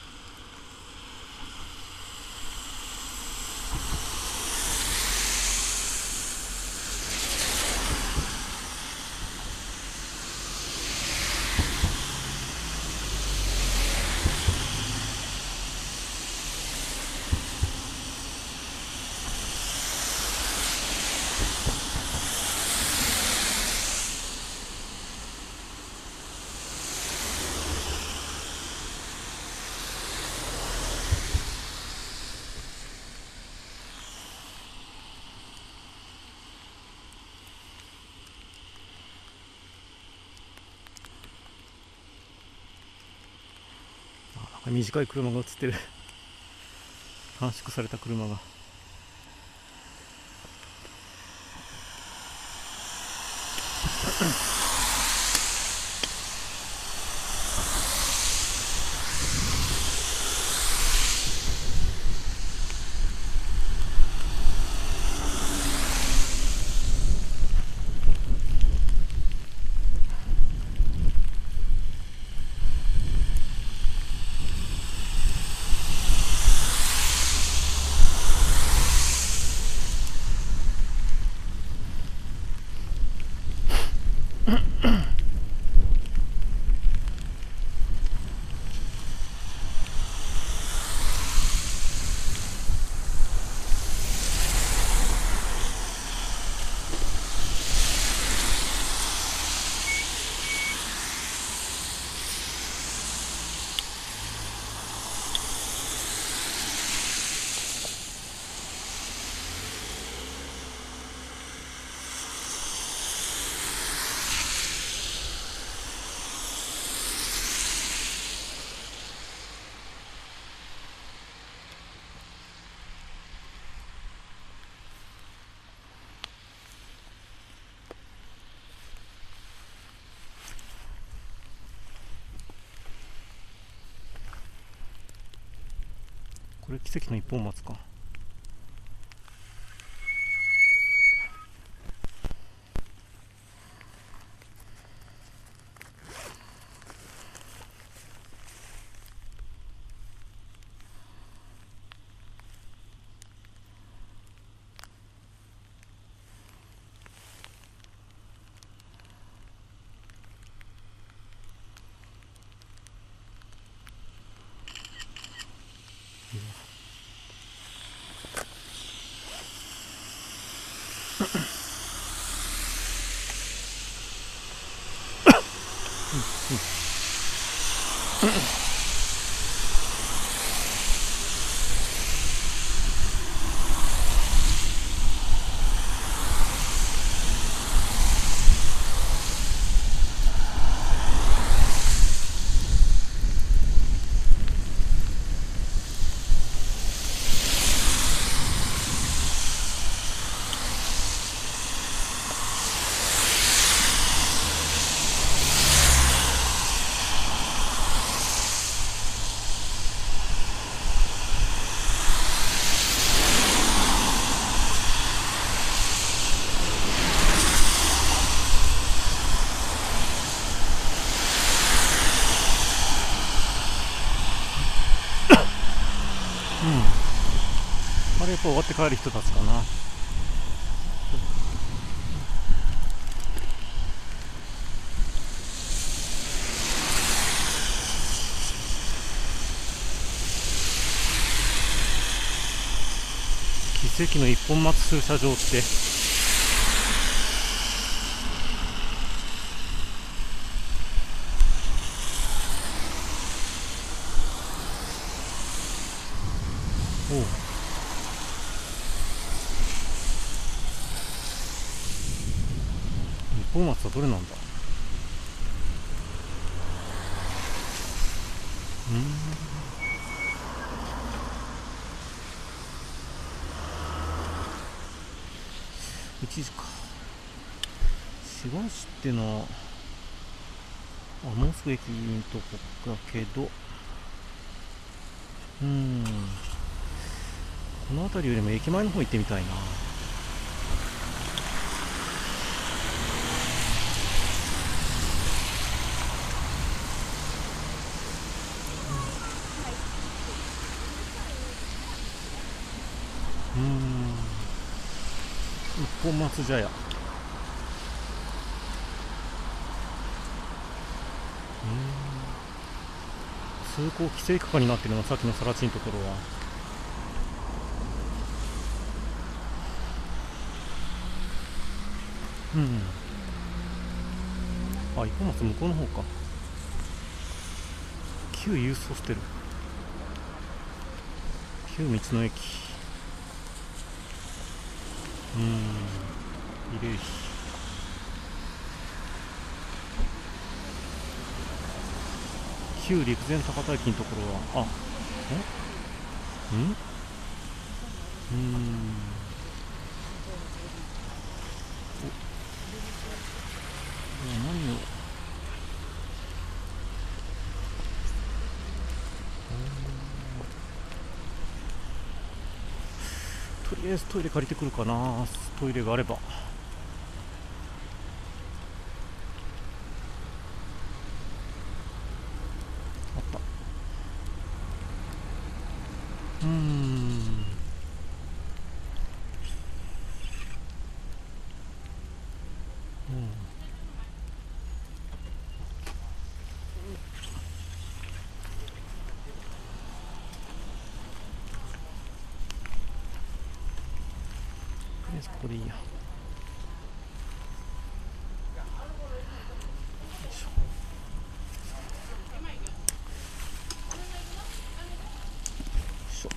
S1: 短い車が映ってる。短縮された車が。 これ奇跡の一本松か。あれやっぱ終わって帰る人たちかな。奇跡の一本松駐車場っておう一本松はどれなんだ。うーんいちじか。市街地ってのはあもうすぐ駅のとこだけど、うーんこの辺りよりも駅前の方行ってみたいな。うーん一本松茶屋、うーん通行規制区間になってるのがさっきの更地のところは。うんあ一本松向こうの方か。旧ユースホステル、旧道の駅、うーん慰霊碑、旧陸前高田駅のところはあえんんうーんお何をとりあえずトイレ借りてくるかな。トイレがあれば。あったうーんうんとりあえずここでいいや。よいしょよいしょ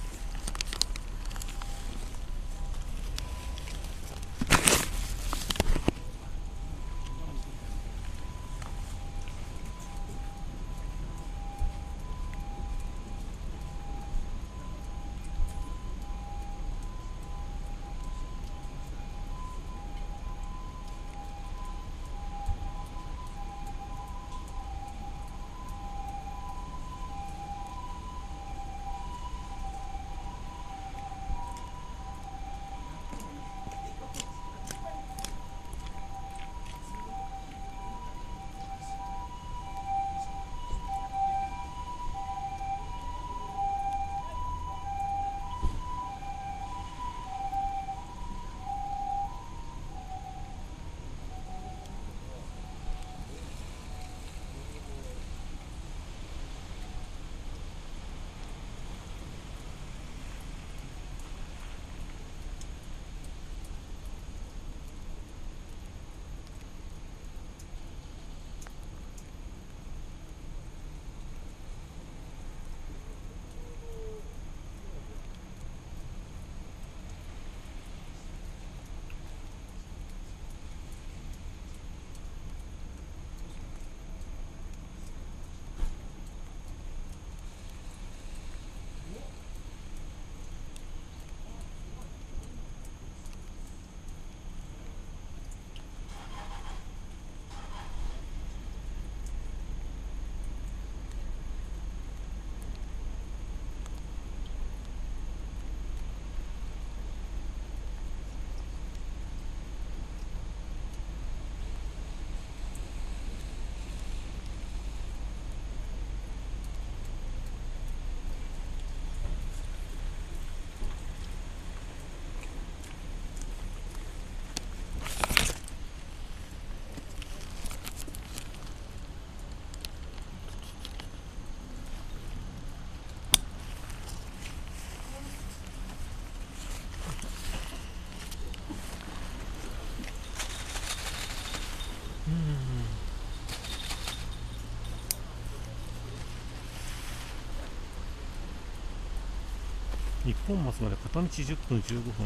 S1: 一本松まで片道じゅっぷんじゅうごふん。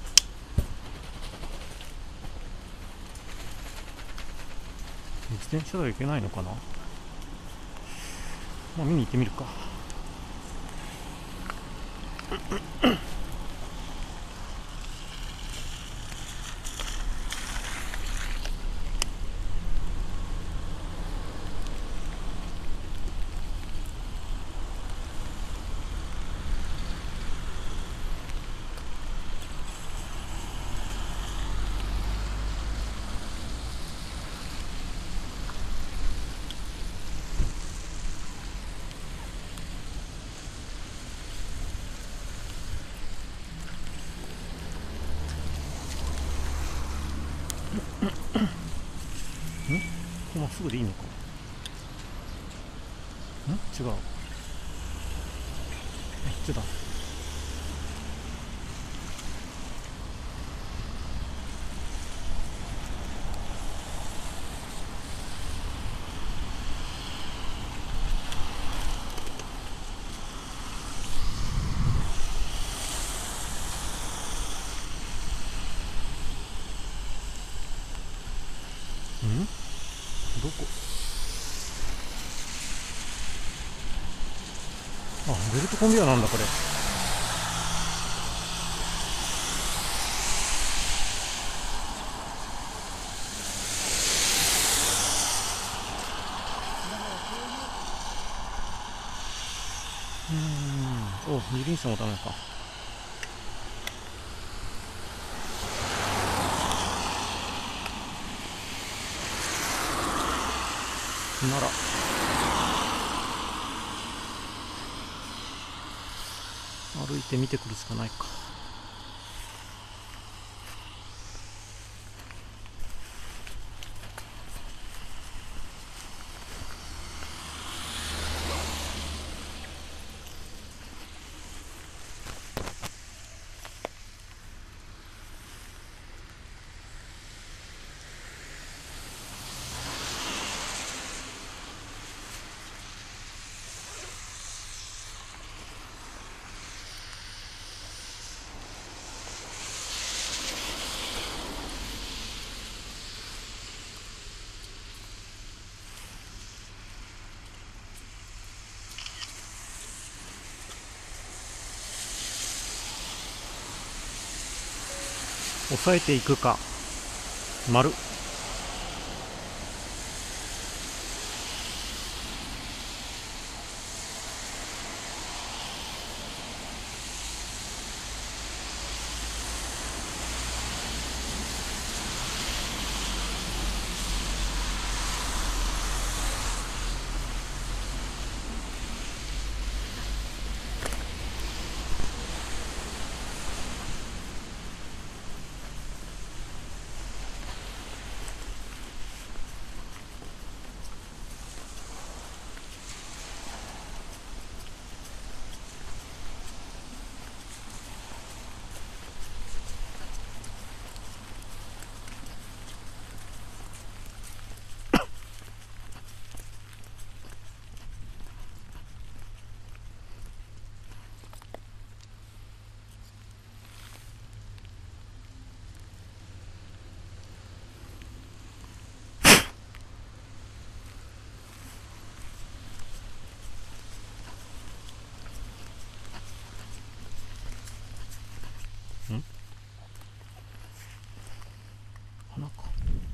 S1: 自転車では行けないのかな。まあ見に行ってみるか。ここまっすぐでいいのか。ん違う、こっちだ。んどこ。あ、ベルトコンベヤーなんだこれ。うーん、お、二輪車もダメか。なら歩いて見てくるしかないか。抑えていくか。丸。ん花か。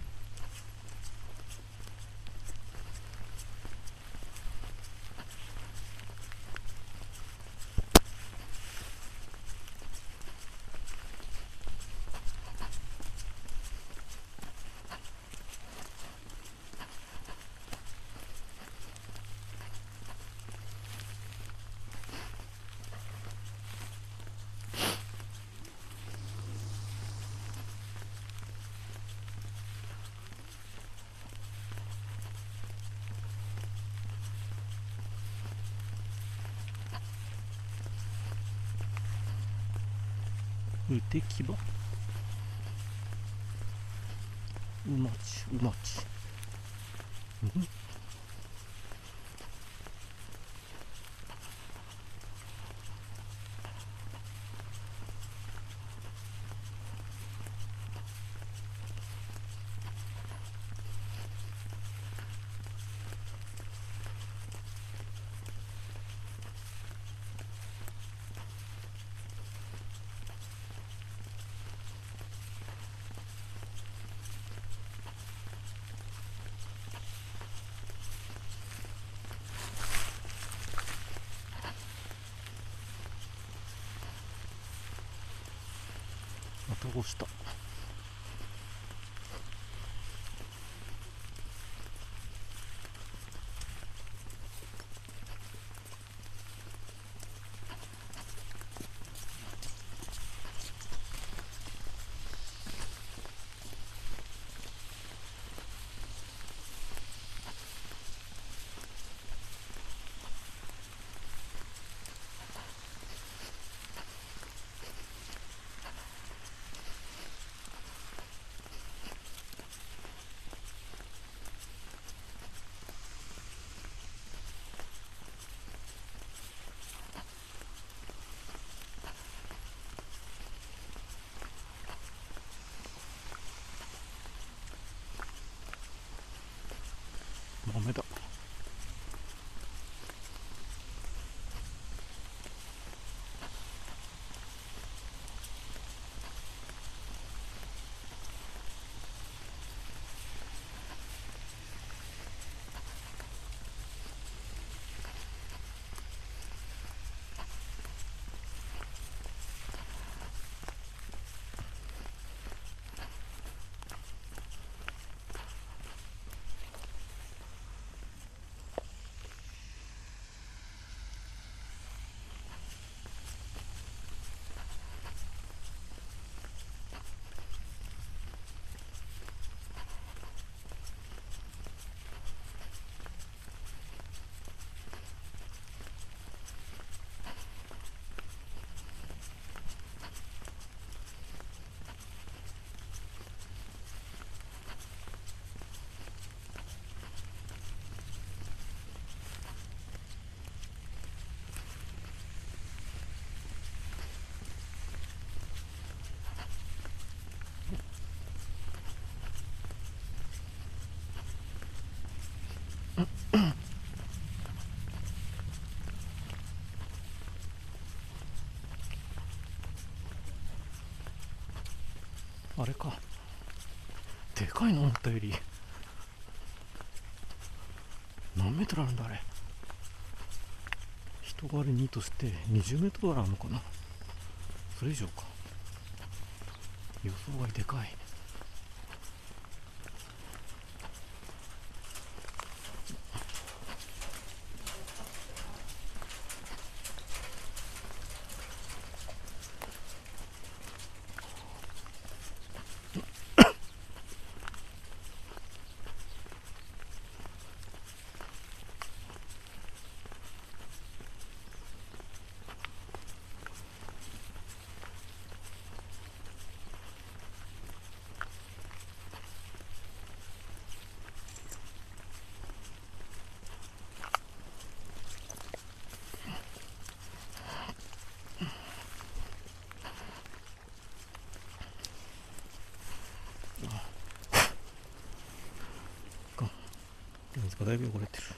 S1: うてきばうまちうまち。うんまた押した。豆だ。あれか、でかいの思ったより。何メートルあるんだあれ。人があれにとしてにじゅうメートルぐらいあるのかな。それ以上か。予想外でかい。水がだいぶ汚れてる。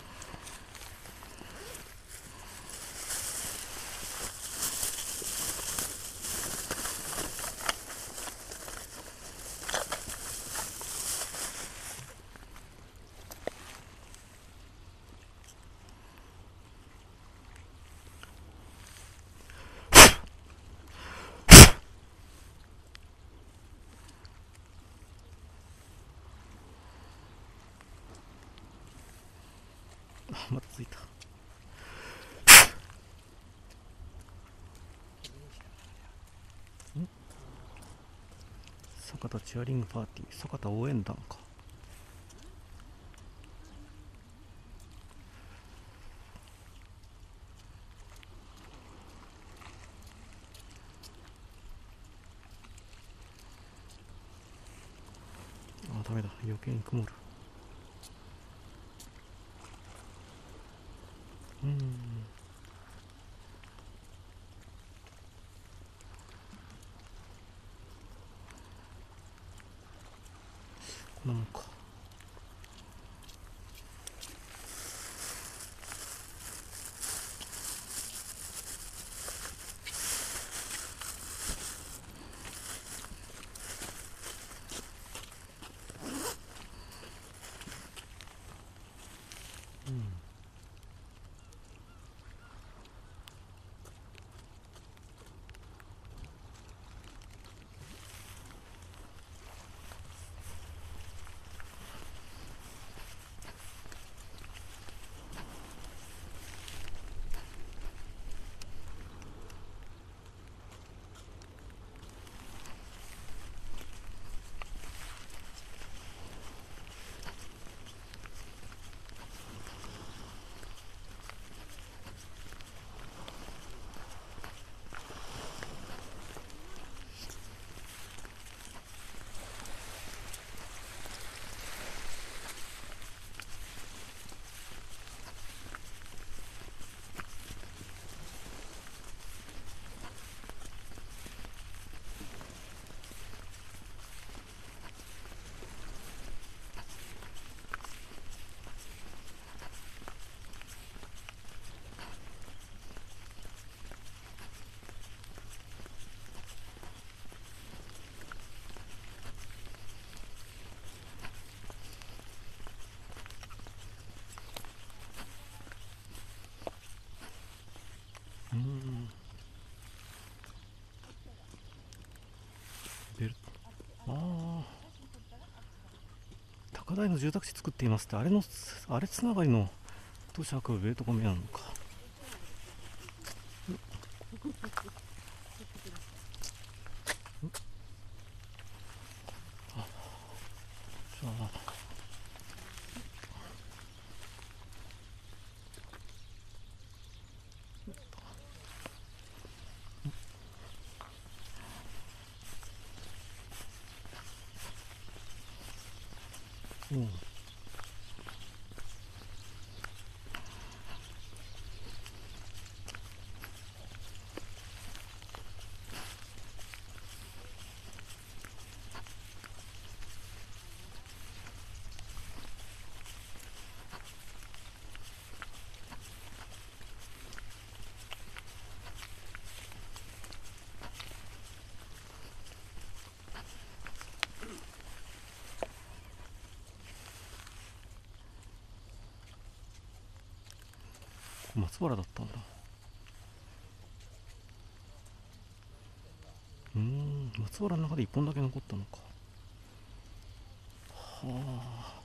S1: またついた。ん坂田チアリングパーティー、坂田応援団か。あ、ダメだ、余計に曇る。うん、こんなもんか。うん、 ああ、高台の住宅地作っていますって、あれのあれつながりの都市博ベルトコメなのか。あ、じゃあうん、松原だったんだ。うーん、松原の中でいっぽんだけ残ったのか。はあ。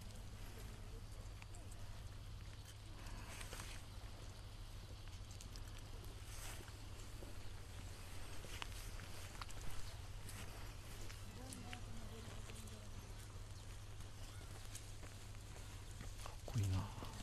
S1: かっこいいな。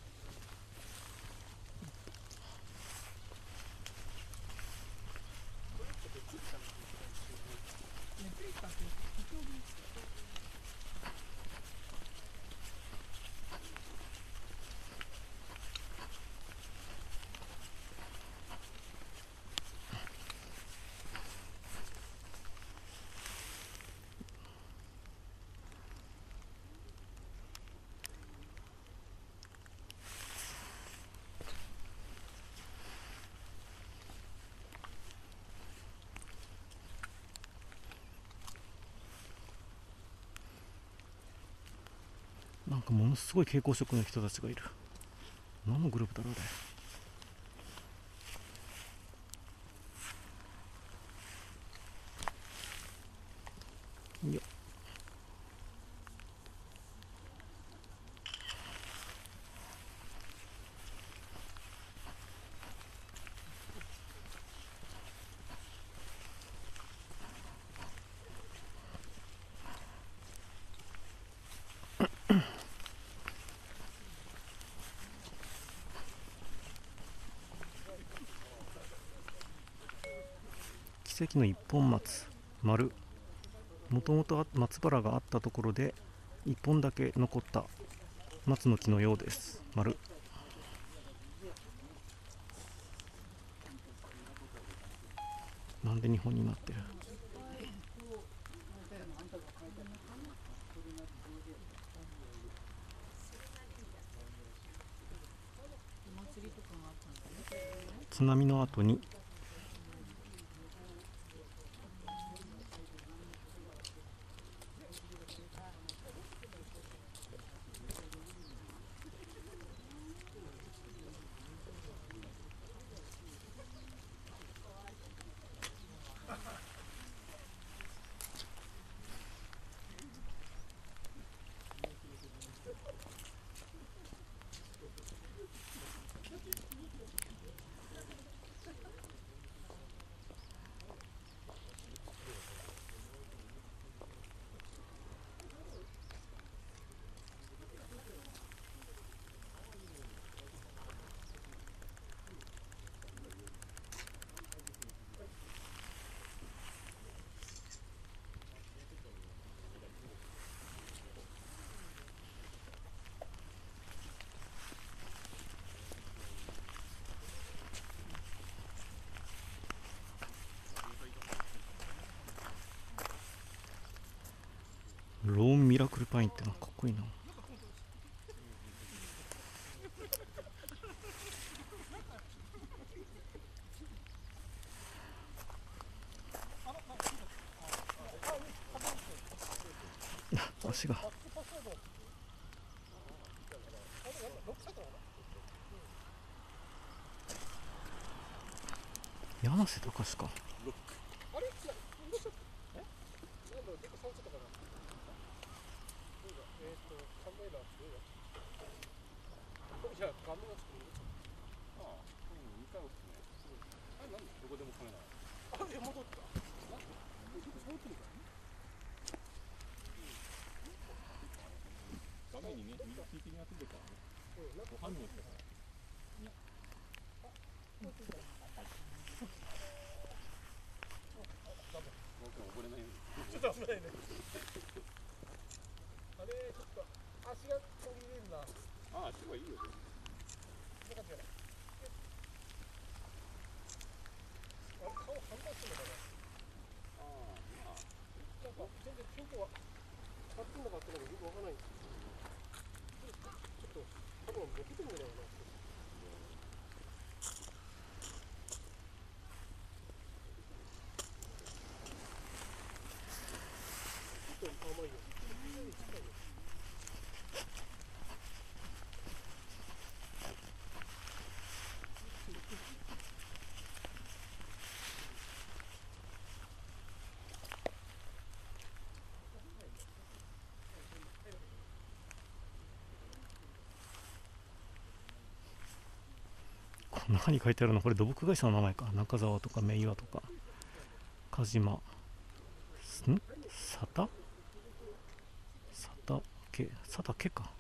S1: なんかものすごい蛍光色の人たちがいる。何のグループだろうあれ。いや、奇跡の一本松丸。もともと松原があったところで一本だけ残った松の木のようです丸。なんで日本になってる。津波の後にローンミラクルパインってのはかっこいいな。足が柳瀬隆か。
S5: や画面がつくの。
S6: ああ、うん、にかい押すね。あれなんでどこでもカメラ。
S5: あれ戻った。なんで？触ってるからね。
S6: 画面にね、右利きがついてるからね。
S5: うん、なんか
S6: 反応してから。僕も溺れないように。
S5: ちょっと危ないね。あれちょっと足が途切れるな。
S6: ああ、足はいいよ。
S5: よかったよね。あれ顔反応してるのかな。
S6: ああ、まあ。
S5: なんか全然ピントは使ってんのかってのがよくわからないんですよ。ちょっと多分ボケてんじゃないかな。ちょっと甘いよ。近いよ。
S1: この中に書いてあるのこれ土木会社の名前か。中沢とか明岩とか鹿島ん佐田佐田家佐田家か。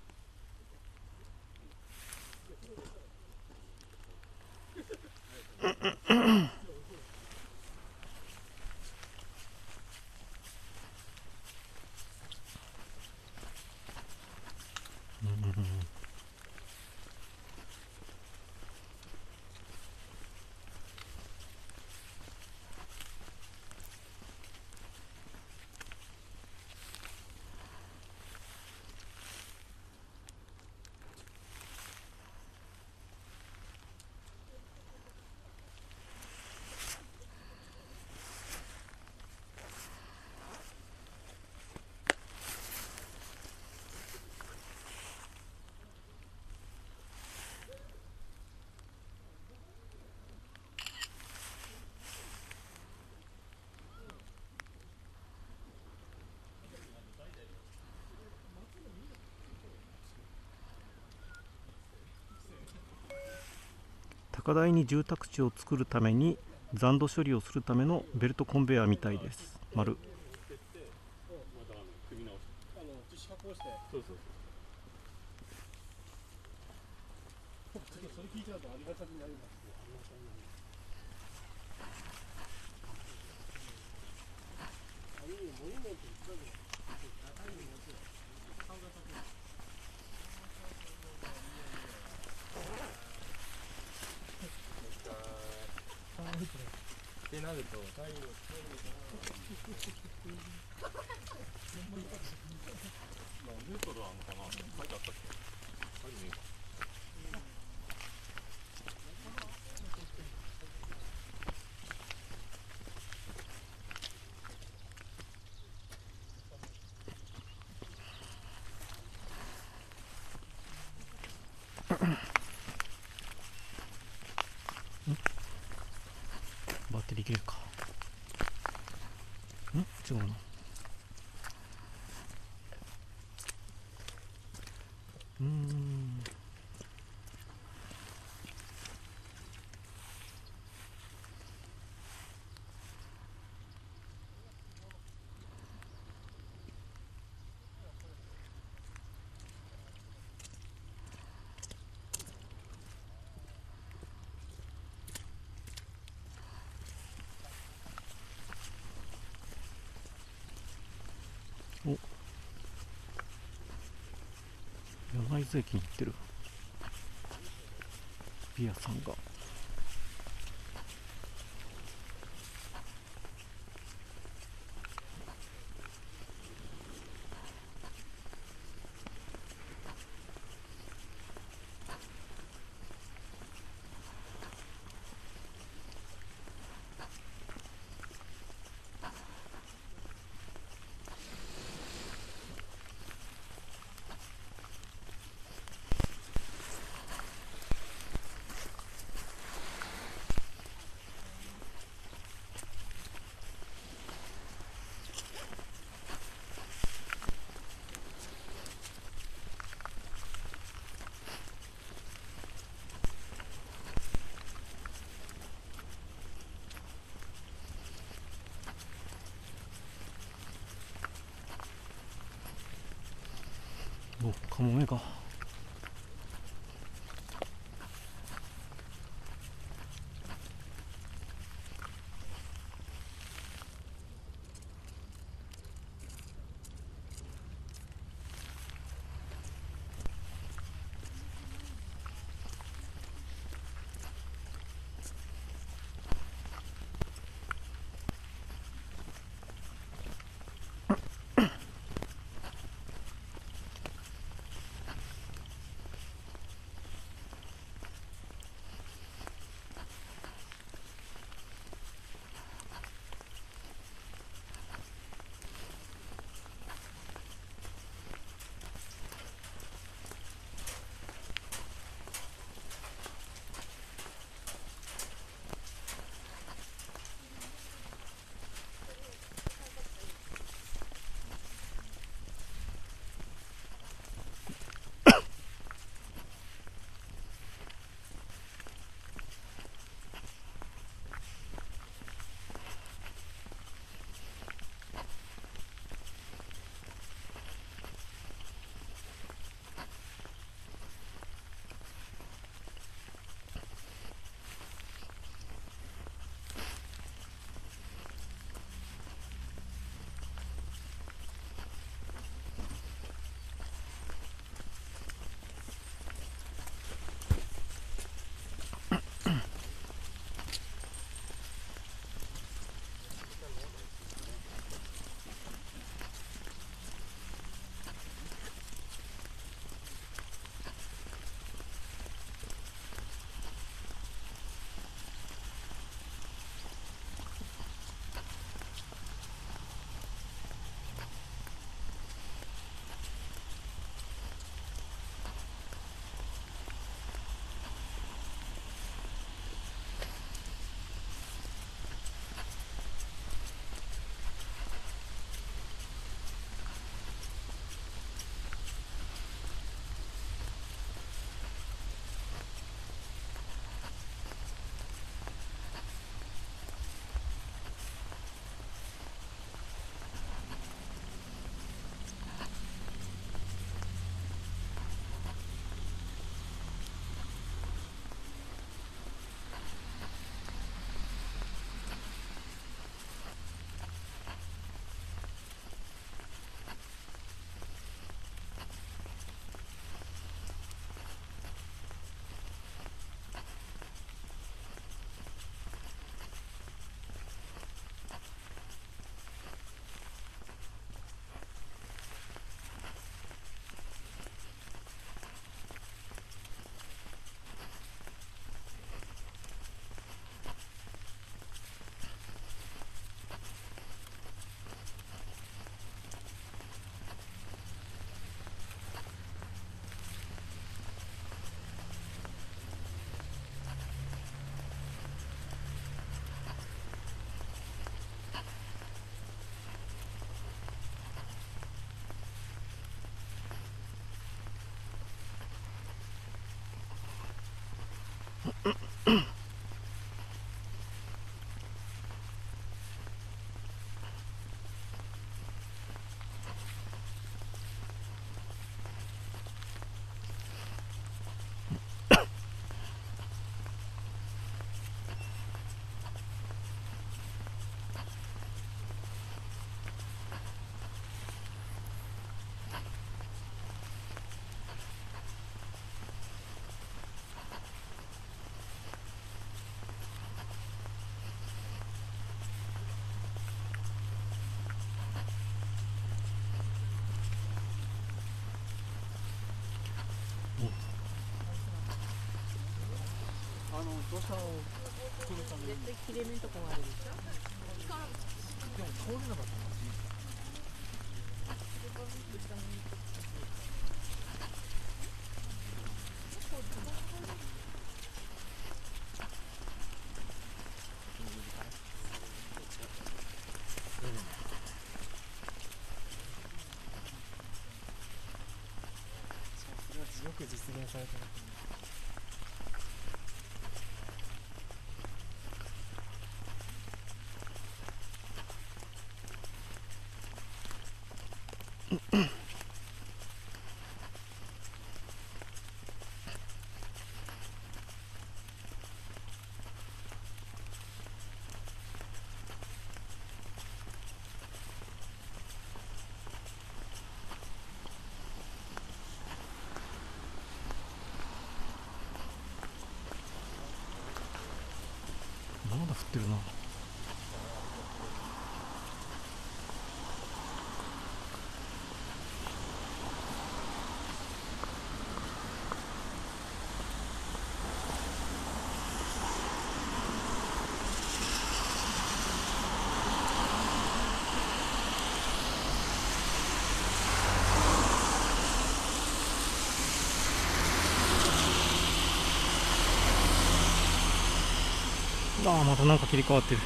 S1: 高台に住宅地を作るために残土処理をするためのベルトコンベヤーみたいです。丸。
S6: 組み直し。
S5: あの樹脂加工して。
S6: そうそう
S5: ちょっとそれ聞いちゃうとありがたくなりますね。ありがたいな。あれにモニュメントいくらぐらい？高いのやつよ。顔が高い。
S6: ってなると太陽光るから何メートルあるのかな。書いてあったっけ。書いてねえか。
S1: バッテリー切れるか。ん違うな。うーんお、柳津駅に行ってるビアさんが。 お、カモメか。
S5: 土砂を取るために
S7: 絶対切れ目のとこがあるでしょ。
S5: でも通れなかったの。よく実現されたな。
S1: ってるな。ああ、またなんか切り替わってる。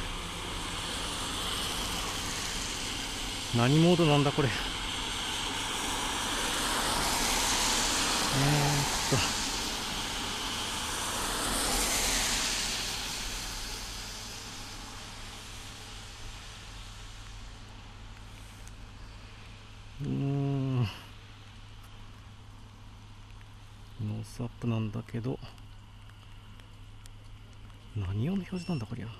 S1: 何モードなんだこれ。えーっとうーんノースアップなんだけど、何用の表示なんだこりゃ。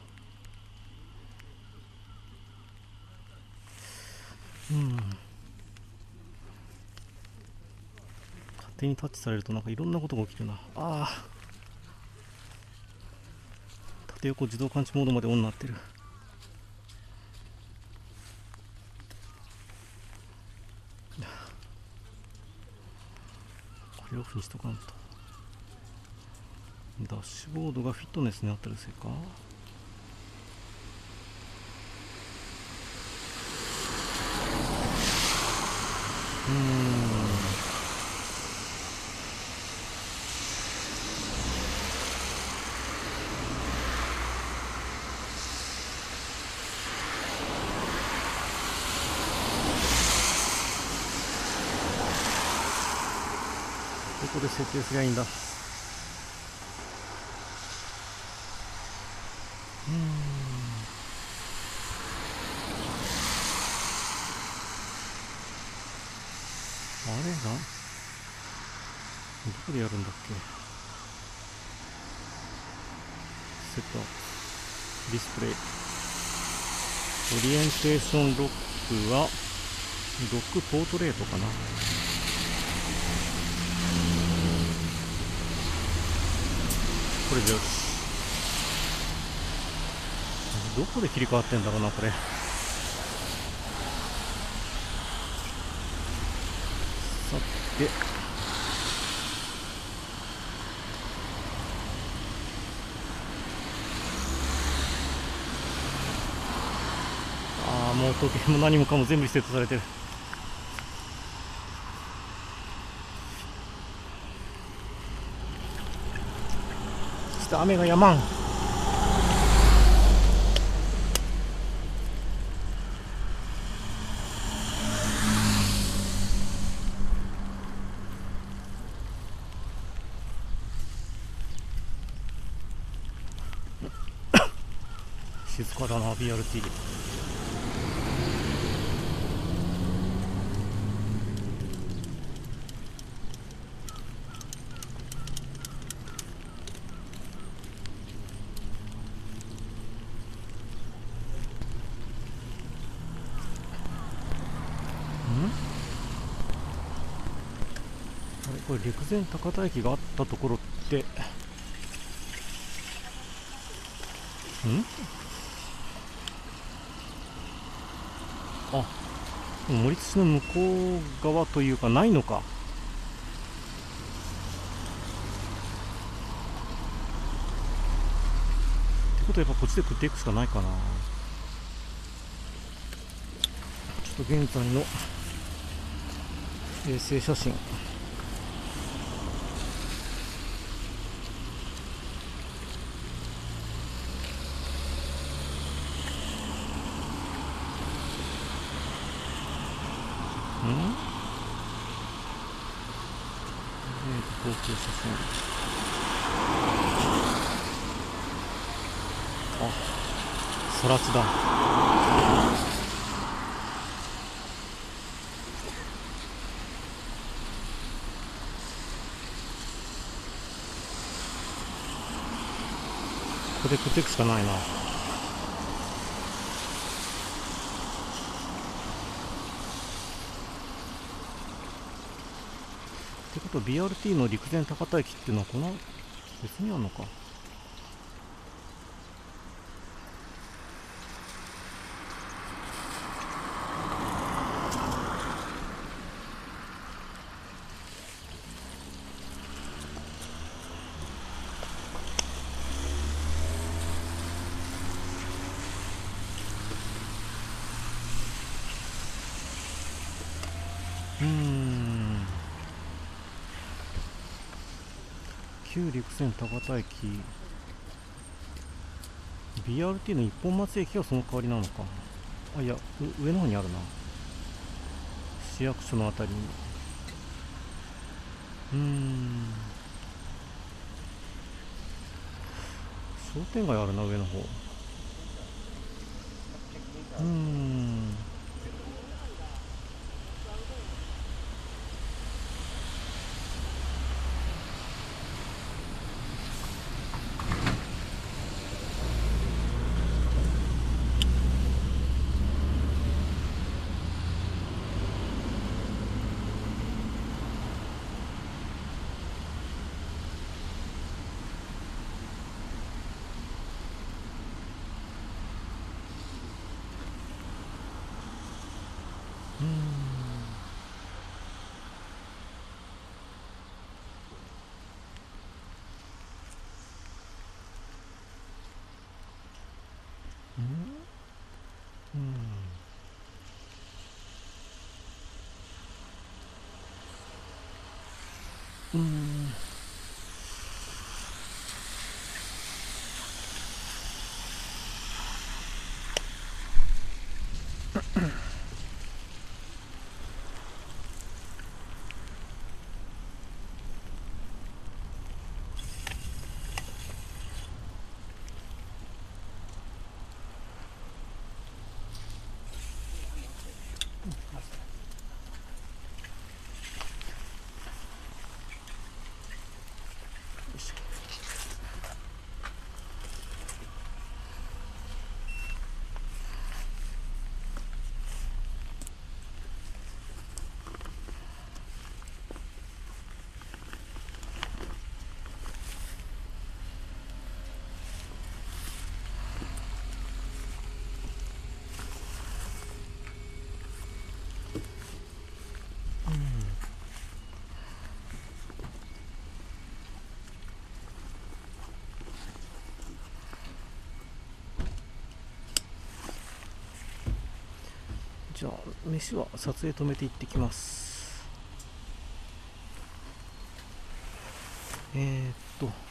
S1: うん。勝手にタッチされるとなんかいろんなことが起きるな。ああ。縦横自動感知モードまでオンになってる。これオフにしとかんと。ダッシュボードがフィットネスになってるせいか。うーん。どこで設定すりゃいいんだ。うーん。あれな、どこでやるんだっけ。セットディスプレイオリエンテーションロックはロックポートレートかな。これでよし。どこで切り替わってんだろうなこれ。さてああ、もう時計も何もかも全部リセットされてる。そして雨がやまん。静かだな ビーアールティー。あれこれ陸前高田駅があったところってんあ、森津の向こう側というかないのか。ってことはやっぱこっちで食っていくしかないかな。ちょっと現在の衛星写真。ん？えーと、航空写真。あ、空地だ。ここで食っていくしかないな。ってことは ビーアールティー の陸前高田駅っていうのはこの別にあるのか。 うーん、旧陸線高田駅、 ビーアールティー の一本松駅がその代わりなのか。あ、いや、う上の方にあるな、市役所のあたりに。うーん、商店街あるな、上の方。うーん、うーん、うん、うん、うん。じゃあ飯は撮影止めて行ってきます。えー、っと